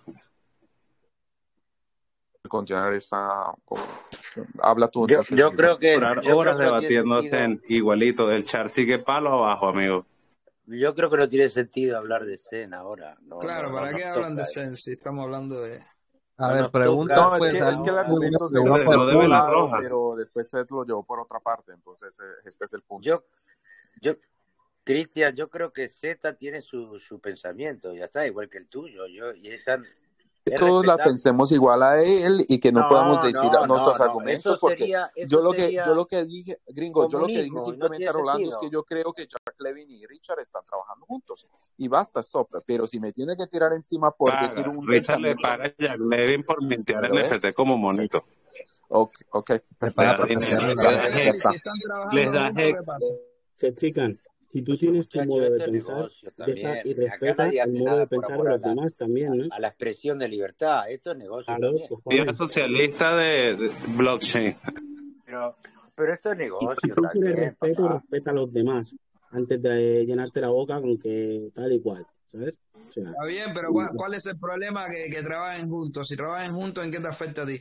Continuar esta... como- Habla tú Yo, entonces. yo creo que Durar yo creo horas que no tiene debatiendo sentido. Zen, igualito. El char sigue palo abajo, amigo. Yo creo que no tiene sentido hablar de Zen ahora. No, claro, no, no ¿para nos qué hablan toca. de Zen si estamos hablando de... A No ver, nos pregunta toca No, es pues que, Zen es que el algo muy ahora. argumento se muy fue Desde por lo de otro Vela lado, Roja. pero después Seth lo llevó por otra parte. Entonces, eh, este es el punto. Yo, yo, Cristian, yo creo que Z tiene su, su pensamiento, ya está, igual que el tuyo. Yo, y están, que todos la pensemos igual a él y que no, no podamos decir no, nuestros no, no. argumentos Eso porque sería, eso yo lo que sería yo lo que dije, gringo, yo lo que dije comunismo, simplemente no a Rolando sentido. es que yo creo que Jack Levin y Richard están trabajando juntos y basta, stop. Pero si me tiene que tirar encima por Paga. decir un Richard le pensamiento, paga a Jack Levin por mintear ¿lo N F T ves? como monito. Ok, ok, Le perfecto. paga Le da por dinero, testearle le la da red. Ya hex, está. Si están les trabajando da juntos, hex. ¿qué pasa? Se chican. Si tú Pues tienes tu muchachos, modo de esto es pensar, negocio deja también. y Acá respeta nadie el hace modo de nada por pensar de amor a los la, demás también, ¿no? a la expresión de libertad. Esto es negocio Claro, también. Vía cojones. socialista de, de blockchain. Pero, pero esto es Y si negocio tú quieres también, respeto, papá. respeta a los demás antes de llenarte la boca con que tal y cual, ¿sabes? O sea, Está bien, pero ¿cuál, cuál es el problema que, que trabajen juntos? Si trabajen juntos, ¿en qué te afecta a ti?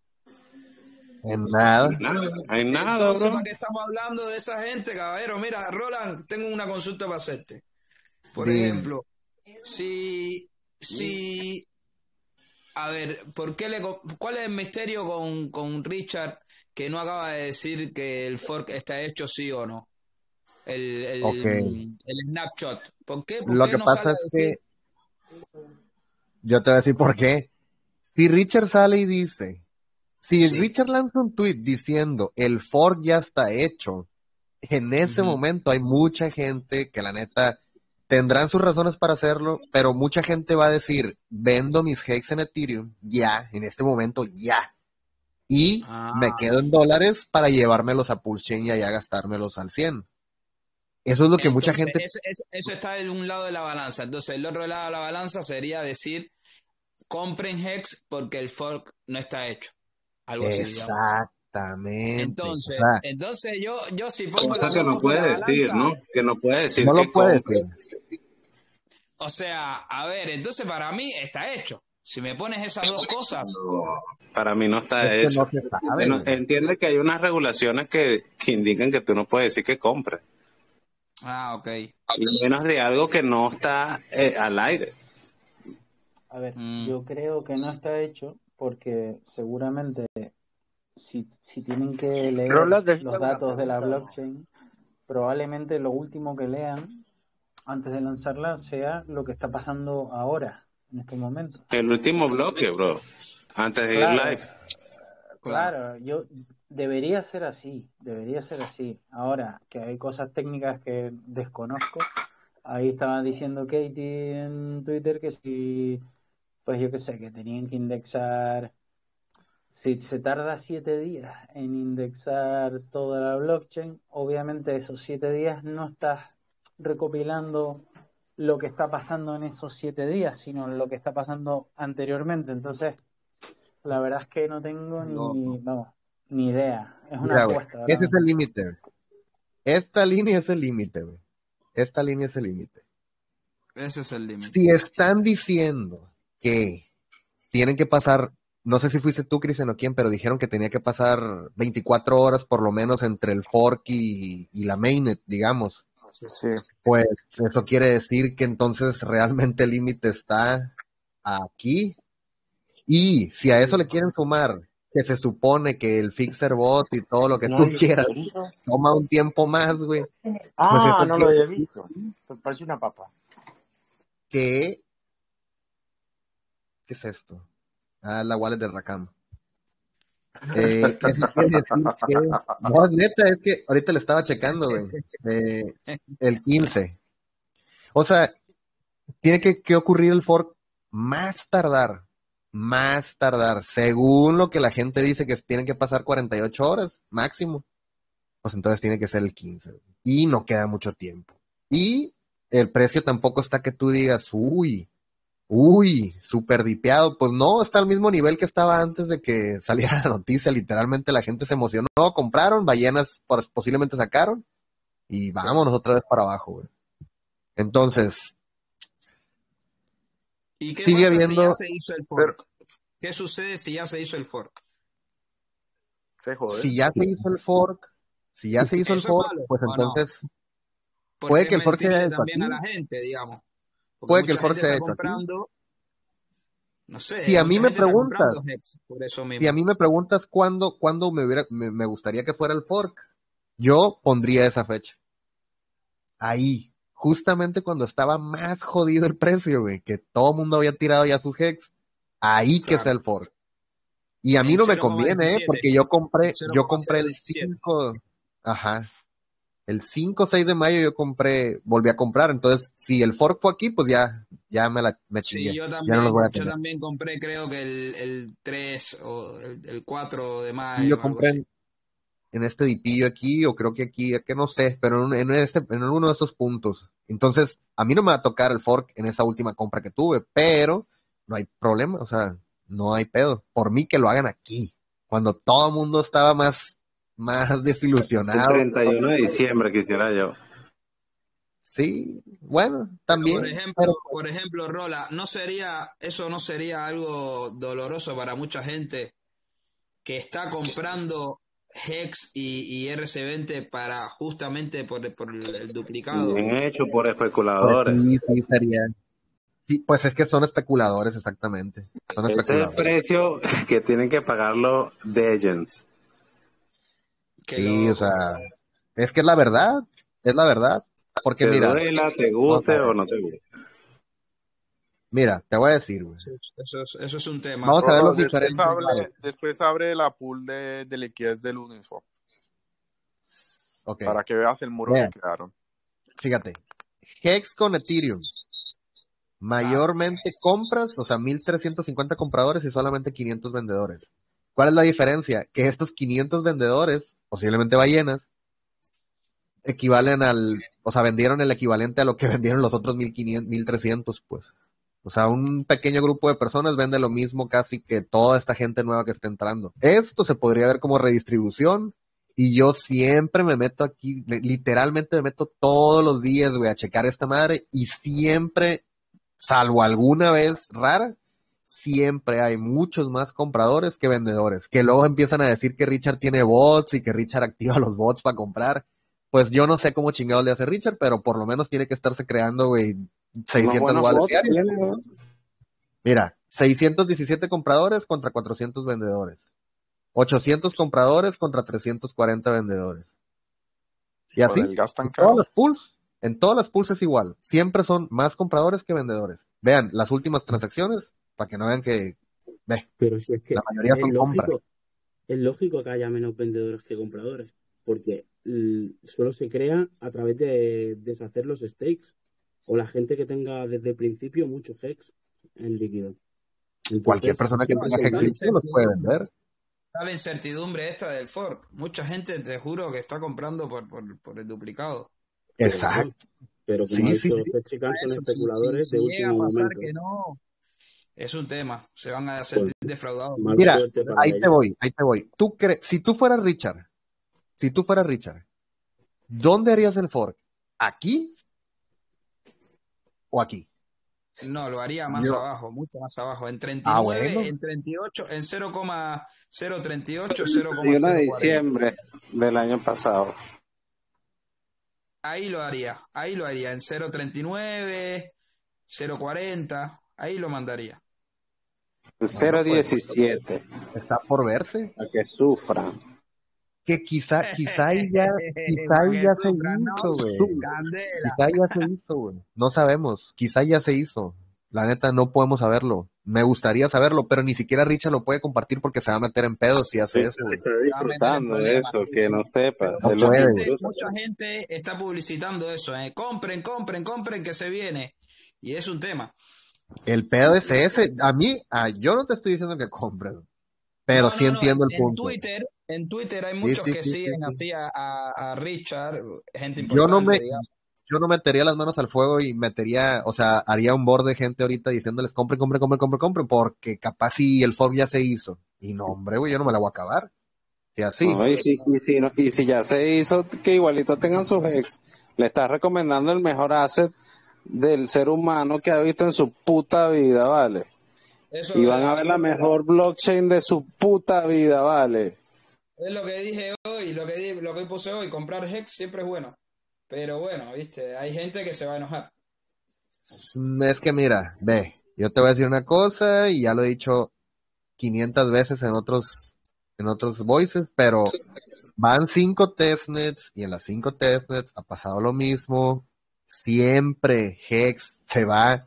En nada. Nada, hay nada, Entonces, bro. ¿para qué estamos hablando de esa gente, caballero? Mira, Roland, tengo una consulta para hacerte. Por Dime. ejemplo, si, si, a ver, ¿por qué le, co- ¿cuál es el misterio con, con Richard que no acaba de decir que el fork está hecho sí o no? El, el, Ok. el snapshot. ¿Por qué? ¿Por Lo qué que no sale pasa a es decir? que yo te voy a decir por qué. Si Richard sale y dice, si Sí. Richard lanza un tweet diciendo el fork ya está hecho, en ese Ujú. momento hay mucha gente que la neta tendrán sus razones para hacerlo, pero mucha gente va a decir, vendo mis hex en Ethereum ya, en este momento ya, y Ah, me quedo en dólares para llevármelos a Pulsechain y allá gastármelos al cien. Eso es lo que mucha entonces, gente... eso, eso, eso está en un lado de la balanza. Entonces, el otro lado de la balanza sería decir, compren Hex porque el fork no está hecho. Algo así, digamos. Exactamente. O Entonces, sea, entonces yo, yo si pongo Cosa las que dos no cosas en la puede decir, balanza, ¿no? Que no puede decir no lo que puede compre. decir. o sea, a ver, entonces para mí está hecho. Si me pones esas dos cosas, No, para mí no está Es que hecho. no se sabe, Eno- güey. Entiende que hay unas regulaciones que, que indican que tú no puedes decir que compres. ah, ok. Y menos de algo que no está eh, al aire. A ver, Mm. yo creo que no está hecho porque seguramente si, si tienen que leer Rolando, yo los tengo una datos de la pregunta. blockchain, probablemente lo último que lean antes de lanzarla sea lo que está pasando ahora, en estos momentos. El último bloque, bro. Antes de ir Claro, live. claro, yo debería ser así, debería ser así. Ahora que hay cosas técnicas que desconozco, ahí estaba diciendo Katie en Twitter que si, pues yo qué sé, que tenían que indexar, si se tarda siete días en indexar toda la blockchain, obviamente esos siete días no estás recopilando lo que está pasando en esos siete días, sino lo que está pasando anteriormente. Entonces, la verdad es que no tengo No. ni, vamos, ni idea. Es una Mira, güey, apuesta ahora ese es mismo. el límite, güey. Esta línea es el límite, güey. Esta línea es el límite. Ese es el límite. Si están diciendo que tienen que pasar, no sé si fuiste tú, Cristian, o quién, pero dijeron que tenía que pasar veinticuatro horas por lo menos entre el fork y, y la mainnet, digamos. Sí. Pues eso quiere decir que entonces realmente el límite está aquí. Y si a eso le quieren sumar que se supone que el fixer bot y todo lo que ¿No tú hay quieras visto? toma un tiempo más, güey, pues Ah, eso no lo quiere había decir visto. Parece una papa. que... ¿Qué es esto? Ah, la wallet de Rakam. Eh, eso quiere decir que... No, neta, es que ahorita le estaba checando, güey. Eh, el quince. O sea, tiene que, que ocurrir el fork más tardar, más tardar, según lo que la gente dice que tienen que pasar cuarenta y ocho horas máximo, pues entonces tiene que ser el quince, y no queda mucho tiempo. Y el precio tampoco está que tú digas, uy, uy, súper dipeado, pues no, está al mismo nivel que estaba antes de que saliera la noticia, literalmente la gente se emocionó, compraron, ballenas posiblemente sacaron, y vámonos otra vez para abajo, güey. Entonces, ¿Y qué sigue pasa si habiendo... ya se hizo el Pero fork? ¿Qué sucede si ya se hizo el fork? se jode. Si ya se hizo el fork, si ya se hizo el ¿Eso es fork, malo pues o no? entonces Porque puede es que el fork se haya mentirle hecho también a aquí, la gente, digamos. Porque puede que el mucha fork gente se haya está hecho aquí. comprando, no Si sé, a mí mucha me gente está comprando preguntas, Hex por eso si a mismo. mí me preguntas cuándo, cuándo me, hubiera, me, me gustaría que fuera el fork, yo pondría esa fecha. Ahí, justamente cuando estaba más jodido el precio, güey, que todo el mundo había tirado ya sus hex. Ahí que Claro. está el fork. Y a mí En no me cero coma conviene, ¿eh? diecisiete. Porque yo compré, En cero yo coma compré cero el diecisiete. cinco, ajá, el cinco o seis de mayo yo compré, volví a comprar, entonces si el fork fue aquí, pues ya, ya me la, me Sí, chingué, yo ya no los también, voy a yo tener. también compré, creo que el, el tres o el, el cuatro de Y mayo yo o algo compré así. en, en este dipillo aquí, o creo que aquí, que no sé, pero en, en este, en uno de estos puntos. Entonces, a mí no me va a tocar el fork en esa última compra que tuve, pero no hay problema, o sea, no hay pedo. Por mí que lo hagan aquí, cuando todo el mundo estaba más, más El desilusionado. treinta y uno de diciembre quisiera yo. Sí, bueno, Pero por también, ejemplo, pero por ejemplo, Rola, no sería, eso no sería algo doloroso para mucha gente que está comprando Hex y, y R C veinte para justamente por, por el, el duplicado. Bien hecho por pues especuladores. sí, sí sería. Sí, pues es que son especuladores, exactamente. Son Ese es el especuladores. precio que tienen que pagar los Legends. Qué Sí, o loco. sea, es que es la verdad, es la verdad. Porque Te mira, duela, te vamos a guste o ver, no te guste. mira, te voy a decir, güey. Eso, es- eso es, eso es un tema. Vamos a ver Rolo, los después diferentes abre, lados. después abre la pool de, de liquidez del Uniswap Ok, para que veas el muro que vean, crearon. fíjate. Hex con Ethereum, Ah, mayormente compras, o sea, mil trescientos cincuenta compradores y solamente quinientos vendedores. ¿Cuál es la diferencia? Que estos quinientos vendedores, posiblemente ballenas, equivalen al, o sea, vendieron el equivalente a lo que vendieron los otros mil quinientos, mil trescientos, pues. O sea, un pequeño grupo de personas vende lo mismo casi que toda esta gente nueva que está entrando. Esto se podría ver como redistribución y yo siempre me meto aquí, li- literalmente me meto todos los días, güey, a checar esta madre y siempre, salvo alguna vez rara, siempre hay muchos más compradores que vendedores, que luego empiezan a decir que Richard tiene bots y que Richard activa los bots para comprar. Pues yo no sé cómo chingados le hace Richard, pero por lo menos tiene que estarse creando, güey, Unos seiscientos buenos wallets bots diarios. tiene, ¿no? Mira, seiscientos diecisiete compradores contra cuatrocientos vendedores. ochocientos compradores contra trescientos cuarenta vendedores. Y Con así, el gas tan en todas caro. las pools, en todas las pools es igual. Siempre son más compradores que vendedores. Vean las últimas transacciones para que no vean que, ve, Pero si es la que mayoría es son compras. lógico, es lógico que haya menos vendedores que compradores, porque mm, solo se crea a través de deshacer los stakes o la gente que tenga desde el principio mucho hex en líquido. Cualquier Entonces, persona que eso no, tenga y hace está la Hex daño. los puede incertidumbre. vender. Está la incertidumbre esta del fork. Mucha gente, te juro, que está comprando por, por, por el duplicado. Pero bueno, Exacto. pero como ha Sí, sí, dicho sí. Hexican, A son eso, si, si, especuladores si de llega a último pasar momento. que no, es un tema. Se van a Pues sentir defraudados. mala Mira, suerte para ahí te ellos. voy, ahí te voy. Tú crees, si tú fueras Richard, si tú fueras Richard, ¿dónde harías el fork? ¿Aquí o aquí? No, lo haría más Yo, abajo, mucho más abajo. En ah, treinta y nueve, bueno. en treinta y ocho, en cero coma cero treinta y ocho, treinta y uno cero coma cero de cuarenta. diciembre del año pasado. Ahí lo haría, ahí lo haría. En cero treinta y nueve, cero cuarenta, ahí lo mandaría. Bueno, cero pues diecisiete. está por verse. Para que sufran. Que quizá, quizá ahí ya, quizá Para ahí que ya se sufran, ¿no? hizo, güey. Candela. Quizá ya se hizo, güey. No sabemos. Quizá ya se hizo. La neta, no podemos saberlo. Me gustaría saberlo, pero ni siquiera Richard lo puede compartir porque se va a meter en pedos si hace eso, güey. Está Se va a meter en disfrutando de problemas, eso, sí, que sí. no sepa. Pero No Es lo mucha puede, que güey. gente, disfruta. mucha gente está publicitando eso, ¿eh? Compren, compren, compren que se viene. Y es un tema. El pedo es ese. A mí, ah, yo no te estoy diciendo que compres, pero No, sí no, no. En, entiendo el en punto. Twitter, en Twitter hay Sí, muchos sí, que sí, sí, siguen sí. así a, a, a Richard, gente Yo no importante, me, digamos. yo no metería las manos al fuego y metería, o sea, haría un board de gente ahorita diciéndoles compren, compren, compren, compren, compren, porque capaz si el fork ya se hizo. Y no, hombre, güey, yo no me la voy a acabar. Si así. No, y, si, y, si no- y si ya se hizo, que igualito tengan sus ex. Le estás recomendando el mejor asset del ser humano que ha visto en su puta vida, ¿vale? Eso Y es van a verdad. ver la mejor blockchain de su puta vida, ¿vale? Es lo que dije hoy, lo que, di- lo que puse hoy. Comprar Hex siempre es bueno. Pero bueno, viste, hay gente que se va a enojar. Es que mira, ve, yo te voy a decir una cosa y ya lo he dicho quinientas veces en otros, en otros voices, pero van cinco testnets y en las cinco testnets ha pasado lo mismo. Siempre Hex se va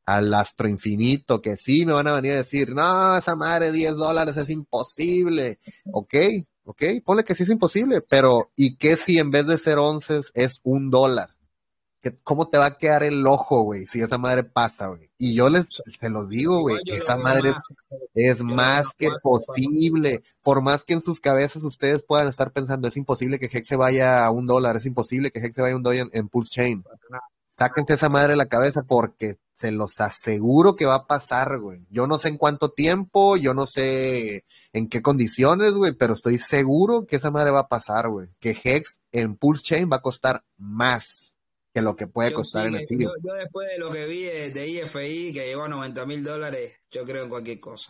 al astro infinito, que sí me van a venir a decir, no, esa madre diez dólares es imposible. Ok, ok, ponle que sí es imposible, pero ¿y qué si en vez de ser once es un dólar? ¿Cómo te va a quedar el ojo, güey, si esa madre pasa, güey? Y yo les se los digo, güey, esa madre es, es más que posible. Por más que en sus cabezas ustedes puedan estar pensando, es imposible que Hex se vaya a un dólar, es imposible que Hex se vaya a un dólar en, en Pulse Chain. Sáquense esa madre de la cabeza porque se los aseguro que va a pasar, güey. Yo no sé en cuánto tiempo, yo no sé en qué condiciones, güey, pero estoy seguro que esa madre va a pasar, güey. Que Hex en Pulse Chain va a costar más que lo que puede Yo costar sí en que, Ethereum. yo, yo después de lo que vi de, de I F I, que llegó a noventa mil dólares, yo creo en cualquier cosa.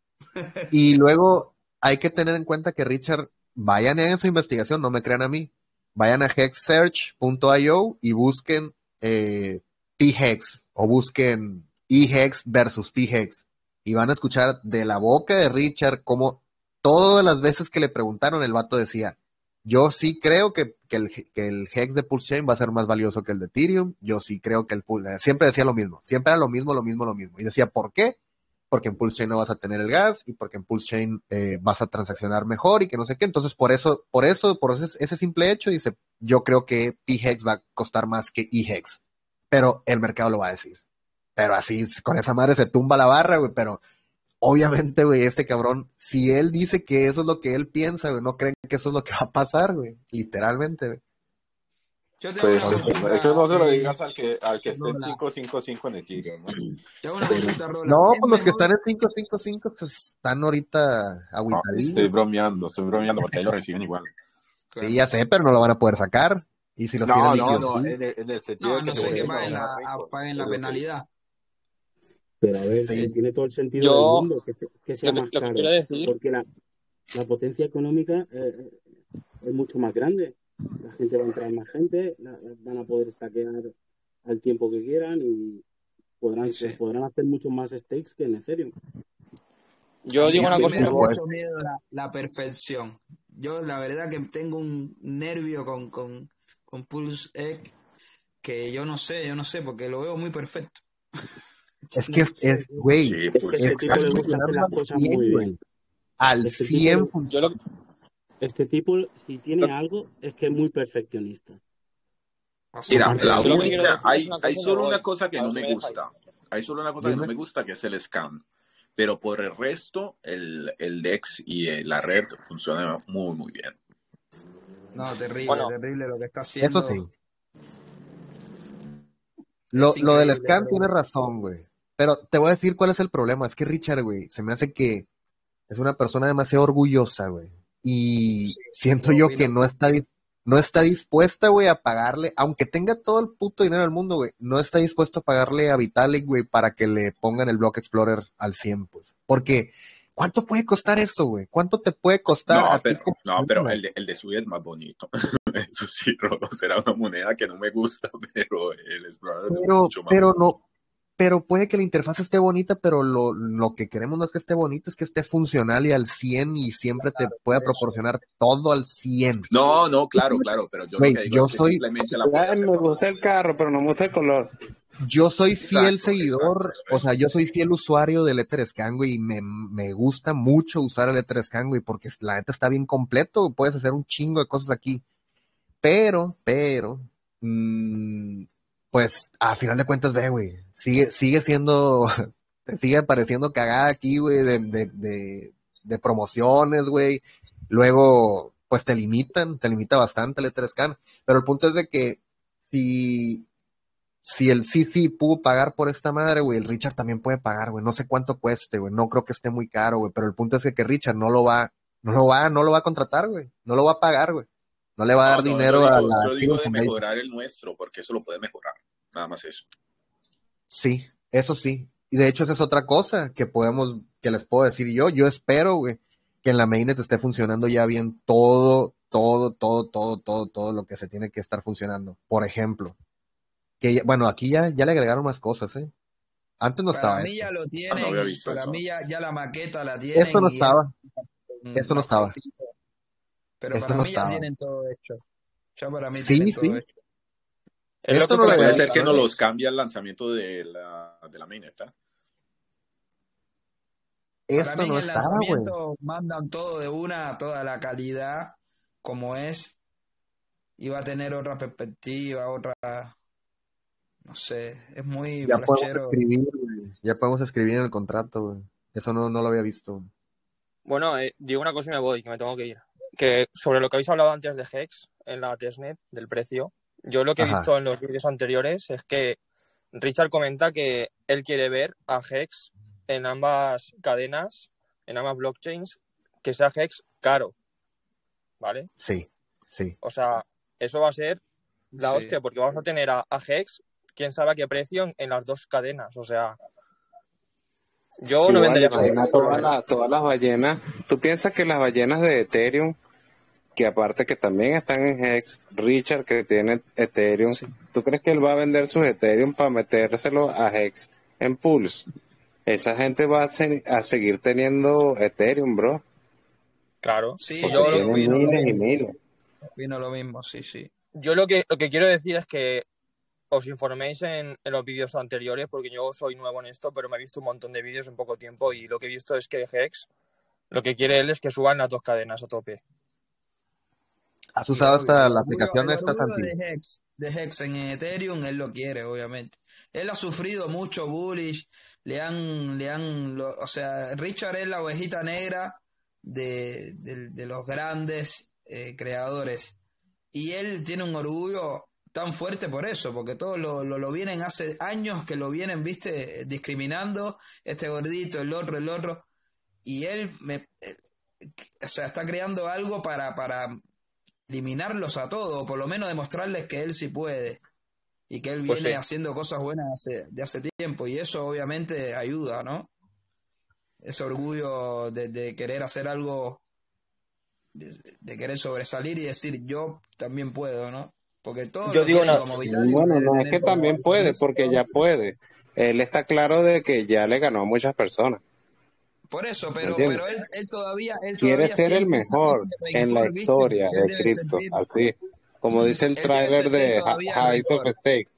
Y luego hay que tener en cuenta que Richard, vayan en su investigación, no me crean a mí, vayan a hex search punto i o y busquen eh, P-Hex o busquen E-Hex versus P-Hex y van a escuchar de la boca de Richard como todas las veces que le preguntaron el vato decía, yo sí creo que, que, el, que el Hex de Pulse Chain va a ser más valioso que el de Ethereum, yo sí creo que el Pulse, siempre decía lo mismo, siempre era lo mismo, lo mismo, lo mismo, y decía, ¿por qué? Porque en Pulse Chain no vas a tener el gas y porque en Pulse Chain eh, vas a transaccionar mejor y que no sé qué. Entonces, por eso, por eso, por ese, ese simple hecho, dice, yo creo que P-Hex va a costar más que E-Hex. Pero el mercado lo va a decir. Pero así, con esa madre se tumba la barra, güey. Pero obviamente, güey, este cabrón, si él dice que eso es lo que él piensa, güey, no creen que eso es lo que va a pasar, güey. Literalmente, güey. Yo tengo Pues una consulta. eso no se lo eh, digas al que, al que esté en Rola. cinco cinco cinco en Ethereum, ¿no? Tengo una consulta, Rola. No, ¿Es pues los que mejor? están en cinco cinco cinco pues están ahorita No, agüitadillos. estoy bromeando, estoy bromeando porque ahí lo reciben igual. Sí, ya sé, pero no lo van a poder sacar. Y si los tienen No, no, líquidos, no, sí. en el, en el sentido No, de a que no se ser que vuelven paguen la, más a- ricos. paguen la Es lo que- penalidad. Pero a ver, Sí. eh, tiene todo el sentido Yo- del mundo que, se- que sea Lo que, más lo que caro, quiero decir, porque la, la potencia económica eh, es mucho más grande. La gente va a entrar más gente, la- van a poder stackear al tiempo que quieran y podrán, Sí. podrán hacer mucho más stakes que en Ethereum. yo A mí, digo a una mí cosa, me da Pues, mucho miedo la, la perfección. Yo la verdad que tengo un nervio con, con, con Pulse X que yo no sé, yo no sé, porque lo veo muy perfecto. es No que es, sé. es, güey, Sí, Es que pues este está tipo le gusta hacer funcionando las al cosas cien, muy güey. bien. Al Este tipo, cien le- funciona. yo lo, este tipo, si lo- tiene algo, es que es muy perfeccionista. Así mira, es. Aparte la de yo lo todo, que quiero única, decir es hay, una hay cosa y me solo una voy. cosa que A no ver si me me gusta. dejáis. Hay solo una cosa que no Dime. me gusta, que es el scam. Pero por el resto, el, el DEX y eh, la red funcionan muy, muy bien. No, terrible, Bueno, terrible lo que está Eso haciendo. sí. Lo, Es lo del increíble, scam pero tiene razón, güey. Pero te voy a decir cuál es el problema. Es que Richard, güey, se me hace que es una persona demasiado orgullosa, güey. Y sí, siento yo yo opino que no igual. está, dis- no está dispuesta, güey, a pagarle, aunque tenga todo el puto dinero del mundo, güey, no está dispuesto a pagarle a Vitalik, güey, para que le pongan el Block Explorer al cien, pues. Porque, ¿cuánto puede costar eso, güey? ¿Cuánto te puede costar No, a ti pero, como no, pero persona? el de, el de Sui es más bonito. Eso sí, Rolo, será una moneda que no me gusta, pero el Explorer es Pero, mucho más pero bonito. no, pero puede que la interfaz esté bonita, pero lo, lo que queremos no es que esté bonito, es que esté funcional y al cien y siempre te pueda Por eso. proporcionar todo al cien. No, no, claro, claro, pero yo lo Güey, que digo yo es que soy, simplemente la puede Ay, hacer me más gusta el fluida. carro, pero no me gusta el color. yo soy fiel Exacto, exacto, seguidor, eso o es. sea, yo soy fiel usuario del Etherscan, güey, y me, me gusta mucho usar el Etherscan, güey, porque la neta está bien completo, puedes hacer un chingo de cosas aquí. Pero, pero, mm, pues, a final de cuentas, ve, güey, sigue, sigue siendo, te sigue apareciendo cagada aquí, güey, de, de, de, de promociones, güey. Luego, pues te limitan, te limita bastante el Etherscan. Pero el punto es de que si, si el C C pudo pagar por esta madre, güey, el Richard también puede pagar, güey. No sé cuánto cueste, güey. No creo que esté muy caro, güey. Pero el punto es que, que Richard no lo va, no lo va, no lo va a contratar, güey. No lo va a pagar, güey. No le va a No, dar no, yo dinero a digo, la yo digo Ethereum de Foundation. mejorar el nuestro, porque eso lo puede mejorar. Nada más eso. Sí, eso sí. Y de hecho esa es otra cosa que podemos, que les puedo decir yo. Yo espero, güey, que en la mainnet esté funcionando ya bien todo, todo, todo, todo, todo, todo lo que se tiene que estar funcionando. Por ejemplo, que ya- bueno, aquí ya, ya le agregaron más cosas, ¿eh? Antes no Para estaba mí esto. ya lo Ah, no tienen había y visto para eso. mí ya, ya la maqueta la Esto tienen no y es estaba, un- esto no una estaba, fotito. Pero esto para no mí ya estaba. tienen todo hecho. Ya para mí Sí, tienen todo sí, hecho. Es lo Esto que no lo había Puede comentaba ser que visto, no ¿eh? los cambie el lanzamiento de la, de la mainnet, ¿eh? Para Esto mí en no el estaba, güey. lanzamiento mandan todo de una, toda la calidad como es, y va a tener otra perspectiva, otra, no sé, es muy Ya podemos flashero. escribir, güey. Ya podemos escribir en el contrato, güey. Eso no, no lo había visto. Bueno, eh, digo una cosa y me voy, que me tengo que ir. Que sobre lo que habéis hablado antes de Hex en la testnet, del precio, yo lo que he Ajá. visto en los vídeos anteriores es que Richard comenta que él quiere ver a Hex en ambas cadenas, en ambas blockchains, que sea Hex caro, ¿vale? Sí, sí. O sea, eso va a ser la Sí. hostia, porque vamos a tener a, a Hex, quién sabe a qué precio en, en las dos cadenas. O sea, yo no Igual, vendería por imagina Hex. todas las, todas las ballenas. ¿Tú piensas que las ballenas de Ethereum, que aparte que también están en Hex, Richard que tiene Ethereum, Sí. ¿tú crees que él va a vender sus Ethereum para metérselo a Hex en Pulse? Esa gente va a, se- a seguir teniendo Ethereum, bro. Claro. Sí, Pues sí, yo, lo- Tienen opino lo miles y mismo, miles. opino lo mismo, sí, sí. yo lo que lo que quiero decir es que os informéis en, en los vídeos anteriores, porque yo soy nuevo en esto, pero me he visto un montón de vídeos en poco tiempo y lo que he visto es que Hex, lo que quiere él es que suban las dos cadenas a tope. ¿Has Sí, usado obvio. hasta El la orgullo, aplicación el esta, orgullo Santi? de Hex, de Hex en Ethereum, él lo quiere, obviamente. Él ha sufrido mucho bullish, le han, le han, lo- o sea, Richard es la ovejita negra de, de, de los grandes eh, creadores. Y él tiene un orgullo tan fuerte por eso, porque todos lo, lo, lo vienen hace años que lo vienen, viste, discriminando, este gordito, el otro, el otro. Y él, me, eh, o sea, está creando algo para, para eliminarlos a todos, o por lo menos demostrarles que él sí puede y que él Pues viene sí. haciendo cosas buenas hace, de hace tiempo, y eso obviamente ayuda, ¿no? Ese orgullo de, de querer hacer algo, de, de querer sobresalir y decir yo también puedo, ¿no? Porque todos Yo lo digo tienen una, como Vitalik, lo Bueno, debe no es tener que como también puede, Alfonso. porque ya puede. Él está claro de que ya le ganó a muchas personas, Por eso, ¿me pero, entiendes? pero él, él todavía, él Quiere todavía ser el siente esa- mejor ese en la rencor, ¿viste? historia Él de debe cripto, sentir, así. Como dice el él debe tráiler sentir de todavía Height of rencor. Stake.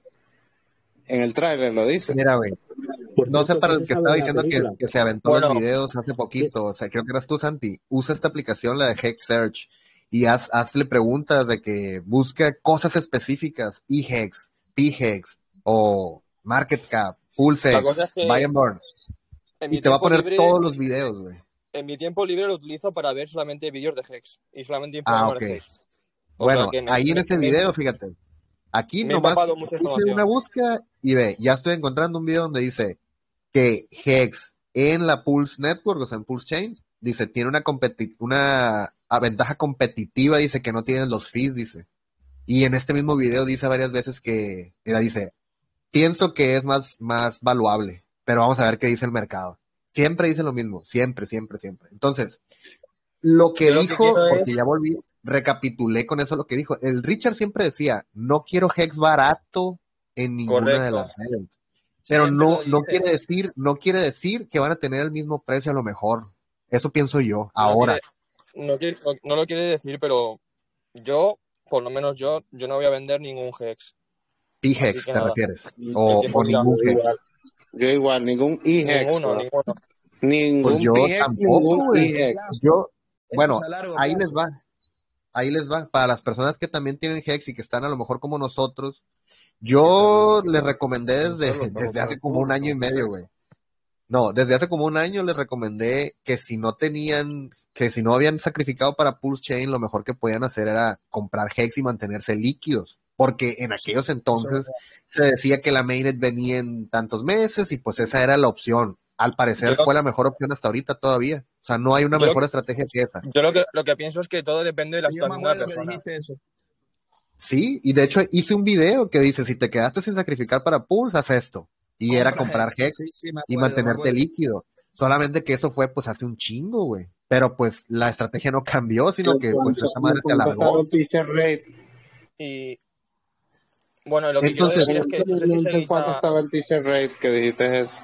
En el tráiler lo dice. Mira, güey. Por No sé, cierto, para ¿qué el se que sabe estaba de la diciendo que, película? que se aventó los bueno, videos hace ¿Qué? poquito, o sea, creo que eras tú, Santi. Usa esta aplicación, la de Hex Search, y haz, hazle preguntas de que busca cosas específicas, eHex, pHex, o Market Cap, la PulseX, cosa es Buy que and Burn, en y mi te va a tiempo poner libre, todos los videos, güey. en mi tiempo libre lo utilizo para ver solamente vídeos de Hex y solamente Ah, informarme ok. de Hex. O sea Bueno, que me, ahí en me, ese me, video, fíjate, aquí me he nomás empapado mucha hice una información. búsqueda y ve, ya estoy encontrando un video donde dice que Hex en la Pulse Network, o sea, en Pulse Chain, dice, tiene una, competi una a ventaja competitiva, dice que no tienen los fees, dice. Y en este mismo video dice varias veces que, mira, dice, pienso que es más, más valuable, pero vamos a ver qué dice el mercado. Siempre dice lo mismo, siempre, siempre, siempre. Entonces, lo que Yo lo que dijo, quiero porque es, ya volví, recapitulé con eso lo que dijo. El Richard siempre decía, no quiero Hex barato en ninguna de correcto, las redes. Pero siempre no, lo no dice, quiere decir, no quiere decir que van a tener el mismo precio a lo mejor. Eso pienso yo, no ahora. quiere, no quiere, no, no lo quiere decir, pero yo, por lo menos yo, yo no voy a vender ningún Hex. Así pHex, que ¿te nada, refieres? el O, tiempo o dirá. ningún Yo Hex. igual, yo igual, ningún eHex, Ninguno, bro. ninguno. Pues Ningún yo pHex, Eso tampoco, ningún es a güey. largo eHex. plazo, Yo, eso bueno, es a largo ahí les plazo. va, ahí les va. Para las personas que también tienen Hex y que están a lo mejor como nosotros, yo les recomendé No desde, solo para desde hace comprar como un Pulse, año y con medio, Hex. güey. No, desde hace como un año les recomendé que si no tenían, que si no habían sacrificado para Pulse Chain, lo mejor que podían hacer era comprar Hex y mantenerse líquidos. Porque en Sí, aquellos eso es entonces verdad. se decía que la mainnet venía en tantos meses y pues esa era la opción. Al parecer Yo, fue la mejor opción hasta ahorita todavía. O sea, no hay una yo, mejor estrategia que esa. yo lo que, lo que pienso es que todo depende de la Sí, yo me situación de la acuerdo que persona. dijiste eso. Sí, y de hecho hice un video que dice, si te quedaste sin sacrificar para Pulse, haz esto. Y era Compra comprar Hex. Hex Sí, sí, me y acuerdo, me mantenerte acuerdo. líquido. Solamente que eso fue pues hace un chingo, güey. Pero pues la estrategia no cambió, sino ¿En que pues cuánto, esta madre en se cuánto estaba alargó. el teacher rate? Y bueno, lo que quiero Entonces, decir es que no sé si ¿En seguís cuánto a, estaba el teacher rate que dijiste eso?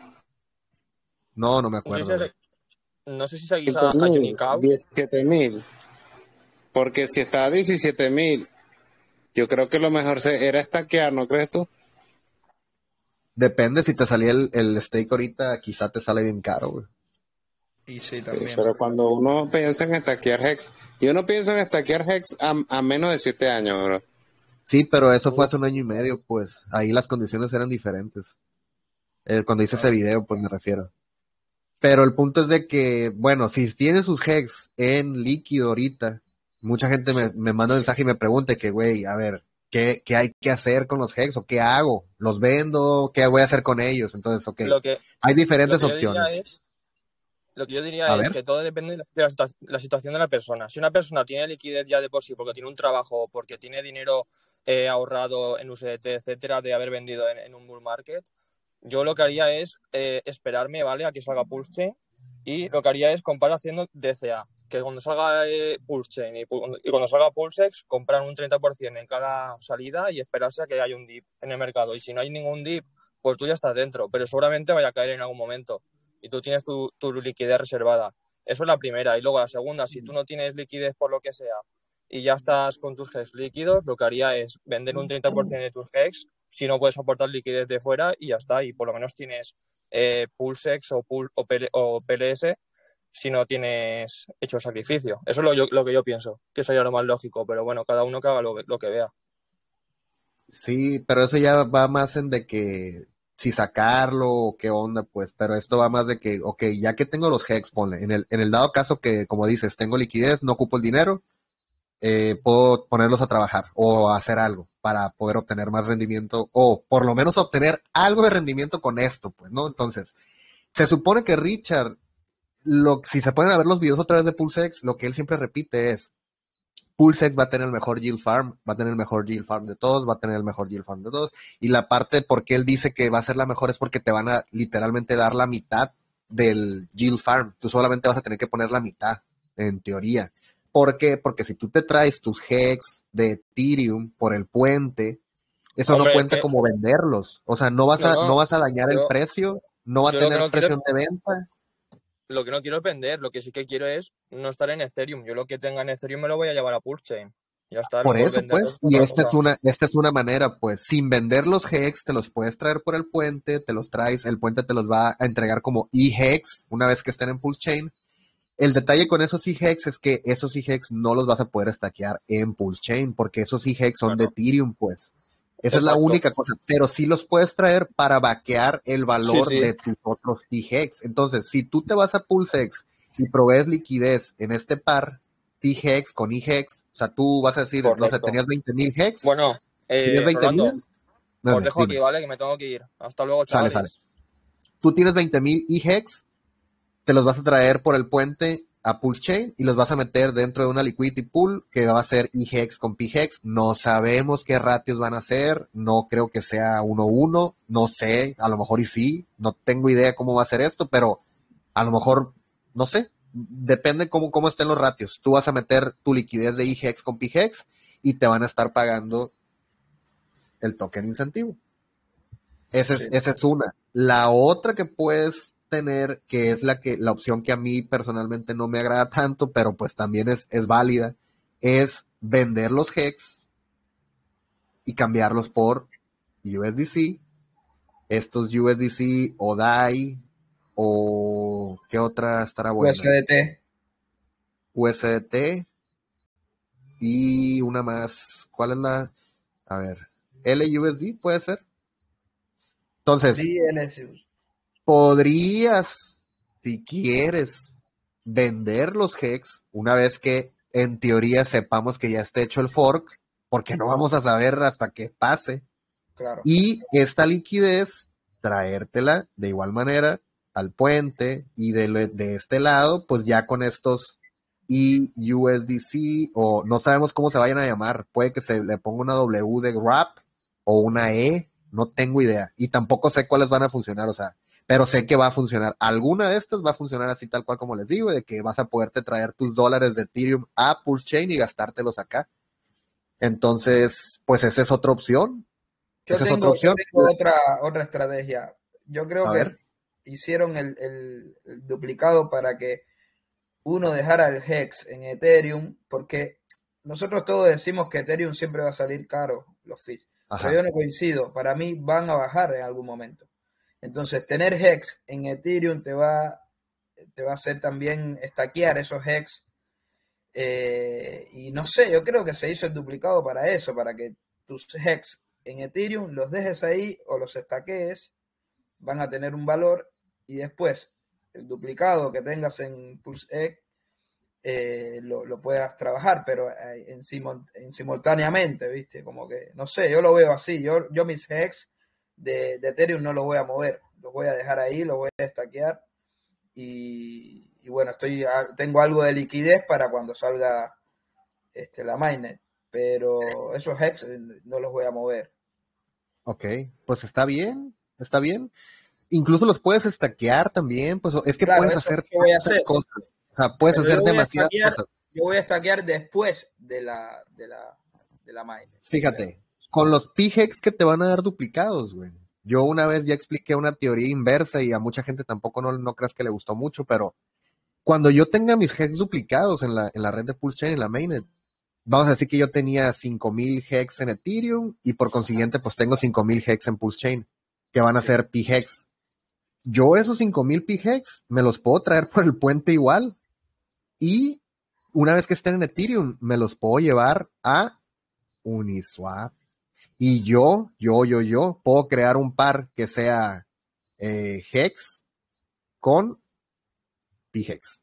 no, no me no sé si, acuerdo, güey. no sé si seguís cinco a, a Johnny mil, Caus. diecisiete mil. Porque si está a diecisiete mil Yo creo que lo mejor se- era stackear, ¿no crees tú? Depende, si te salía el, el stake ahorita, quizá te sale bien caro, güey. Y sí, Sí, también. pero cuando uno piensa en stackear Hex, y uno piensa en stackear Hex a, a menos de siete años, bro. Sí, pero eso fue hace un año y medio, pues. Ahí las condiciones eran diferentes. Eh, cuando hice ese video, pues me refiero. Pero el punto es de que, bueno, si tienes sus Hex en líquido ahorita, mucha gente me, me manda un mensaje y me pregunta que, güey, a ver, ¿qué, qué hay que hacer con los Hex o qué hago? ¿Los vendo? ¿Qué voy a hacer con ellos? Entonces, ok, Lo que, hay lo diferentes que yo diría opciones. es, lo que yo diría A es ver, que todo depende de la, de la situa- la situación de la persona. Si una persona tiene liquidez ya de por sí porque tiene un trabajo o porque tiene dinero eh, ahorrado en U S D T, etcétera, de haber vendido en, en un bull market, yo lo que haría es eh, esperarme, ¿vale?, a que salga Pulse Chain, y lo que haría es comprar haciendo D C A, que cuando salga eh, Pulse Chain y, pu- y cuando salga PulseX, comprar un treinta por ciento en cada salida y esperarse a que haya un dip en el mercado. Y si no hay ningún dip, pues tú ya estás dentro, pero seguramente vaya a caer en algún momento y tú tienes tu, tu liquidez reservada. Eso es la primera. Y luego la segunda, si tú no tienes liquidez por lo que sea y ya estás con tus Hex líquidos, lo que haría es vender un treinta por ciento de tus Hex si no puedes aportar liquidez de fuera y ya está. Y por lo menos tienes eh, PulseX o, Pul o, P L o P L S si no tienes hecho sacrificio. Eso es lo, yo, lo que yo pienso, que sería lo más lógico, pero bueno, cada uno que haga lo, lo que vea. sí, pero eso ya va más en de que si sacarlo o qué onda, pues, pero esto va más de que, ok, ya que tengo los Hex, ponle, en el, en el dado caso que, como dices, tengo liquidez, no ocupo el dinero, eh, puedo ponerlos a trabajar o a hacer algo para poder obtener más rendimiento o por lo menos obtener algo de rendimiento con esto, pues, ¿no? Entonces, se supone que Richard, lo, si se ponen a ver los videos otra vez de PulseX, lo que él siempre repite es, PulseX va a tener el mejor yield farm, va a tener el mejor yield farm de todos, va a tener el mejor yield farm de todos, y la parte por qué él dice que va a ser la mejor es porque te van a literalmente dar la mitad del yield farm, tú solamente vas a tener que poner la mitad, en teoría. ¿Por qué? Porque si tú te traes tus Hex de Ethereum por el puente, eso no Hombre, es cuenta que... como venderlos, o sea, no vas No, a, no no, vas a dañar el yo, precio, no va a yo lo que tener no quiero... presión de venta. Lo que no quiero es vender, lo que sí que quiero es no estar en Ethereum. Yo lo que tenga en Ethereum me lo voy a llevar a PulseChain. Ya está, Por luego eso, pues, venderlo es y otra esta es cosa. una, esta es una manera, pues, sin vender los Hex, te los puedes traer por el puente, te los traes, el puente te los va a entregar como e-Hex una vez que estén en PulseChain. El detalle con esos e-Hex es que esos e-Hex no los vas a poder stackear en PulseChain, porque esos e-Hex son de Ethereum, pues. Esa es la Exacto. única cosa, pero sí los puedes traer para vaquear el Sí, valor sí. de tus otros e-Hex. Entonces, si tú te vas a PulseX y provees liquidez en este par, e-Hex con e-Hex, o sea, tú vas a decir, no sé, Correcto. tenías veinte mil Hex, Bueno, ¿tenías eh, veinte Rolando, mil? os Dime, dejo aquí, dime. ¿vale? Que me tengo que ir. Hasta luego, Sale, sale. chavales. Tú tienes veinte mil e-Hex, te los vas a traer por el puente a PulseChain y los vas a meter dentro de una liquidity pool que va a ser e-Hex con P-Hex. No sabemos qué ratios van a ser, no creo que sea uno uno, no sé, a lo mejor y sí, no tengo idea cómo va a ser esto, pero a lo mejor, no sé, depende cómo, cómo estén los ratios. Tú vas a meter tu liquidez de e-Hex con P-Hex y te van a estar pagando el token incentivo. Esa es, Sí. esa es una. La otra que puedes tener, que es la que, la opción que a mí personalmente no me agrada tanto, pero pues también es, es válida, es vender los Hex y cambiarlos por U S D C. Estos U S D C o D A I o ¿qué otra estará buena? U S D T. U S D T y una más. ¿Cuál es la? A ver, L U S D puede ser. Entonces, D L C. podrías, si quieres, vender los Hex una vez que en teoría sepamos que ya esté hecho el fork, porque no vamos a saber hasta que pase. Claro. Y esta liquidez, traértela de igual manera al puente y de, de este lado, pues ya con estos E U S D C, o no sabemos cómo se vayan a llamar, puede que se le ponga una W de wrap o una E, no tengo idea, y tampoco sé cuáles van a funcionar, o sea, pero sé que va a funcionar. Alguna de estas va a funcionar así tal cual como les digo, de que vas a poderte traer tus dólares de Ethereum a PulseChain y gastártelos acá. Entonces, pues esa es otra opción. Yo Esa es tengo, otra opción. yo tengo otra, otra estrategia. Yo creo A que ver. hicieron el, el- el duplicado para que uno dejara el Hex en Ethereum, porque nosotros todos decimos que Ethereum siempre va a salir caro, los fees, Ajá. pero yo no coincido. Para mí van a bajar en algún momento. Entonces, tener Hex en Ethereum te va, te va a hacer también stackear esos Hex. Eh, y no sé, yo creo que se hizo el duplicado para eso, para que tus Hex en Ethereum los dejes ahí o los stackees, van a tener un valor, y después el duplicado que tengas en PulseX eh, lo, lo puedas trabajar, pero eh, en, simul en simultáneamente, ¿viste? Como que, no sé, yo lo veo así. Yo, yo mis Hex de, de Ethereum no los voy a mover, los voy a dejar ahí, los voy a stackear, y, y bueno, estoy tengo algo de liquidez para cuando salga este, la mainnet, pero esos Hex no los voy a mover. Ok, pues está bien, está bien. Incluso los puedes stackear también, pues es que Claro, puedes eso hacer es lo que voy a tantas hacer. cosas. O sea, puedes Pero hacer yo voy a demasiadas stackear, cosas. yo voy a stackear después de la, de la, de la mainnet. Fíjate, con los P H E X que te van a dar duplicados, güey. Yo una vez ya expliqué una teoría inversa y a mucha gente tampoco no, no creas que le gustó mucho, pero cuando yo tenga mis Hex duplicados en la, en la red de PulseChain, en la mainnet, vamos a decir que yo tenía cinco mil Hex en Ethereum y por consiguiente pues tengo cinco mil Hex en PulseChain, que van a ser P Hex. Yo esos cinco mil P Hex me los puedo traer por el puente igual y una vez que estén en Ethereum me los puedo llevar a Uniswap. Y yo, yo, yo, yo puedo crear un par que sea eh, Hex con P Hex.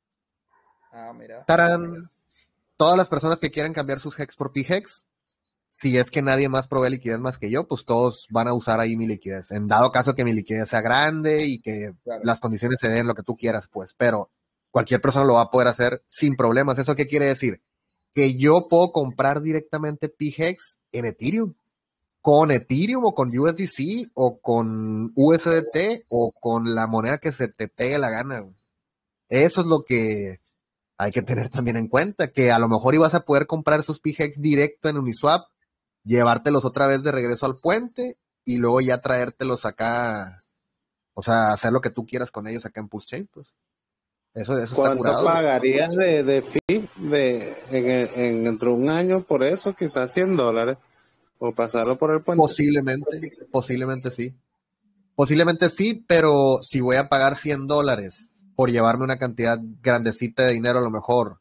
Ah, mira. ¡Tarán! Todas las personas que quieran cambiar sus Hex por P Hex, si es que nadie más provee liquidez más que yo, pues todos van a usar ahí mi liquidez. En dado caso que mi liquidez sea grande y que Claro. las condiciones se den lo que tú quieras, pues, pero cualquier persona lo va a poder hacer sin problemas. ¿Eso qué quiere decir? Que yo puedo comprar directamente P Hex en Ethereum. Con Ethereum o con U S D C o con U S D T o con la moneda que se te pegue la gana, güey. Eso es lo que hay que tener también en cuenta, que a lo mejor ibas a poder comprar esos P Hex directo en Uniswap, llevártelos otra vez de regreso al puente y luego ya traértelos acá, o sea, hacer lo que tú quieras con ellos acá en PulseChain, pues. Eso, eso está ¿Cuánto curado. pagarías de, de fee de, en, en, dentro de un año por eso? Quizás cien dólares. O pasarlo por el puente. Posiblemente, posiblemente sí. Posiblemente sí, pero si voy a pagar cien dólares por llevarme una cantidad grandecita de dinero a lo mejor,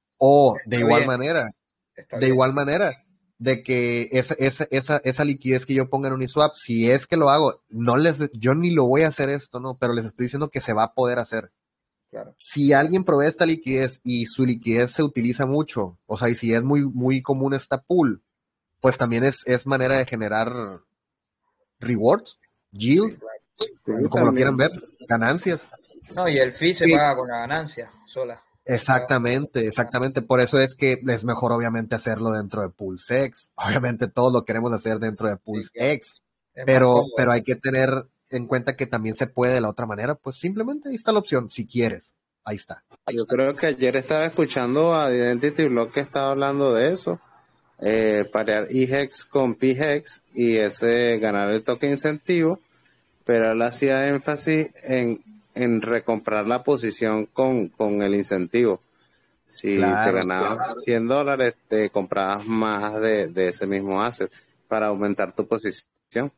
o de Está igual bien, manera, está de bien. igual manera, de que esa, esa, esa, esa liquidez que yo ponga en Uniswap, si es que lo hago, no les, yo ni lo voy a hacer esto, ¿no? Pero les estoy diciendo que se va a poder hacer. Claro. Si alguien provee esta liquidez y su liquidez se utiliza mucho, o sea, y si es muy, muy común esta pool, pues también es, es manera de generar rewards, yield, Sí, claro. Sí, como también. lo quieran ver, ganancias. No, y el fee se Sí, paga con la ganancia sola. exactamente, exactamente. Por eso es que es mejor obviamente hacerlo dentro de PulseX. Obviamente todos lo queremos hacer dentro de Sí, claro. PulseX, Es más pero, cómodo. pero hay que tener en cuenta que también se puede de la otra manera. Pues simplemente ahí está la opción, si quieres. Ahí está. Yo creo que ayer estaba escuchando a Identity Block que estaba hablando de eso. Eh, parear E Hex con P Hex y ese ganar el toque incentivo, pero él hacía énfasis en, en recomprar la posición con, con el incentivo. Si te Claro, ganabas cien dólares, te comprabas más de, de ese mismo asset para aumentar tu posición.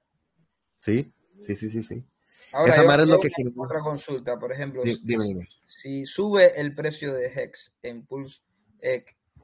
sí, sí, sí, sí, sí. Ahora, Esa yo, madre es yo lo que una genera. otra consulta, por ejemplo, Di- si, Dime, dime. si sube el precio de Hex en Pulse, eh,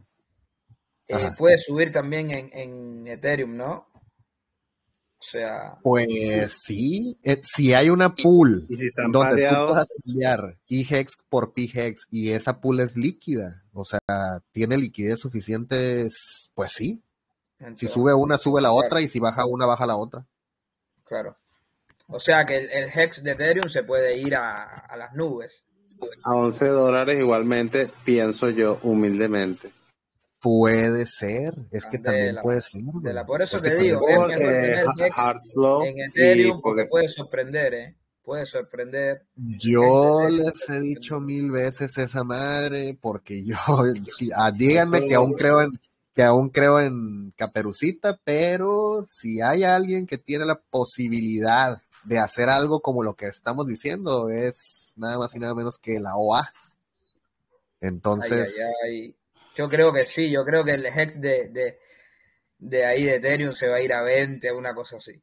eh, Ajá. puede subir también en, en Ethereum, ¿no? O sea, Pues sí, eh, si hay una pool Y si están donde tú pareados, puedas cambiar E Hex por P Hex y esa pool es líquida, o sea, tiene liquidez suficiente, pues sí. Si entonces, sube una, sube la claro, otra y si baja una, baja la otra. claro. O sea que el, el Hex de Ethereum se puede ir a, a las nubes. a once dólares igualmente, pienso yo humildemente. Puede ser, es que también Candela, puede mano. ser, Candela. güey. Por eso Es que te también digo, es puede mejor ser. Porque tener Hex hard flow en y Ethereum porque porque puede sorprender, ¿eh? Puede sorprender. El Hex de Yo Ethereum les puede he dicho sorprender. mil veces esa madre, porque yo, ah, díganme que aún creo en, que aún creo en Caperucita, pero si hay alguien que tiene la posibilidad de hacer algo como lo que estamos diciendo, es nada más y nada menos que la O A. Ay, Entonces, ay, ay. Yo creo que sí, yo creo que el Hex de, de, de ahí de Ethereum se va a ir a veinte, una cosa así.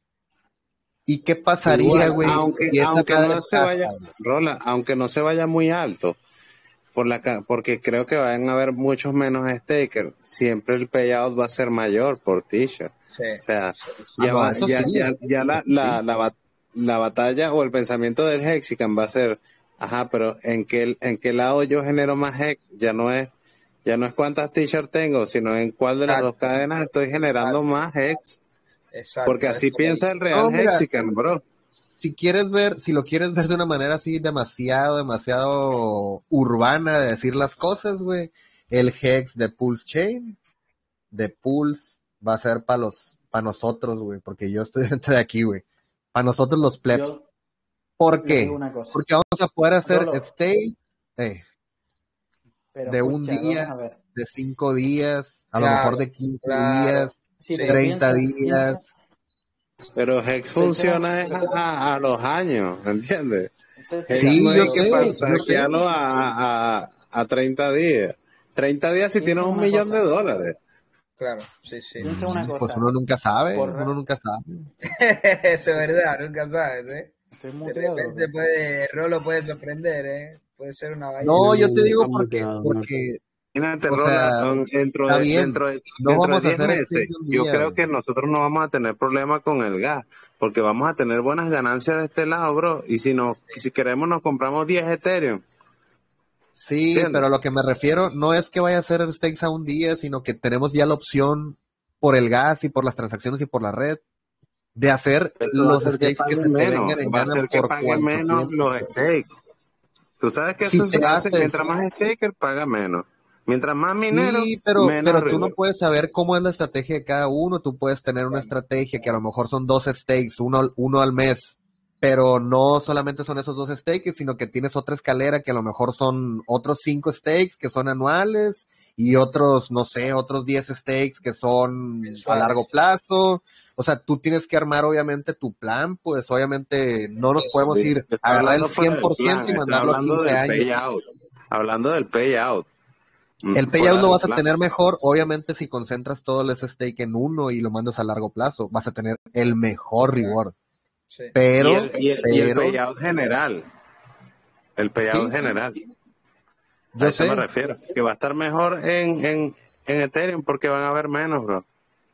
¿Y qué pasaría, Igual, güey? aunque, si esa aunque madre no se pasa, vaya, güey? Rola, aunque no se vaya muy alto, por la ca- porque creo que van a haber muchos menos stakers, siempre el payout va a ser mayor por t-shirt. Sí. O sea, Ah, ya no, va, eso ya, sí, ya, ya la, eso sí. la, la, bat- la batalla o el pensamiento del Hexican va a ser, ajá, pero en qué, en qué lado yo genero más hex, ya no es, ya no es cuántas t-shirts tengo, sino en cuál de las dos Exacto, cadenas estoy generando exacto, más hex, porque exacto, así es por ahí. piensa el No, real mira, Hexican, bro. si quieres ver, si lo quieres ver de una manera así demasiado, demasiado urbana de decir las cosas, güey, el Hex de Pulse Chain, de Pulse, va a ser para los, para nosotros, güey, porque yo estoy dentro de aquí, güey. Para nosotros los plebs. Yo ¿Por les digo qué? una cosa. Porque vamos a poder hacer Rolo, stay eh, pero de un escucha, vamos día, a ver. de cinco días, a lo Claro, mejor de quince claro, días, Sí, sí, pero treinta piensa, piensa, días. Pero Hex pensemos, funciona es a, a los años, ¿entiendes? Z, Hex Sí, no yo hay que sé, pa- yo sé. parquearlo a, a, a treinta días. treinta días si tienes piensa un una millón de cosa, dólares. claro, sí, sí. piensa una Mm, Pues cosa, uno nunca sabe, por uno ra- nunca sabe. Eso es verdad, nunca sabes, ¿eh? estoy De muteado, repente ¿no? puede, Rolo puede sorprender, ¿eh? Puede ser una vaina. No, yo te digo Está porque, muteado, Marco. porque, Imagínate, o Rola, sea, um, dentro está de, bien, dentro de, no dentro de vamos a diez hacer meses, extension un yo día, creo güey. que nosotros no vamos a tener problema con el gas, porque vamos a tener buenas ganancias de este lado, bro. Y si no, si queremos nos compramos diez Ethereum, Sí, ¿entiendes? pero a lo que me refiero no es que vaya a ser stakes a un día, sino que tenemos ya la opción por el gas y por las transacciones y por la red de hacer Eso va a los hacer que stakes que paguen se te menos, vengan en va a gana hacer que por paguen cuanto menos tiempo. los stakes. Tú sabes que Si eso se te hace, haces, mientras más staker, paga menos. Mientras más minero, sí, pero, menos pero tú no reward. puedes saber cómo es la estrategia de cada uno. Tú puedes tener una estrategia que a lo mejor son dos stakes, uno, al- uno al mes, pero no solamente son esos dos stakes, sino que tienes otra escalera que a lo mejor son otros cinco stakes que son anuales y otros, no sé, otros diez stakes que son a largo Mensuales. plazo. O sea, tú tienes que armar obviamente tu plan, pues obviamente no nos podemos Sí, ir estoy a agarrar el hablando fuera cien del por plan, ciento y estoy mandarlo a hablando quince del años. payout. Hablando del payout, mm, El fuera payout lo del vas a plan. tener mejor, obviamente, si concentras todo ese stake en uno y lo mandas a largo plazo, vas a tener el mejor reward. Sí. Y Pero, el, y el, y el pero, payout general, el payout sí, sí, general, a yo eso me sé, refiero, que va a estar mejor en, en, en Ethereum porque van a haber menos, bro.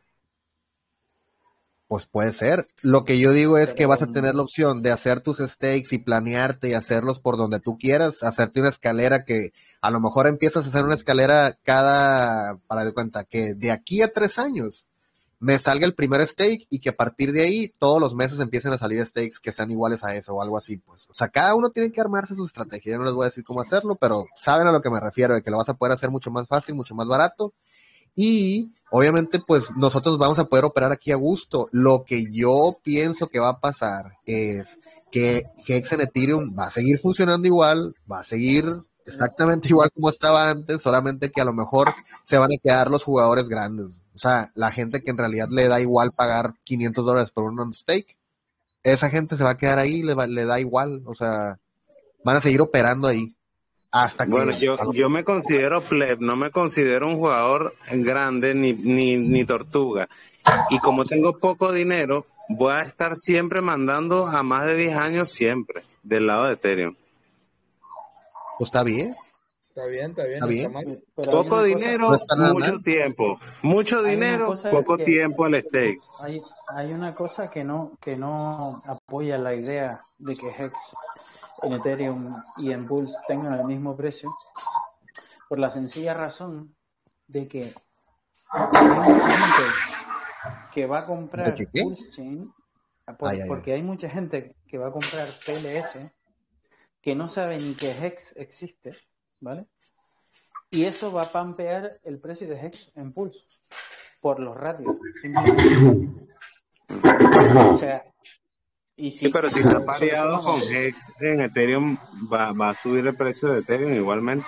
pues puede ser. Lo que yo digo es que pero vas a tener la opción de hacer tus stakes y planearte y hacerlos por donde tú quieras, hacerte una escalera que a lo mejor empiezas a hacer una escalera cada, para de cuenta, que de aquí a tres años me salga el primer stake y que a partir de ahí todos los meses empiecen a salir stakes que sean iguales a eso o algo así, pues. O sea, cada uno tiene que armarse su estrategia. Yo no les voy a decir cómo hacerlo, pero saben a lo que me refiero, de que lo vas a poder hacer mucho más fácil, mucho más barato. Y obviamente, pues nosotros vamos a poder operar aquí a gusto. Lo que yo pienso que va a pasar es que Hex en Ethereum va a seguir funcionando igual, va a seguir exactamente igual como estaba antes, solamente que a lo mejor se van a quedar los jugadores grandes. O sea, la gente que en realidad le da igual pagar quinientos dólares por un on-stake, esa gente se va a quedar ahí, le, va- le da igual. O sea, van a seguir operando ahí hasta Bueno, que... yo, yo me considero pleb, no me considero un jugador grande ni, ni, ni tortuga. Y como tengo poco dinero, voy a estar siempre mandando a más de diez años siempre, del lado de Ethereum. Pues está bien, Está bien, está bien, está no está bien. mal. pero hay Poco una cosa, No dinero, está nada mucho mal. tiempo. Mucho hay una dinero, cosa poco que tiempo al stake. hay, hay una cosa que no, que no apoya la idea de que Hex en Ethereum y en Pulse tengan el mismo precio, por la sencilla razón de que hay mucha gente que va a ¿De comprar qué qué? Pulse Chain, por- Ay, ay, ay. porque hay mucha gente que va a comprar P L S que no sabe ni que Hex existe, ¿vale? Y eso va a pampear el precio de Hex en Pulse por los ratios, simplemente. O sea, y Sí, si, pero y si si está a eso le pareado con sumamos, Hex en Ethereum, va, va a subir el precio de Ethereum igualmente.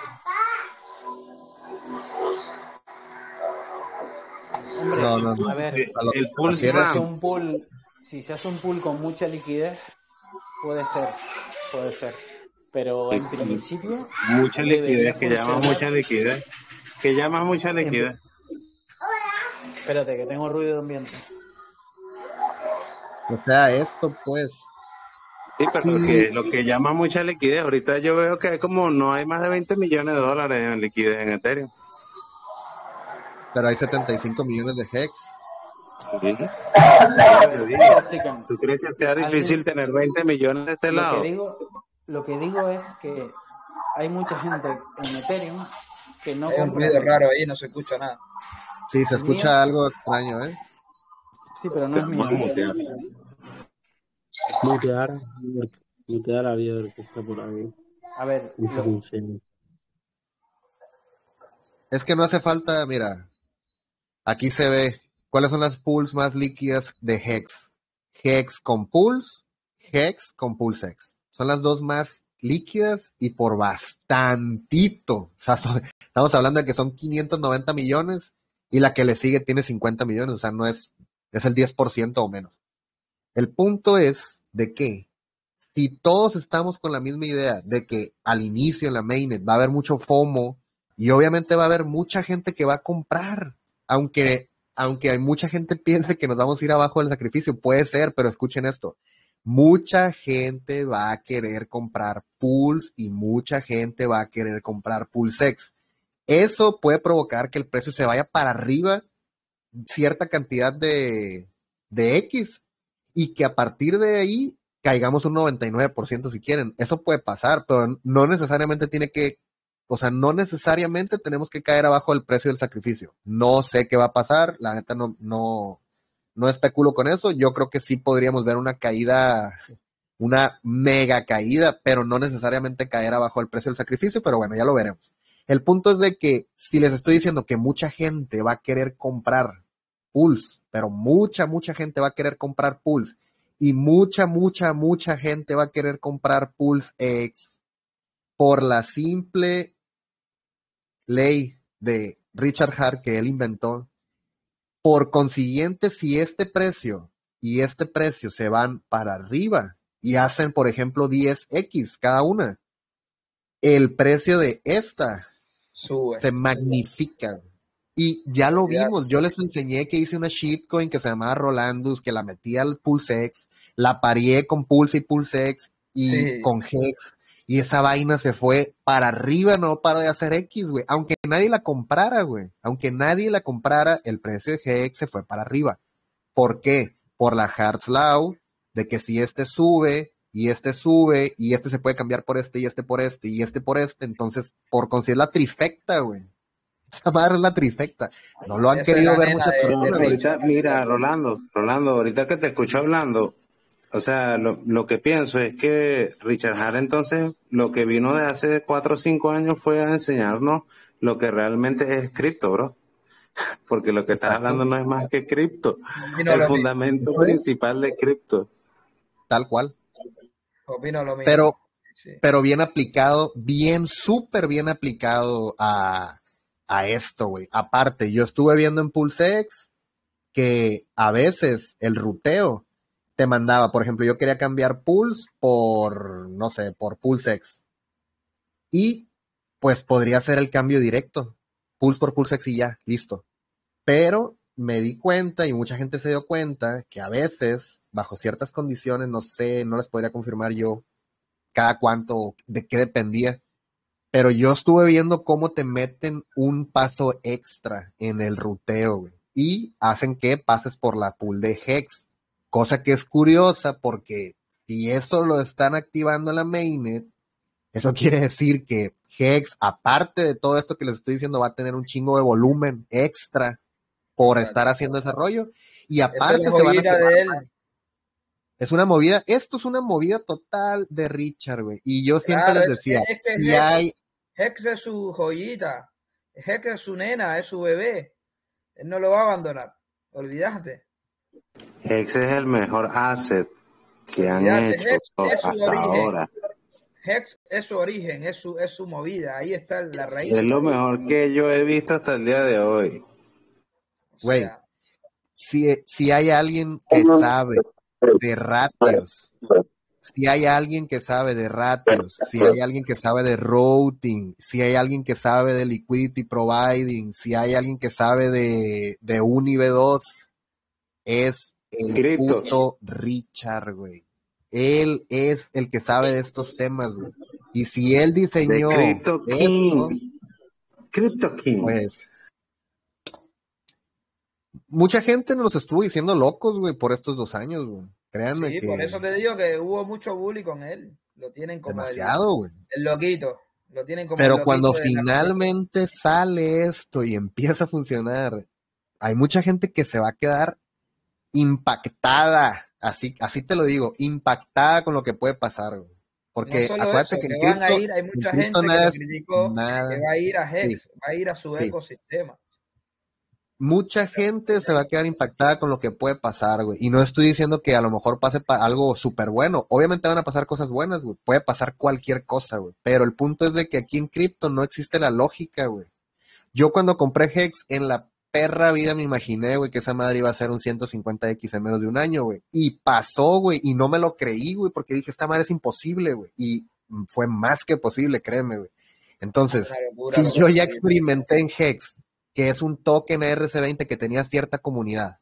hombre, No, no, a no. ver, El, A lo- el ¿a Pulse si qué se hace Ramp, un pool, si se hace un pool con mucha liquidez, puede ser, puede ser. Pero en principio mucha debería liquidez, que llama mucha funcionar, liquidez. que llama mucha Siempre. liquidez. Espérate, que tengo ruido de ambiente. O sea, esto pues. Sí, pero Sí, que lo que llama mucha liquidez, ahorita yo veo que hay como no hay más de veinte millones de dólares en liquidez en Ethereum. pero hay setenta y cinco millones de hex. Sí. Yo digo, Jessica, ¿tú crees que sea difícil alguien, tener veinte millones de este lo que lado? digo, lo que digo es que hay mucha gente en Ethereum que no Hay un compra ruido hex. raro ahí, no se escucha nada. Sí, se El mío, escucha algo extraño, ¿eh? sí, pero no Te es vamos a mío. mutear. Mutear, mutear a Bieber que está por ahí. A ver, No sé lo, cómo se llama. Es que no hace falta, mira, aquí se ve cuáles son las pools más líquidas de Hex. Hex con pools, Hex con PulseX. Son las dos más líquidas y por bastantito. O sea, son- estamos hablando de que son quinientos noventa millones y la que le sigue tiene cincuenta millones. O sea, no es, es el diez por ciento o menos. El punto es de que si todos estamos con la misma idea de que al inicio en la mainnet va a haber mucho FOMO y obviamente va a haber mucha gente que va a comprar, aunque, aunque hay mucha gente piense que nos vamos a ir abajo del sacrificio, puede ser, pero escuchen esto, mucha gente va a querer comprar pools y mucha gente va a querer comprar PulseX. Eso puede provocar que el precio se vaya para arriba cierta cantidad de, de X y que a partir de ahí caigamos un noventa y nueve por ciento si quieren. Eso puede pasar, pero no necesariamente tiene que, o sea, no necesariamente tenemos que caer abajo del precio del sacrificio. No sé qué va a pasar, la neta no, no, no especulo con eso. Yo creo que sí podríamos ver una caída, una mega caída, pero no necesariamente caer abajo del precio del sacrificio, pero bueno, ya lo veremos. El punto es de que si les estoy diciendo que mucha gente va a querer comprar Pulse, pero mucha, mucha gente va a querer comprar Pulse y mucha, mucha, mucha gente va a querer comprar PulseX por la simple ley de Richard Hart que él inventó. Por consiguiente, si este precio y este precio se van para arriba y hacen, por ejemplo, diez equis cada una, el precio de esta Sube. se magnifica. Y ya lo vimos, yo les enseñé que hice una shitcoin que se llamaba Rolandus, que la metí al PulseX, la parié con Pulse y PulseX y Sí. con Hex, y esa vaina se fue para arriba, no para de hacer X, güey. Aunque nadie la comprara, güey. Aunque nadie la comprara, el precio de Hex se fue para arriba. ¿Por qué? Por la Hart's Law, de que si este sube, y este sube, y este se puede cambiar por este, y este por este, y este por este, entonces, por conseguir la trifecta, güey. Esa madre es la trifecta. No lo han Esa es querido la ver nena muchas de, de personas, güey. Ahorita, Richard. mira, Rolando, Rolando, ahorita que te escucho hablando, o sea, lo, lo que pienso es que Richard Hart entonces lo que vino de hace cuatro o cinco años fue a enseñarnos lo que realmente es cripto, bro. Porque lo que estás Exacto. hablando no es más que cripto. Opino El lo mismo. fundamento Eso es, principal de cripto. tal cual. Opino lo mismo. Pero, Sí. pero bien aplicado, bien, súper bien aplicado a, a esto, güey. Aparte, yo estuve viendo en PulseX que a veces el ruteo te mandaba, por ejemplo, yo quería cambiar Pulse por, no sé, por PulseX. Y pues podría hacer el cambio directo. Pulse por PulseX y ya, listo. Pero me di cuenta y mucha gente se dio cuenta que a veces, bajo ciertas condiciones, no sé, no les podría confirmar yo cada cuánto, de qué dependía, pero yo estuve viendo cómo te meten un paso extra en el ruteo, güey, y hacen que pases por la pool de Hex, cosa que es curiosa porque si eso lo están activando en la mainnet, eso quiere decir que Hex, aparte de todo esto que les estoy diciendo, va a tener un chingo de volumen extra por Exacto. estar haciendo ese rollo, y Esa es aparte la se van a joyita quemar. de él. Es una movida, esto es una movida total de Richard, güey. Y yo siempre Claro, les es, decía, es que si Hex, hay, Hex es su joyita. Hex es su nena, es su bebé. Él no lo va a abandonar. Olvídate. Hex es el mejor asset que han Olvídate. hecho Hex es su hasta origen. ahora. Hex es su origen, es su, es su movida. Ahí está la raíz. Es lo mejor que yo he visto hasta el día de hoy. O güey, sea, si, si hay alguien que sabe de ratios si hay alguien que sabe de ratios, si hay alguien que sabe de routing, si hay alguien que sabe de liquidity providing, si hay alguien que sabe de, de un y B dos, es el Cripto. puto Richard, güey. Él es el que sabe de estos temas, güey. Y si él De diseñó Crypto esto, King. Crypto King. pues mucha gente nos estuvo diciendo locos, güey, por estos dos años, güey. Créanme Sí, que por eso te digo que hubo mucho bullying con él. Lo tienen como el, demasiado, güey. el loquito. Lo tienen como el Pero loquito cuando de la... finalmente sale esto y empieza a funcionar, hay mucha gente que se va a quedar impactada, así, así te lo digo, impactada con lo que puede pasar, güey. No Porque solo acuérdate eso, que que en van a cripto, ir, hay en mucha cripto gente que nada lo es criticó, que nada. va a ir a Sí, Hex, va a ir a su sí. ecosistema. Mucha gente se va a quedar impactada con lo que puede pasar, güey. Y no estoy diciendo que a lo mejor pase pa- algo súper bueno. Obviamente van a pasar cosas buenas, güey. Puede pasar cualquier cosa, güey. Pero el punto es de que aquí en cripto no existe la lógica, güey. Yo cuando compré Hex, en la perra vida me imaginé, güey, que esa madre iba a ser un ciento cincuenta equis en menos de un año, güey. Y pasó, güey, y no me lo creí, güey, porque dije, esta madre es imposible, güey. Y fue más que posible, créeme, güey. Entonces, Una locura si lo que yo ya sucedió. experimenté en Hex, que es un token R C veinte que tenía cierta comunidad,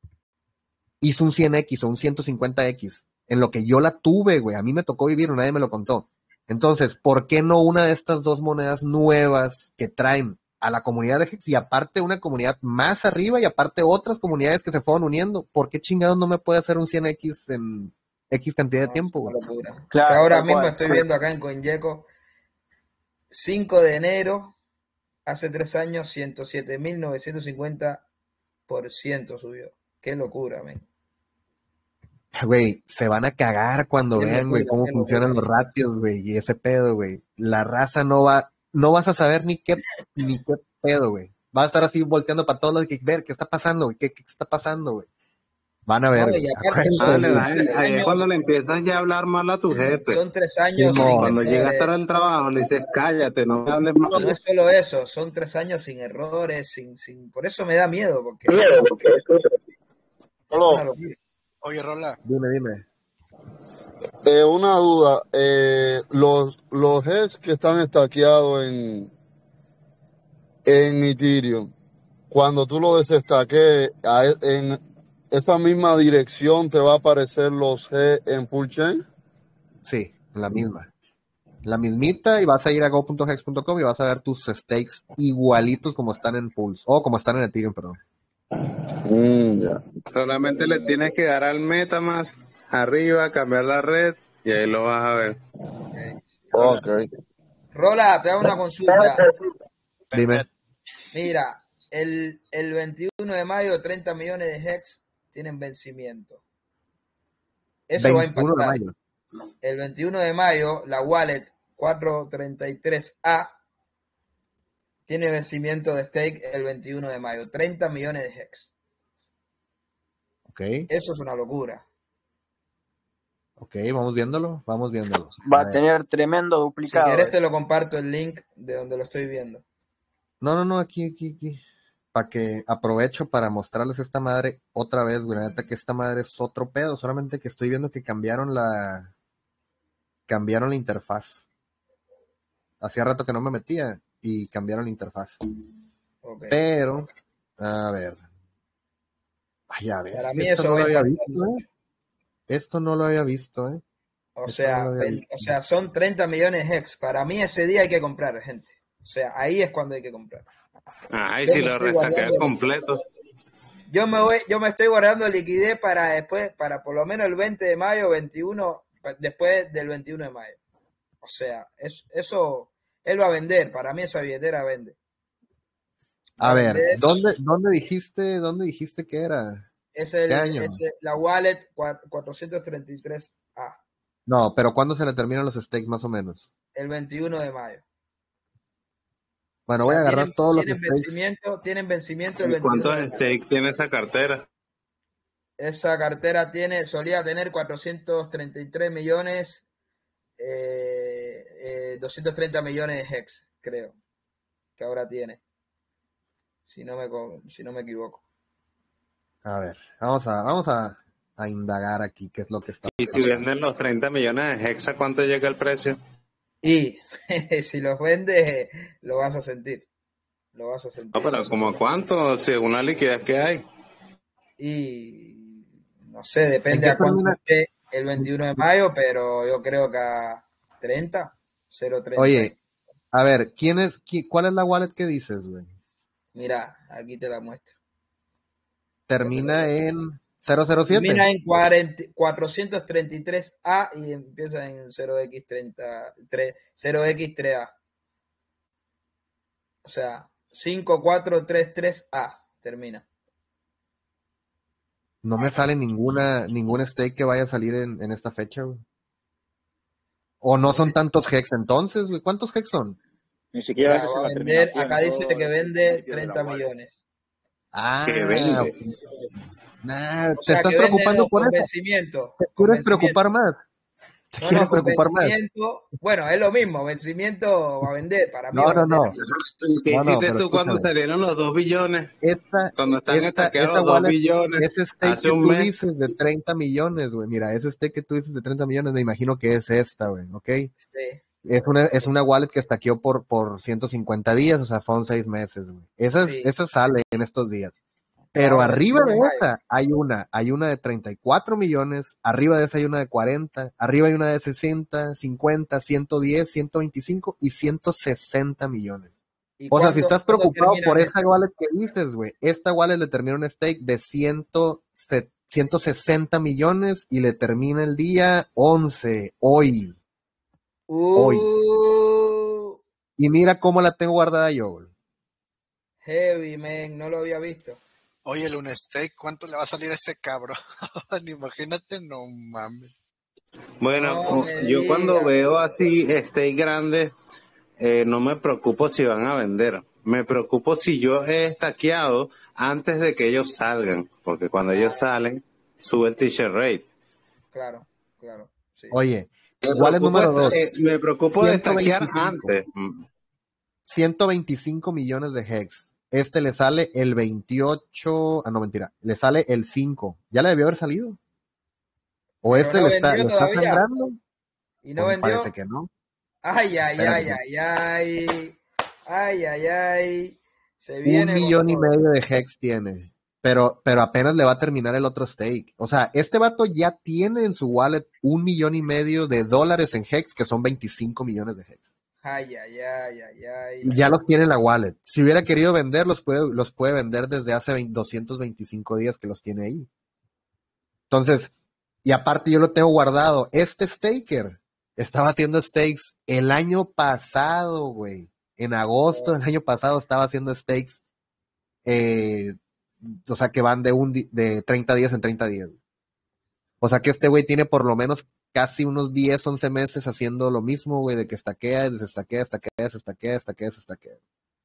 hizo un cien equis o un ciento cincuenta equis, en lo que yo la tuve, güey, a mí me tocó vivir, nadie me lo contó. Entonces, ¿por qué no una de estas dos monedas nuevas que traen a la comunidad de Hex y aparte una comunidad más arriba y aparte otras comunidades que se fueron uniendo? ¿Por qué chingados no me puede hacer un cien equis en X cantidad de No, es tiempo, una güey? locura. Que Claro, ahora tal mismo cual. estoy viendo acá en CoinGecko, cinco de enero, hace tres años, ciento siete mil novecientos cincuenta por ciento subió. Qué locura, men. Güey, se van a cagar cuando Qué vean, güey, locura, cómo qué funcionan locura. los ratios, güey, y ese pedo, güey. La raza no va, no vas a saber ni qué, ni qué pedo, güey. Va a estar así volteando para todos lados y que ver qué está pasando, güey, qué, qué está pasando, güey. Van a ver, No, güey. y aparte Acuérdense son, de Dale, son eso. dale, tres ahí es cuando años, le empiezas ya a hablar mal a tu jefe. son tres años sin Simón, Cuando llega a estar errores. al trabajo, le dices, cállate, no me hables mal. No es solo eso, son tres años sin errores, sin, sin, por eso me da miedo, porque es una, es una Aló, locura. Oye, Rola, dime, dime. eh, una duda. Eh, los, los heads que están estaqueados en, en Ethereum, cuando tú lo desestaques, a e- en esa misma dirección te va a aparecer los G en Pool Chain. Sí, la misma. La mismita y vas a ir a go punto hex punto com y vas a ver tus stakes igualitos como están en Pulse, o como están en Ethereum, perdón. Mm, ya. Solamente le tienes que dar al MetaMask arriba, cambiar la red y ahí lo vas a ver. Ok. Rola, te hago una consulta. Dime. Mira, el, el veintiuno de mayo, treinta millones de Hex tienen vencimiento. Eso va a veintiuno de impactar. mayo. El veintiuno de mayo, la wallet cuatrocientos treinta y tres A tiene vencimiento de stake el veintiuno de mayo. treinta millones de Hex. Ok, Eso es una locura. ok, vamos viéndolo, vamos viéndolo. Va A a ver. tener tremendo Si duplicado. querés eh. te lo comparto el link de donde lo estoy viendo. No, no, no, aquí, aquí, aquí. Para que aprovecho para mostrarles esta madre otra vez, güey. La neta que esta madre es otro pedo. Solamente que estoy viendo que cambiaron la. Cambiaron la interfaz. Hacía rato que no me metía y cambiaron la interfaz. Ok. Pero, a ver. Ay, a ver. Para mí Esto eso no va lo a había impactar visto, mucho. ¿eh? Esto no lo había visto, ¿eh? O Esto no sea, lo había ven- visto. o sea, son treinta millones de Hex. Para mí ese día hay que comprar, gente. O sea, ahí es cuando hay que comprar. Ah, y Yo si me lo estoy restaqueas guardando, completo. yo me voy, yo me estoy guardando liquidez para después, para por lo menos el veinte de mayo, veintiuno, pa- después del veintiuno de mayo. O sea, es- eso, él va a vender. Para mí esa billetera vende. Va A a ver, vender. ¿dónde, dónde dijiste, dónde dijiste que era? Es ¿Qué el, año? es el- la wallet cua- cuatrocientos treinta y tres A, No, pero ¿cuándo se le terminan los stakes más o menos? el veintiuno de mayo. Bueno, O voy a sea, agarrar tienen, todos los tienen stakes. vencimiento, tienen vencimiento el ¿Y veintiuno cuántos de mayo. stakes tiene esa cartera? Esa cartera tiene, solía tener cuatrocientos treinta y tres millones, eh, eh, doscientos treinta millones de Hex, creo, que ahora tiene, si no me, co- si no me equivoco. A ver, vamos a, vamos a, a indagar aquí qué es lo que está Y si venden los treinta millones de Hex, ¿a cuánto llega el precio? Y si los vendes, lo vas a sentir. Lo vas a sentir. No, pero ¿como cuánto? Según la liquidez que hay. Y no sé, depende ¿En a qué cuánto termina? esté el veintiuno de mayo, pero yo creo que a treinta, cero treinta. Oye, a ver, ¿quién es, qui- ¿cuál es la wallet que dices, güey? Mira, aquí te la muestro. Termina en cero cero siete. Termina en cuarenta cuatrocientos treinta y tres A y empieza en cero equis treinta, tres, cero equis tres A. O sea, cinco cuatro tres tres A termina. No me sale ninguna, ningún stake que vaya a salir en, en esta fecha, güey. O no son tantos hex entonces, güey. ¿Cuántos hex son? Ni siquiera Mira, esa es va a la vender, terminación. acá es dice todo que el vende principio de la treinta wallet. millones. Ah, Que vende. ok. Nah, O ¿te sea, estás que vende preocupando no, por con eso? vencimiento. ¿Te Con quieres preocupar vencimiento. más? ¿Te No, quieres no, con preocupar más? vencimiento. Bueno, es lo mismo. Vencimiento va a vender. Para mí No, va a no, vender. no. ¿Qué No, no, hiciste pero tú cuando escúchame. salieron los dos billones? Esta, Cuando están esta, estaqueados esta los dos wallet, billones ese stake hace que un tú mes. dices de treinta millones, güey. Mira, ese stake que tú dices de treinta millones, me imagino que es esta, güey, ¿ok? Sí. Es una, es una wallet que estaqueó por, por ciento cincuenta días, o sea, fueron seis meses, güey. Esa, es- Sí. esa sale en estos días. Pero Claro, arriba veintiuno de de mayo. esa hay una, hay una de treinta y cuatro millones, arriba de esa hay una de cuarenta, arriba hay una de sesenta, cincuenta, ciento diez, ciento veinticinco y ciento sesenta millones. ¿Y O sea, si cuándo, estás cuándo preocupado terminan por esa esto? wallet que dices, güey, esta wallet le termina un stake de cien, ciento sesenta millones y le termina el día once, hoy, hoy. Uh, Y mira cómo la tengo guardada yo, güey. heavy, man. No lo había visto. Oye, el un steak, ¿cuánto le va a salir a ese cabrón? Imagínate, no mames. Bueno, No o- me yo cuando digas. veo así stake grandes, eh, no me preocupo si van a vender. Me preocupo si yo he estaqueado antes de que ellos salgan, porque cuando ellos salen, sube el t-shirt rate. Claro, claro. Sí. Oye, Me wallet preocupo, número dos, eh, me preocupo de ciento estaquear veinticinco. antes. Mm. ciento veinticinco millones de hex. Este le sale el veintiocho, ah, no, mentira, le sale el cinco. ¿Ya le debió haber salido? ¿O Pero este no le está, vendió le está todavía. sangrando? ¿Y no Pues vendió? parece que no. Ay, ay, Espérate. ay, ay, ay. Ay, ay, ay. Se Un viene con millón y todo. medio de hex tiene. Pero, pero apenas le va a terminar el otro stake. O sea, este vato ya tiene en su wallet un millón y medio de dólares en hex, que son veinticinco millones de hex. Ay, ay, ay, ay, ay. Ya los tiene en la wallet. Si hubiera querido vender, los puede, los puede vender desde hace veinte doscientos veinticinco días que los tiene ahí. Entonces, y aparte yo lo tengo guardado. Este staker estaba haciendo stakes el año pasado, güey. En agosto del año pasado estaba haciendo stakes, eh, o sea, que van de, un, di- de treinta días en treinta días. O sea, que este güey tiene por lo menos casi unos diez, once meses haciendo lo mismo, güey, de que estaquea, desestaquea, estaquea, desestaquea, estaquea, desestaquea.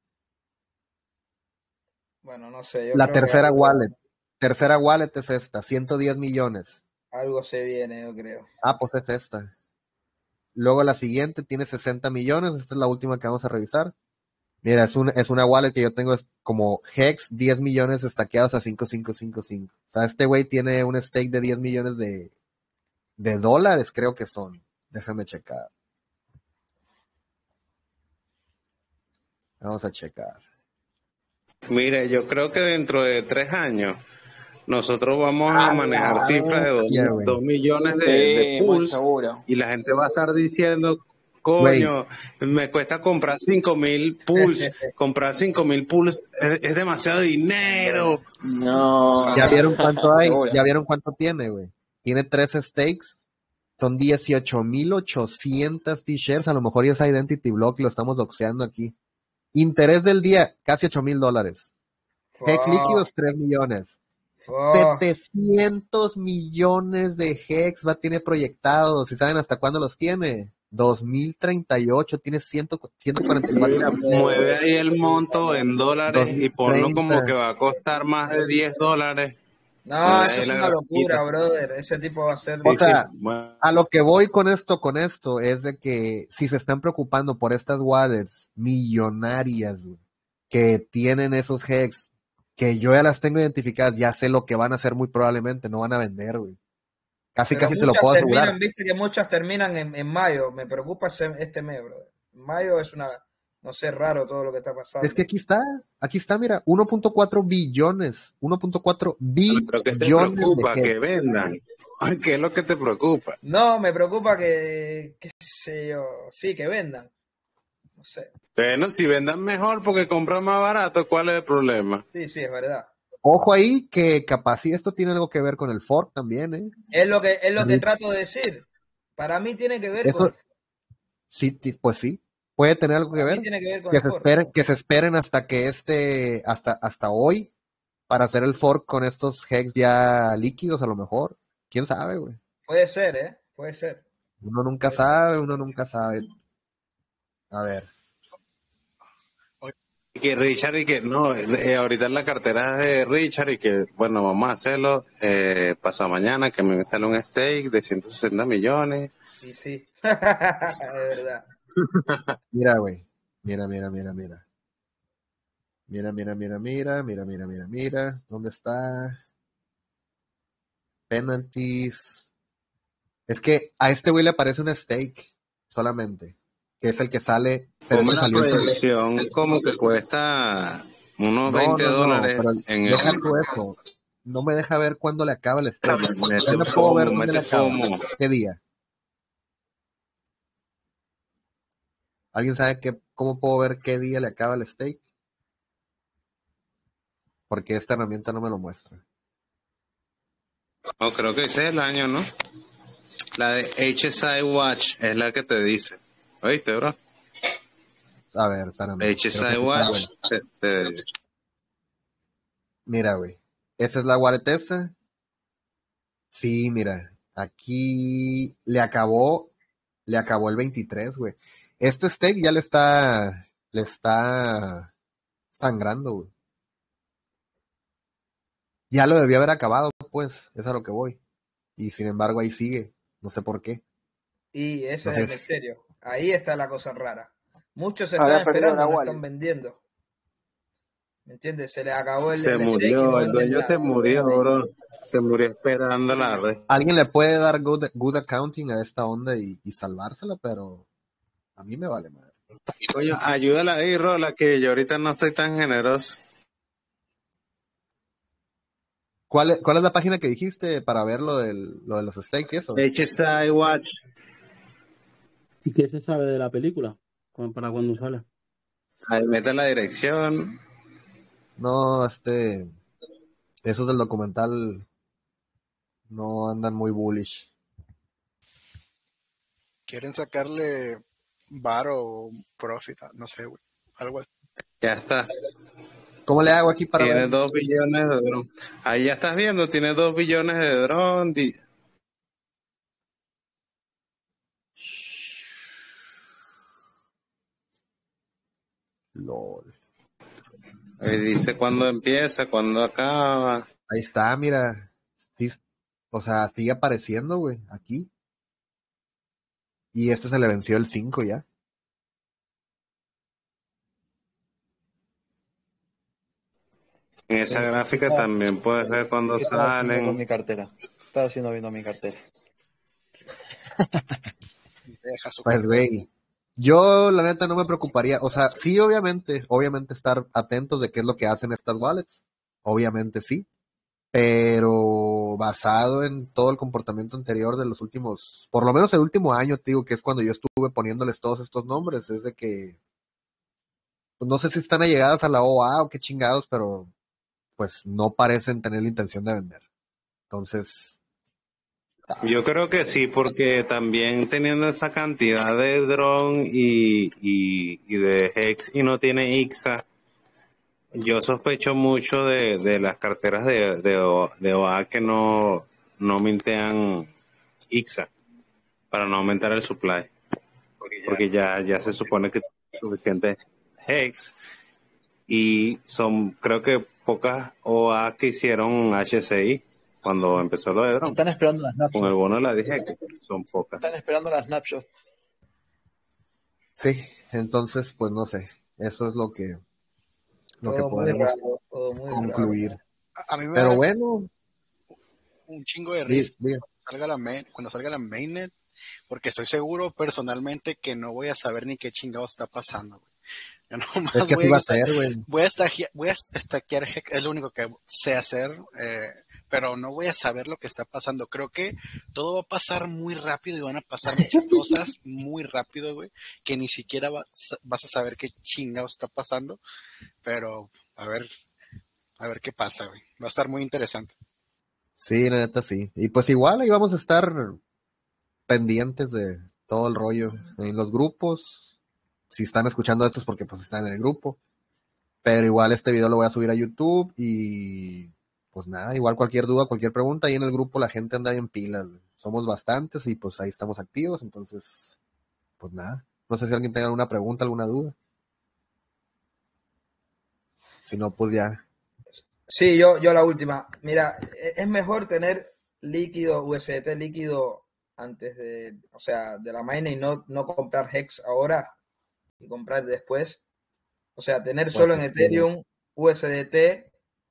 Bueno, no sé, yo La creo que tercera algo, wallet. Tercera wallet es esta, ciento diez millones. algo se viene, yo creo. Ah, pues es esta. Luego la siguiente tiene sesenta millones. Esta es la última que vamos a revisar. Mira, es una, es una wallet que yo tengo es como Hex, diez millones estaqueados a cinco cinco cinco cinco. O sea, este güey tiene un stake de diez millones de, de dólares, creo que son. Déjame checar. Vamos a checar. Mire, yo creo que dentro de tres años nosotros vamos a A manejar la cifras de dos, bestia, güey. dos millones de, de Sí, muy pools seguro. y la gente va a estar diciendo, Güey, coño, me cuesta comprar cinco mil pools, comprar cinco mil pools es, es demasiado dinero. No, ¿ya vieron cuánto hay? seguro. ¿Ya vieron cuánto tiene, güey? Tiene tres stakes. Son dieciocho mil ochocientos t-shirts. A lo mejor ya es Identity Block, lo estamos doxeando aquí. Interés del día, casi ocho mil dólares. Hex Fuck, líquidos, tres millones. fuck. setecientos millones de Hex va, tiene proyectados. ¿Y saben hasta cuándo los tiene? dos mil treinta y ocho, tiene cien, ciento cuarenta y cuatro Mira, mueve ahí el monto en dólares y ponlo como que dos mil treinta. va a costar más de diez dólares. No, Mueve eso ahí es la una locura, grafiquita. brother. Ese tipo va a ser. O Sí, sí, sea, bueno. a lo que voy con esto, con esto, es de que si se están preocupando por estas wallets millonarias, güey, que tienen esos Hex, que yo ya las tengo identificadas, ya sé lo que van a hacer muy probablemente, no van a vender, güey. Casi, Pero casi te lo muchas puedo asegurar. terminan, viste que muchas terminan en, en mayo. Me preocupa ese- este mes, brother. Mayo es una, no sé, raro todo lo que está pasando. Es que aquí está, aquí está, mira, uno punto cuatro billones, uno punto cuatro Pero ¿qué te billones de preocupa? Que heads. vendan. ¿Qué es lo que te preocupa? No, me preocupa que, qué sé yo, sí, que vendan. No sé. Bueno, si vendan mejor porque compran más barato, ¿cuál es el problema? Sí, sí, es verdad. Ojo ahí que capaz si esto tiene algo que ver con el fork también, ¿eh? Es lo que, es lo que Sí. trato de decir. Para mí tiene que ver con Eso, el sí, sí, pues sí, puede tener algo que Para mí ver. tiene que ver con Que el se fork. esperen, que se esperen hasta que este, hasta, hasta hoy, para hacer el fork con estos hex ya líquidos, a lo mejor. ¿Quién sabe, güey? Puede ser, ¿eh? Puede ser. Uno nunca sabe, uno nunca sabe. A ver. Y que Richard y que no, eh, ahorita la cartera es de Richard y que bueno, vamos a hacerlo eh, pasado mañana, que me sale un stake de ciento sesenta millones. Y sí, es verdad. Mira, güey. Mira, mira, mira, mira. Mira, mira, mira, mira, mira, mira, mira, mira. ¿Dónde está? Penalties. Es que a este güey le aparece un stake solamente, que es el que sale, pero Como ese la salió el primero. proyección como que cuesta unos No, veinte no, no, dólares pero en deja el... tú eso. No me deja ver cuándo le acaba el stake. Mete ¿Dónde puedo ver fomo, dónde mete le acaba? fomo. ¿Qué día? ¿Alguien sabe qué, cómo puedo ver qué día le acaba el stake? Porque esta herramienta no me lo muestra. No, creo que ese es el año, ¿no? La de H S I Watch es la que te dice. ¿Oíste, bro? A ver, espérame. H Creo S que I sí está Watch. bueno. te- te- Mira, güey. Esa es la wallet esa. Sí, mira. Aquí le acabó, le acabó el veintitrés, güey. Este stake ya le está, le está sangrando, güey. Ya lo debió haber acabado, pues. Es a lo que voy. Y sin embargo ahí sigue. No sé por qué. Y ese No es el sé. misterio. Ahí está la cosa rara. Muchos se Habrá están perdido esperando, la no wallet. están vendiendo. ¿Me entiendes? Se les acabó el, Se el stake y no murió, el venden dueño se nada. murió, bro. Se murió esperando la red. Alguien le puede dar good, good accounting a esta onda y, y salvársela, pero a mí me vale madre. Coño, ayúdala ahí, Rola, que yo ahorita no estoy tan generoso. ¿Cuál es, cuál es la página que dijiste para ver lo, del, lo de los stakes y eso? H S I Watch. ¿Y qué se sabe de la película? ¿Cu- ¿Para cuándo sale? Ahí mete la dirección. No, este, esos del documental no andan muy bullish. Quieren sacarle bar o profit, no sé, güey. Algo así. Ya está. ¿Cómo le hago aquí para Tiene ver? dos billones de dron. Ahí ya estás viendo, tiene dos billones de dron. di- LOL. Ahí dice cuándo empieza, cuándo acaba. Ahí está, mira. Sí, o sea, sigue apareciendo, güey, aquí. Y este se le venció el cinco ya. En esa gráfica Estaba- también puedes ver cuándo ¿Qué estaba haciendo con salen. mi cartera? Estaba haciendo viendo mi cartera. Deja su Pues, cartera. güey, yo la neta no me preocuparía. O sea, sí, obviamente, obviamente estar atentos de qué es lo que hacen estas wallets. Obviamente sí. Pero basado en todo el comportamiento anterior de los últimos, por lo menos el último año, te digo, que es cuando yo estuve poniéndoles todos estos nombres, es de que, pues, no sé si están allegadas a la O A o qué chingados, pero pues no parecen tener la intención de vender. Entonces, Yo creo que sí, porque también teniendo esa cantidad de dron y, y, y de Hex y no tiene I X A, yo sospecho mucho de, de las carteras de, de, O- de O A que no, no mintean I X A para no aumentar el supply, porque ya, ya se supone que tiene suficiente Hex y son creo que pocas O A que hicieron H C I cuando empezó lo de dron. Están esperando las Con el snapshots. bono la dije que son pocas. Están esperando las snapshots. sí, entonces, pues no sé, eso es lo que, lo que Todo muy podemos raro, todo muy raro. concluir. A a mí me Pero da bueno, un chingo de di- risa di- salga la main, cuando salga la mainnet, porque estoy seguro personalmente que no voy a saber ni qué chingado está pasando, güey. Yo nomás Es que voy así va a, a ser, güey. voy a estaquear, voy a estaquear Hex, es lo único que sé hacer, eh, pero no voy a saber lo que está pasando. Creo que todo va a pasar muy rápido y van a pasar muchas cosas muy rápido, güey, que ni siquiera va- vas a saber qué chingado está pasando, pero a ver, a ver qué pasa, güey. Va a estar muy interesante. Sí, la neta sí. Y pues igual ahí vamos a estar pendientes de todo el rollo en los grupos. Si están escuchando esto es porque pues están en el grupo. Pero igual este video lo voy a subir a YouTube y pues nada, igual cualquier duda, cualquier pregunta, ahí en el grupo la gente anda bien pilas. güey. Somos bastantes y pues ahí estamos activos, entonces pues nada. No sé si alguien tenga alguna pregunta, alguna duda. Si no, pues ya. Sí, yo, yo la última. Mira, e- es mejor tener líquido, U S D T líquido antes de, o sea, de la mainnet y no, no comprar Hex ahora y comprar después. O sea, tener Pues solo en es que Ethereum U S D T,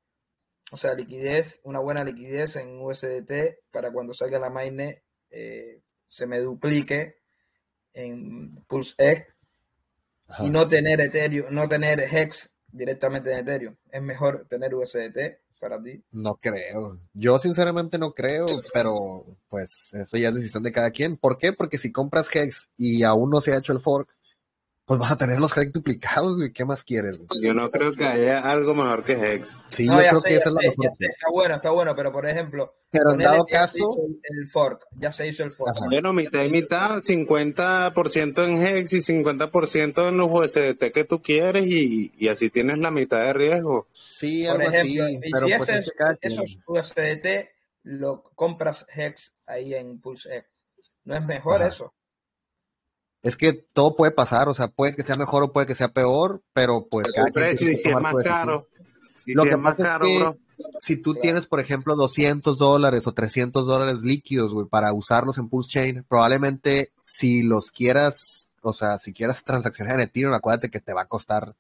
o sea, liquidez, una buena liquidez en U S D T para cuando salga la mainnet eh, se me duplique en PulseX y ajá. no tener Ethereum, no tener Hex directamente en Ethereum. Es mejor tener U S D T para ti. No creo. Yo sinceramente no creo, pero pues eso ya es decisión de cada quien. ¿Por qué? Porque si compras Hex y aún no se ha hecho el fork, pues vas a tener los Hex duplicados, güey. ¿Qué más quieres, güey? Yo no creo que haya algo mejor que Hex. Sí, No, yo ya creo sé, que ya esa es la sé, mejor ya sé, opción. está bueno, está bueno, pero por ejemplo, Pero en ponerle dado que ya se hizo caso, el, el fork, ya se hizo el fork. ajá. Bueno, mitad y mitad, cincuenta por ciento en Hex y cincuenta por ciento en los U S D T que tú quieres y, y así tienes la mitad de riesgo. Sí, Por algo ejemplo, así, y pero si pues ese es que es- cada esos quien. U S D T lo compras Hex ahí en PulseX, ¿no es mejor Ajá. eso? Es que todo puede pasar, o sea, puede que sea mejor o puede que sea peor, pero pues cada El quien precio, tiene y que si es tomar su más decisión. caro, y Lo si que es más pasa es caro, que bro. si tú Claro. tienes, por ejemplo, doscientos dólares o trescientos dólares líquidos, güey, para usarlos en Pulse Chain, probablemente si los quieras, o sea, si quieras transaccionar en Ethereum, acuérdate que te va a costar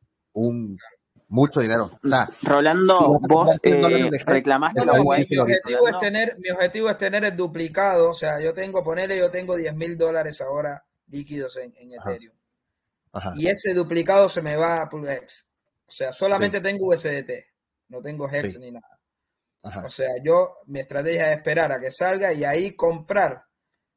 un mucho dinero. O sea, si Rolando, vas a vos comprar cien dólares eh, de Hex, reclamaste es No, la no, muy mi, white, mi difícil ahorita. objetivo es Rolando. tener, mi objetivo es tener el duplicado, o sea, yo tengo, ponele, yo tengo diez mil dólares ahora líquidos en, en Ajá, Ethereum. ajá, Y ese duplicado se me va a PulseX. O sea, sí, solamente tengo U S D T, no tengo Hex sí, ni nada. O ajá, sea, yo, mi estrategia es esperar a que salga y ahí comprar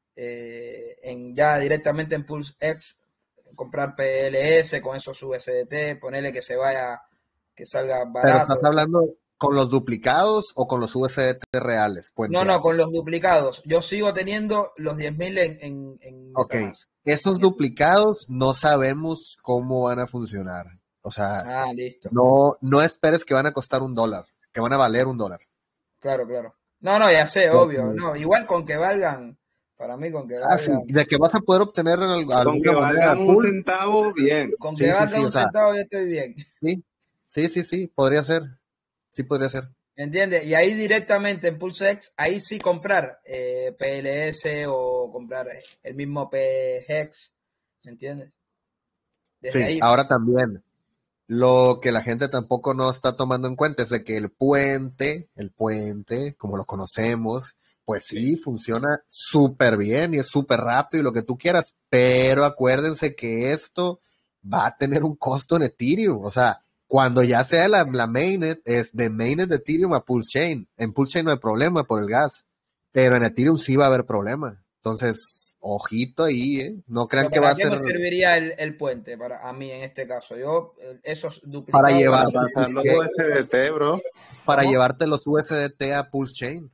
eh, en, ya directamente en PulseX, comprar P L S con esos U S D T, ponerle que se vaya, que salga pero barato. estás hablando con los duplicados o con los U S D T reales, No, no, con puenteados. los duplicados. Yo sigo teniendo los diez mil en, en, en Ok, MetaMask. esos duplicados no sabemos cómo van a funcionar. O sea, Ah, listo. no, no esperes que van a costar un dólar, que van a valer un dólar. Claro, claro. No, no, ya sé, Porque, obvio. No, igual con que valgan, para mí con que ah, sí, valgan, de que vas a poder obtener al- Con que alguna moneda de valgan un pool. centavo, bien. con que Sí, sí, valga sí, o un sea, centavo yo estoy bien. sí, sí, sí, sí, podría ser. Sí, podría ser. ¿Entiendes? Y ahí directamente en PulseX, ahí sí comprar eh, P L S o comprar el mismo P Hex, ¿me entiendes? Desde Sí, ahí. ahora también. Lo que la gente tampoco no está tomando en cuenta es de que el puente, el puente, como lo conocemos, pues sí, funciona súper bien y es súper rápido y lo que tú quieras, pero acuérdense que esto va a tener un costo en Ethereum. O sea, cuando ya sea la, la mainnet, es de mainnet de Ethereum a Pulse Chain. En Pulse Chain no hay problema por el gas, pero en Ethereum sí va a haber problema. Entonces, ojito ahí, ¿eh? No crean Pero que va ¿para a qué ser me serviría el, el puente? Para a mí en este caso. Yo, eh, esos para duplicados. llevar Para pasar los U S D T, bro. para ¿Cómo? llevarte los U S D T a Pulse Chain.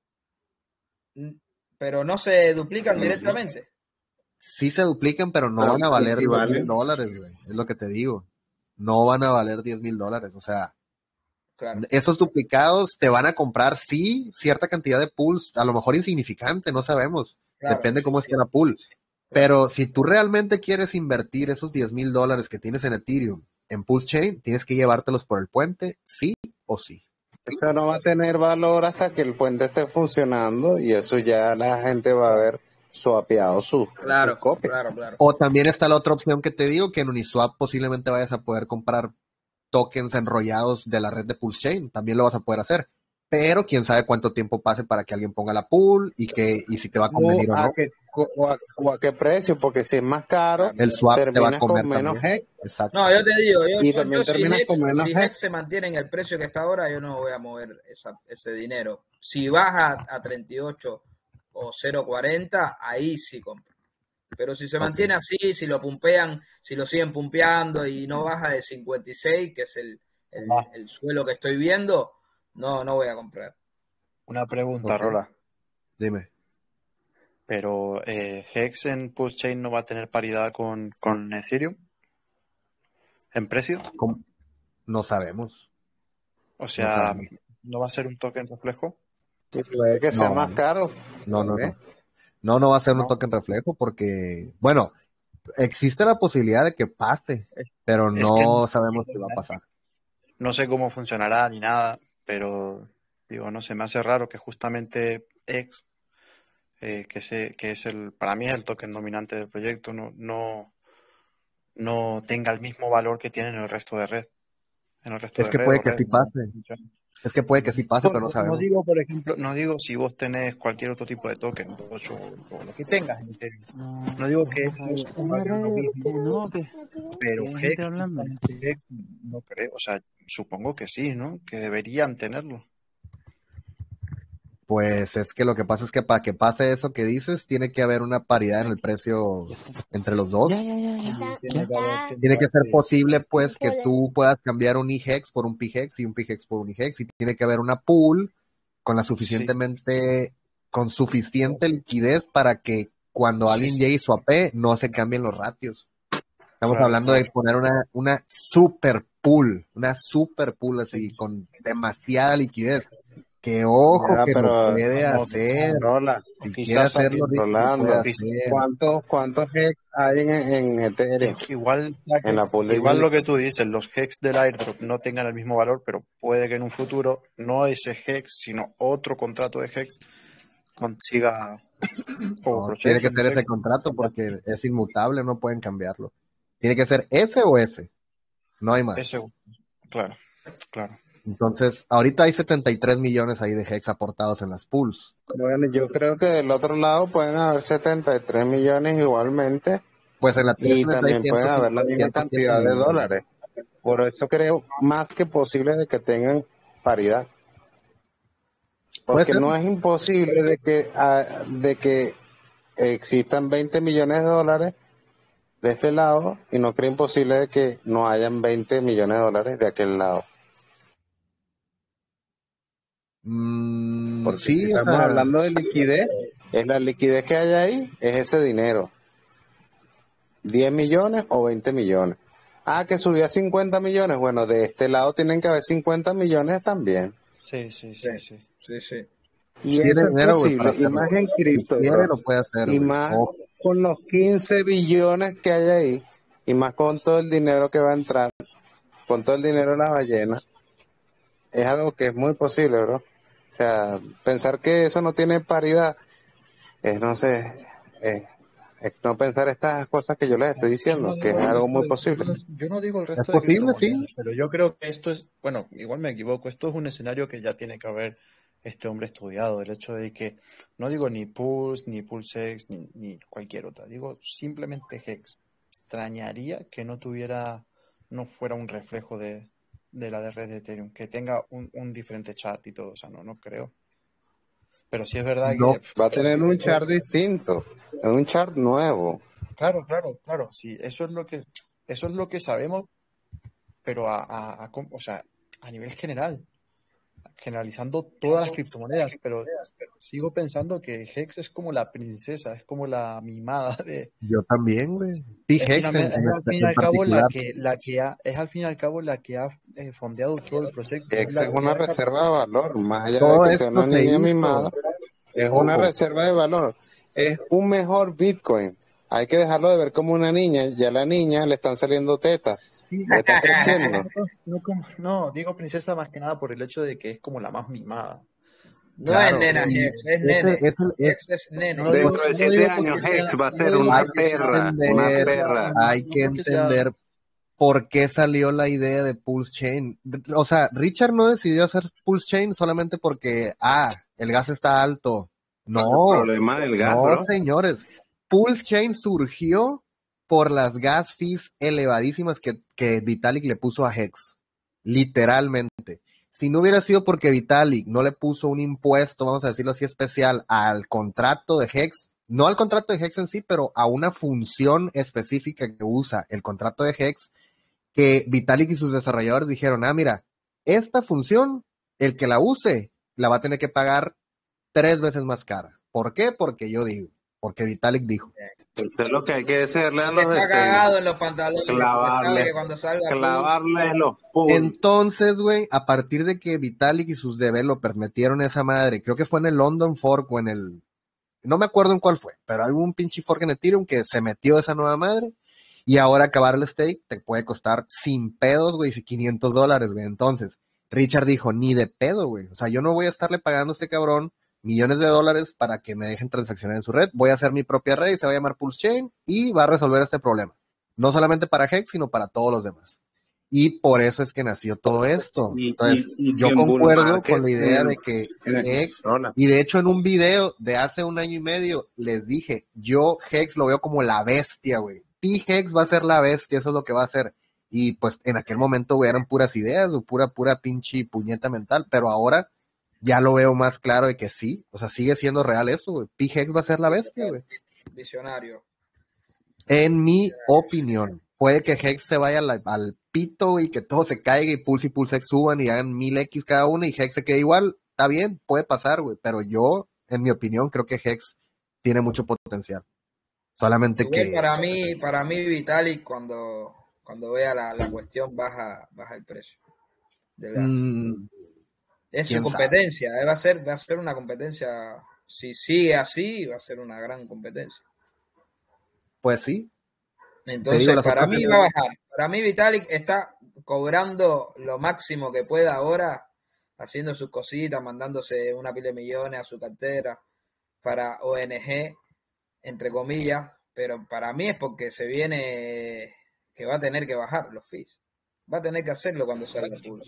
N- Pero no se duplican directamente. Sí se duplican, pero no Pero van a ¿y valer si diez mil valen? dólares, güey. Es lo que te digo. No van a valer diez mil dólares. O sea, Claro. esos duplicados te van a comprar, sí, cierta cantidad de pools, a lo mejor insignificante, no sabemos. Claro, Depende sí, cómo sí, esté la pool. claro. Pero si tú realmente quieres invertir esos diez mil dólares que tienes en Ethereum en Pulse Chain, tienes que llevártelos por el puente, sí o sí. Esto no va a tener valor hasta que el puente esté funcionando y eso ya la gente va a ver swapeado su, su Claro, copia. claro, claro. O también está la otra opción que te digo, que en Uniswap posiblemente vayas a poder comprar tokens enrollados de la red de Pulse Chain. También lo vas a poder hacer. pero quién sabe cuánto tiempo pase para que alguien ponga la pool y que y si te va a convenir O o a, no. qué, o, a, o a qué precio, porque si es más caro, El swap te va a terminas comer con menos también. Hex. Exacto. No, yo te digo, yo, Y yo, también yo si, terminas Hex, con menos si Hex. Hex se mantiene en el precio que está ahora, yo no voy a mover esa, ese dinero. Si baja a treinta y ocho o cero cuarenta, ahí sí compro. Pero si se Ok. mantiene así, si lo pumpean, si lo siguen pumpeando y no baja de cincuenta y seis, que es el, el, Ah, el suelo que estoy viendo, no, no voy a comprar. una pregunta, Ok. Rola. Dime. Pero eh, Hex en Pulse Chain no va a tener paridad con, con Ethereum en precio. ¿Cómo? No sabemos. O No sea, sabemos. ¿no va a ser un token reflejo? Y puede que sea No, más caro. no, no, ¿eh? no. No, no va a ser un No. token reflejo porque, bueno, existe la posibilidad de que pase, Es, pero es que no no, sabemos si va a pasar. no sé cómo funcionará ni nada, pero digo, no sé, me hace raro que justamente X, eh, que, se, que es el, para mí es el token dominante del proyecto, no, no, no tenga el mismo valor que tiene en el resto de red, en el resto Es de que red puede o que red. sí pase. Es que puede que sí pase, pero no No, no sabemos. digo, por ejemplo, no digo si vos tenés cualquier otro tipo de token, Doge o, o lo que tengas en Ethereum. No, No digo que vamos a ver. esto Es valga lo raro mismo, que no, que, pero que hay gente Hex, hablando. justamente Hex, no creo, o sea, supongo que sí, ¿no? Que deberían tenerlo. Pues es que lo que pasa es que para que pase eso que dices, tiene que haber una paridad en el precio Ya está. entre los dos. Ya, ya, ya, Sí, ya. tiene Ya. que haber, tiene Tiene que que haber ser paridad. posible, pues, que tú puedas cambiar un iHex por un PHex y un PHex por un iHex. Y tiene que haber una pool con la Sí, suficientemente, con suficiente liquidez para que cuando sí, alguien sí, llegue y swapee, no se cambien los ratios. Estamos claro, hablando de claro. poner una, una super pool, una super pool así, Sí. con demasiada liquidez. Que ojo Ya, que lo pero puede O, hacer. Rola, o Si quiere quizás hacerlo, saquen, Rick, lo puede Rolando, hacer. ¿cuántos, cuántos Hex hay en, en Ethereum? i- igual En saquen, la pool de igual lo que Bitcoin. tú dices, los Hex del airdrop no tengan el mismo valor, pero puede que en un futuro no ese Hex, sino otro contrato de Hex consiga No, tiene que overprotection, no ser sé. ese contrato porque es inmutable, no pueden cambiarlo. Tiene que ser ese o ese, no hay más. Ese, claro, claro. Entonces, ahorita hay setenta y tres millones ahí de Hex aportados en las pools. Bueno, yo creo que del otro lado pueden haber setenta y tres millones igualmente Pues en la y tierra hay también pueden haber la misma ciento siete cantidad de millones. dólares. Por eso creo más que posible de que tengan paridad. Puede Porque ser. no es imposible de que, ah, de que existan veinte millones de dólares de este lado y no creo imposible de que no hayan veinte millones de dólares de aquel lado. Mm, Porque sí, si o estamos sea, hablando de liquidez, es la liquidez que hay ahí, es ese dinero. diez millones o veinte millones. Ah, que subió a cincuenta millones. Bueno, de este lado tienen que haber cincuenta millones también. Sí, sí, sí, sí. Sí, sí. Y tiene eso es dinero, güey, para posible, y hacerlo. más en Si cripto, quiere, bro. lo puede hacer, Y güey. más Ojo. con los quince billones que hay ahí, y más con todo el dinero que va a entrar, con todo el dinero de la ballena, es algo que es muy posible, bro. O sea, pensar que eso no tiene paridad, es, no sé, es, es no pensar estas cosas que yo les estoy Yo diciendo, no que es digo el algo resto muy de, posible. yo no digo el Es resto de posible, sí. criptomonedas, pero yo creo que esto es, bueno, igual me equivoco, esto es un escenario que ya tiene que haber este hombre estudiado, el hecho de que, no digo ni Pulse, ni PulseX, ni, ni cualquier otra, digo simplemente Hex. Extrañaría que no tuviera, no fuera un reflejo de, de la de red de Ethereum, que tenga un, un diferente chart y todo, o sea, no, no creo. Pero sí es verdad No, que, Va a tener un chart distinto, un chart nuevo. claro, claro, claro, sí, eso es lo que, eso es lo que sabemos, pero a, a, a com- o sea, a nivel general, generalizando todas las criptomonedas, pero sigo pensando que Hex es como la princesa, es como la mimada de, yo también, güey. es, P-Hex en, finalmente- es en, al fin y en al cabo la particular. que, la que ha, es al fin y al cabo la que ha eh, fondeado todo el proyecto, es Hex la es que una ha reserva de valor, más allá de Todo que sea esto una se niña hizo. mimada, es una Ojo. reserva de valor. Es un mejor Bitcoin. Hay que dejarlo de ver como una niña. Ya a la niña le están saliendo tetas, sí, le está no, creciendo. no, no, como- no, digo princesa más que nada por el hecho de que es como la más mimada. No Claro, es nena y Hex, es ese, nene. ese, es, Hex es nene. No lo digo, Dentro de no lo siete digo años, porque sea, Hex va a no ser lo digo una hay porque que sea, perra, no lo digo una entender, porque sea, perra. hay no que porque sea, entender por qué salió la idea de Pulse Chain. O sea, Richard no decidió hacer Pulse Chain solamente porque, ah, el gas está alto. No, El problema del gas, no, bro. señores. Pulse Chain surgió por las gas fees elevadísimas que, que Vitalik le puso a Hex. Literalmente. Si no hubiera sido porque Vitalik no le puso un impuesto, vamos a decirlo así, especial al contrato de Hex, no al contrato de Hex en sí, pero a una función específica que usa el contrato de Hex, que Vitalik y sus desarrolladores dijeron, ah, mira, esta función, el que la use, la va a tener que pagar tres veces más cara. ¿Por qué? Porque yo digo, porque Vitalik dijo. Entonces lo que hay que decirle a Que los está de cagado en los pantalones, porque sabe clavarle, que cuando salga clavarle los pulls. Entonces, güey, a partir de que Vitalik y sus developers metieron esa madre, creo que fue en el London Fork o en el, no me acuerdo en cuál fue, pero hay un pinche fork en Ethereum que se metió esa nueva madre y ahora acabar el stake te puede costar sin pedos, güey, quinientos dólares, güey. Entonces, Richard dijo, ni de pedo, güey. O sea, yo no voy a estarle pagando a este cabrón millones de dólares para que me dejen transaccionar en su red. Voy a hacer mi propia red y se va a llamar Pulse Chain y va a resolver este problema. No solamente para Hex, sino para todos los demás. Y por eso es que nació todo esto. Y, Entonces, y, y yo en bull concuerdo market, con la idea en- de que en- Hex, hola. y de hecho en un video de hace un año y medio les dije, yo Hex lo veo como la bestia, güey. P-Hex va a ser la bestia, eso es lo que va a hacer. Y pues en aquel momento, güey, eran puras ideas, o pura, pura pinche puñeta mental, pero ahora ya lo veo más claro de que sí, o sea, sigue siendo real eso, güey. P-Hex va a ser la bestia, güey. visionario. En mi opinión, puede que Hex se vaya al, al pito y que todo se caiga y Pulse y PulseX suban y hagan mil X cada uno y Hex se quede igual. Está bien, puede pasar, güey, pero yo, en mi opinión, creo que Hex tiene mucho potencial. Solamente Igual que... para mí, para mí Vitalik cuando, cuando vea la, la cuestión baja, baja el precio. De verdad. mm, Es su quién sabe. competencia, eh, va a ser, va a ser una competencia. Si sigue así, va a ser una gran competencia. Pues sí. Te digo, Entonces, las para otras mí va a bajar. Para mí Vitalik está cobrando lo máximo que pueda ahora, haciendo sus cositas, mandándose una pila de millones a su cartera para O N G, entre comillas, pero para mí es porque se viene que va a tener que bajar los fees. Va a tener que hacerlo cuando salga el Pulse.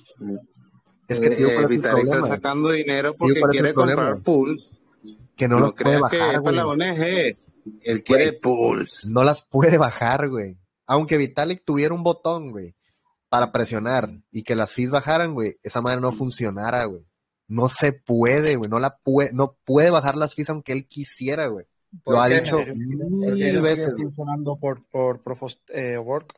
Es que, tío, Eh, ¿cuál es el Vitalik está problema? sacando dinero Tío, porque ¿cuál es el quiere problema? comprar pools. Que no No los puede creas que bajar, es para la güey. O N G. Él quiere Güey, pools. no las puede bajar, güey. Aunque Vitalik tuviera un botón, güey, para presionar y que las fees bajaran, güey, esa madre no funcionara, güey. No se puede, güey. No la puede, no puede bajar las fees aunque él quisiera, güey. Lo ¿Por ha qué dicho no? Ethereum, mil Ethereum sigue veces, güey. funcionando por, por Proof of eh, Work.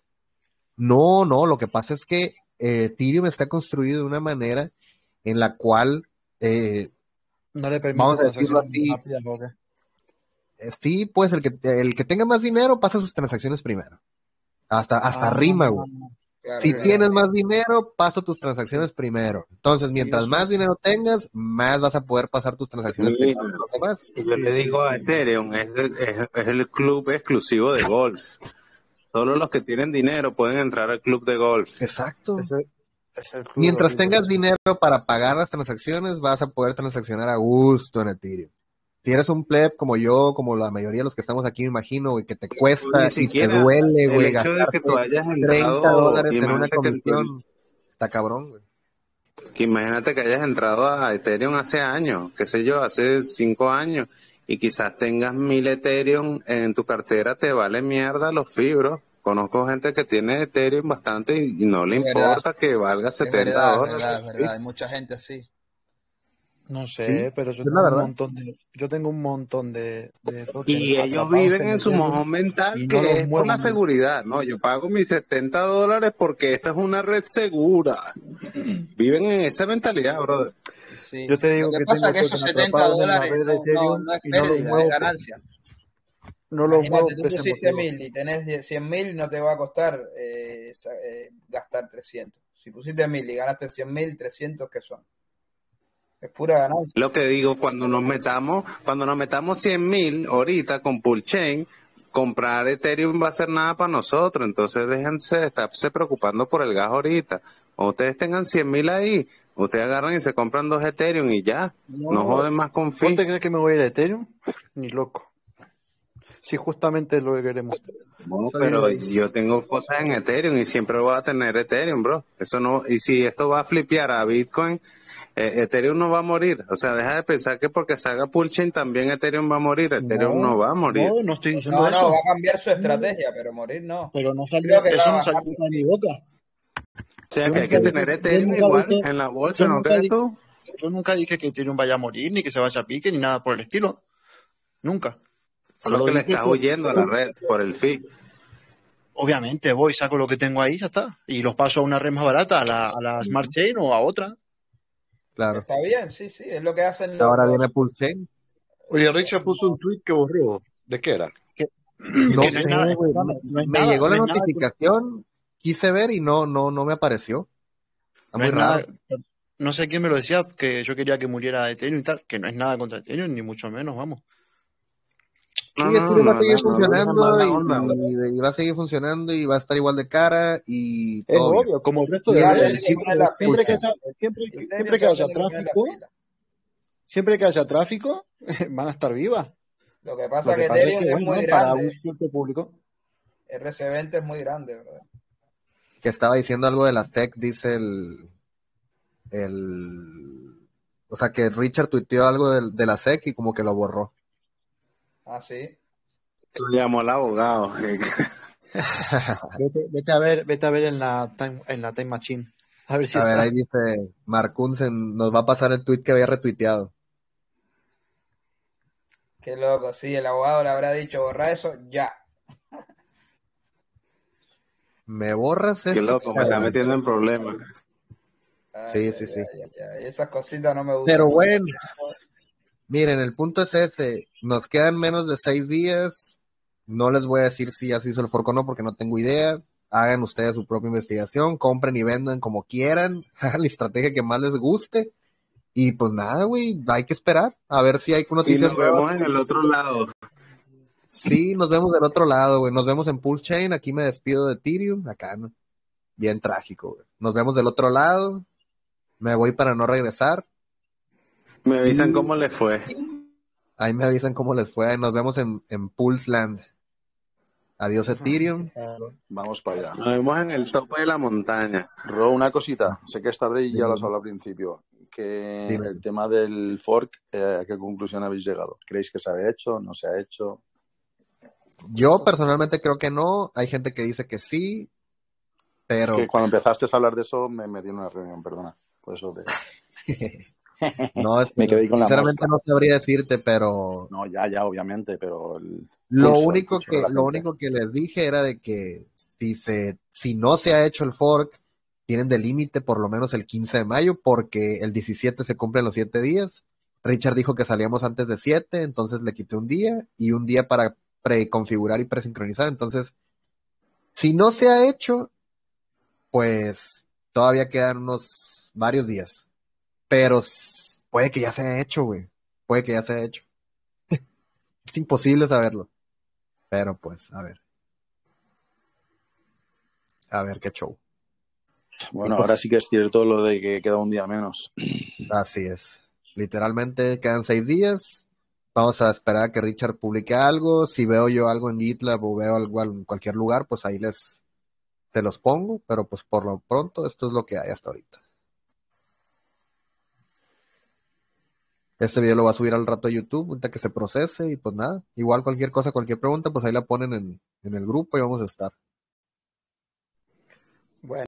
No, no, lo que pasa es que eh, Ethereum está construido de una manera en la cual, eh, No le permite vamos a decirlo transacciones así, rápidas, ¿o qué? eh, sí, pues el que, el que tenga más dinero pasa sus transacciones primero. Hasta, hasta Ah, rima, güey. Claro, Si claro. tienes más dinero, pasa tus transacciones primero. Entonces, y mientras eso, más dinero tengas, más vas a poder pasar tus transacciones Mira, primero que los demás. y yo le digo a Ethereum, es, el- es- es el club exclusivo de golf. Solo los que tienen dinero pueden entrar al club de golf. Exacto. es el, es el club de los Mientras ricos. tengas dinero para pagar las transacciones, vas a poder transaccionar a gusto en Ethereum. Si eres un pleb como yo, como la mayoría de los que estamos aquí, me imagino, güey, que te Ni cuesta y te siquiera duele, el güey, hecho de que tú gastarte hayas treinta entrado, dólares en una imagínate que, tú- comisión, está cabrón, güey. que imagínate que hayas entrado a Ethereum hace años, qué sé yo, hace cinco años, y quizás tengas mil Ethereum en tu cartera, te vale mierda los fibros. Conozco gente que tiene Ethereum bastante y, y no le Es verdad, importa que valga es setenta verdad, es dólares. verdad, es verdad. Hay mucha gente así. No Sí, sé, pero yo es la tengo un verdad. montón de, yo tengo un montón de, de tokens Y ellos atrapados viven en en su Ethereum mojón mental y no que los es por muevo la nunca. seguridad. No, yo pago mis setenta dólares porque esta es una red segura. Viven en esa mentalidad, brother. Sí. Yo te Lo digo que que pasa es tengo que esos tokens setenta atrapados en la dólares red de no, no, Ethereum no es y no los pérdida, es muevo, por- ganancia. no los muevo Imagínate, tú por ese pusiste motivo. mil y tenés cien mil, no te va a costar eh, sa- eh, gastar trescientos. Si pusiste mil y ganaste cien mil, trescientos, ¿qué son? Es pura ganancia. Lo que digo, cuando nos metamos, cuando nos metamos cien mil ahorita con Pool Chain, comprar Ethereum va a ser nada para nosotros. Entonces déjense de estarse preocupando por el gas ahorita. Cuando ustedes tengan cien mil ahí, ustedes agarran y se compran dos Ethereum y ya. No No, joden más con ¿vos te fee. crees que me voy a ir a Ethereum? Ni loco. si justamente es lo que queremos. No, Está bien, pero bien. yo tengo cosas en Ethereum y siempre voy a tener Ethereum, bro. Eso no, y si esto va a flipear a Bitcoin, eh, Ethereum no va a morir. O sea, deja de pensar que porque salga Pulchain también Ethereum va a morir. Ethereum no No, va a morir. no, no estoy diciendo No, no, eso. va a cambiar su estrategia, pero morir no. Pero no Creo salió, que va eso a no bajar. salió de mi boca. O sea, Yo que hay nunca que dije, tener yo Ethereum nunca igual dije, en la bolsa, yo ¿no nunca crees dije, tú? yo nunca dije que Ethereum vaya a morir, ni que se vaya a pique, ni nada por el estilo. Nunca. Solo Solo que le dije estás que, huyendo a la red por el fee. obviamente, voy, saco lo que tengo ahí, ya está. Y los paso a una red más barata, a la, a la Smart Chain o a otra. Claro. Está bien, sí, sí, es lo que hacen los... Ahora los- viene Pulchain. Oye, Richard puso un tweet que borró. ¿De qué era? Que, No que no es sé, nada, güey. escúchame, Me, no es me nada, llegó no la es nada, notificación, quise ver y no, no, no me apareció. Está no muy es nada. raro. No sé quién me lo decía, que yo quería que muriera Ethereum y tal, que no es nada contra Ethereum, ni mucho menos, vamos. Sí, No, no, Ethereum va a no, seguir no, no, no dejes funcionando mala y, onda, güey. y- y va a seguir funcionando y va a estar igual de cara y Es todo bien. obvio, como el resto Y de el, Igual el se redes. tiene que poner sitio es las Siempre que pilas. haya, siempre, Ethereum siempre se que haya tiene que poner las tráfico, pilas. siempre que haya tráfico, van a estar vivas. Lo que pasa Lo es que que pasa es Ethereum que, es bueno, muy para un grande. cierto público. R C veinte es muy grande, ¿verdad? que estaba diciendo algo de las tech, dice el, el, o sea, que Richard tuiteó algo de, de la S E C y como que lo borró. Ah, sí. Lo llamó el abogado. Vete, vete a ver, vete a ver en la time, en la time machine. A ver si A ver, está. ahí dice, Marcunsen nos va a pasar el tweet que había retuiteado. Qué loco, sí, el abogado le habrá dicho borra eso ya. ¿Me borras Qué eso? loco, me está metiendo en problemas. Sí, Ay, sí, ay, sí. ay, ay, ay. Esas cositas no me gustan. Pero bueno, miren, el punto es ese. Nos quedan menos de seis días. No les voy a decir si ya se hizo el fork o no, porque no tengo idea. Hagan ustedes su propia investigación, compren y vendan como quieran, hagan la estrategia que más les guste. Y pues nada, güey, hay que esperar a ver si hay Y noticias nos nuevas. vemos en el otro lado. Sí, nos vemos del otro lado, güey. Nos vemos en Pulse Chain. Aquí me despido de Ethereum. Acá, ¿no? Bien trágico, güey. Nos vemos del otro lado. Me voy para no regresar. Me avisan Y cómo les fue. ahí me avisan cómo les fue. Nos vemos en, en Pulse Land. Adiós, Ethereum. Vamos para allá. Nos vemos en el tope de la montaña. Ro, una cosita. Sé que es tarde y ya lo has hablado al principio. Que Dime. el tema del fork, eh, ¿a qué conclusión habéis llegado? ¿Creéis que se ha hecho? ¿No se ha hecho? Yo personalmente creo que no. Hay gente que dice que sí. Pero Que cuando empezaste a hablar de eso me metí en una reunión, perdona. Por eso te... no, me quedé con la sinceramente mosca. no sabría decirte, pero No, ya, ya, obviamente, pero el lo pulso, el único pulso de que la lo gente. único que les dije era de que si se si no se ha hecho el fork, tienen de límite por lo menos el quince de mayo, porque el diecisiete se cumplen los siete días. Richard dijo que salíamos antes de siete, entonces le quité un día y un día para preconfigurar y presincronizar. Entonces, si no se ha hecho, pues todavía quedan unos varios días. Pero s- puede que ya se haya hecho, güey. Puede que ya se haya hecho. Es imposible saberlo. Pero pues, a ver. A ver qué show. Bueno, Y pues, ahora sí que es cierto lo de que queda un día menos. así es. Literalmente quedan seis días. Vamos a esperar a que Richard publique algo. Si veo yo algo en GitLab o veo algo en cualquier lugar, pues ahí les te los pongo. Pero pues por lo pronto, esto es lo que hay hasta ahorita. Este video lo va a subir al rato a YouTube, ahorita que se procese y pues nada. Igual cualquier cosa, cualquier pregunta, pues ahí la ponen en, en el grupo y vamos a estar.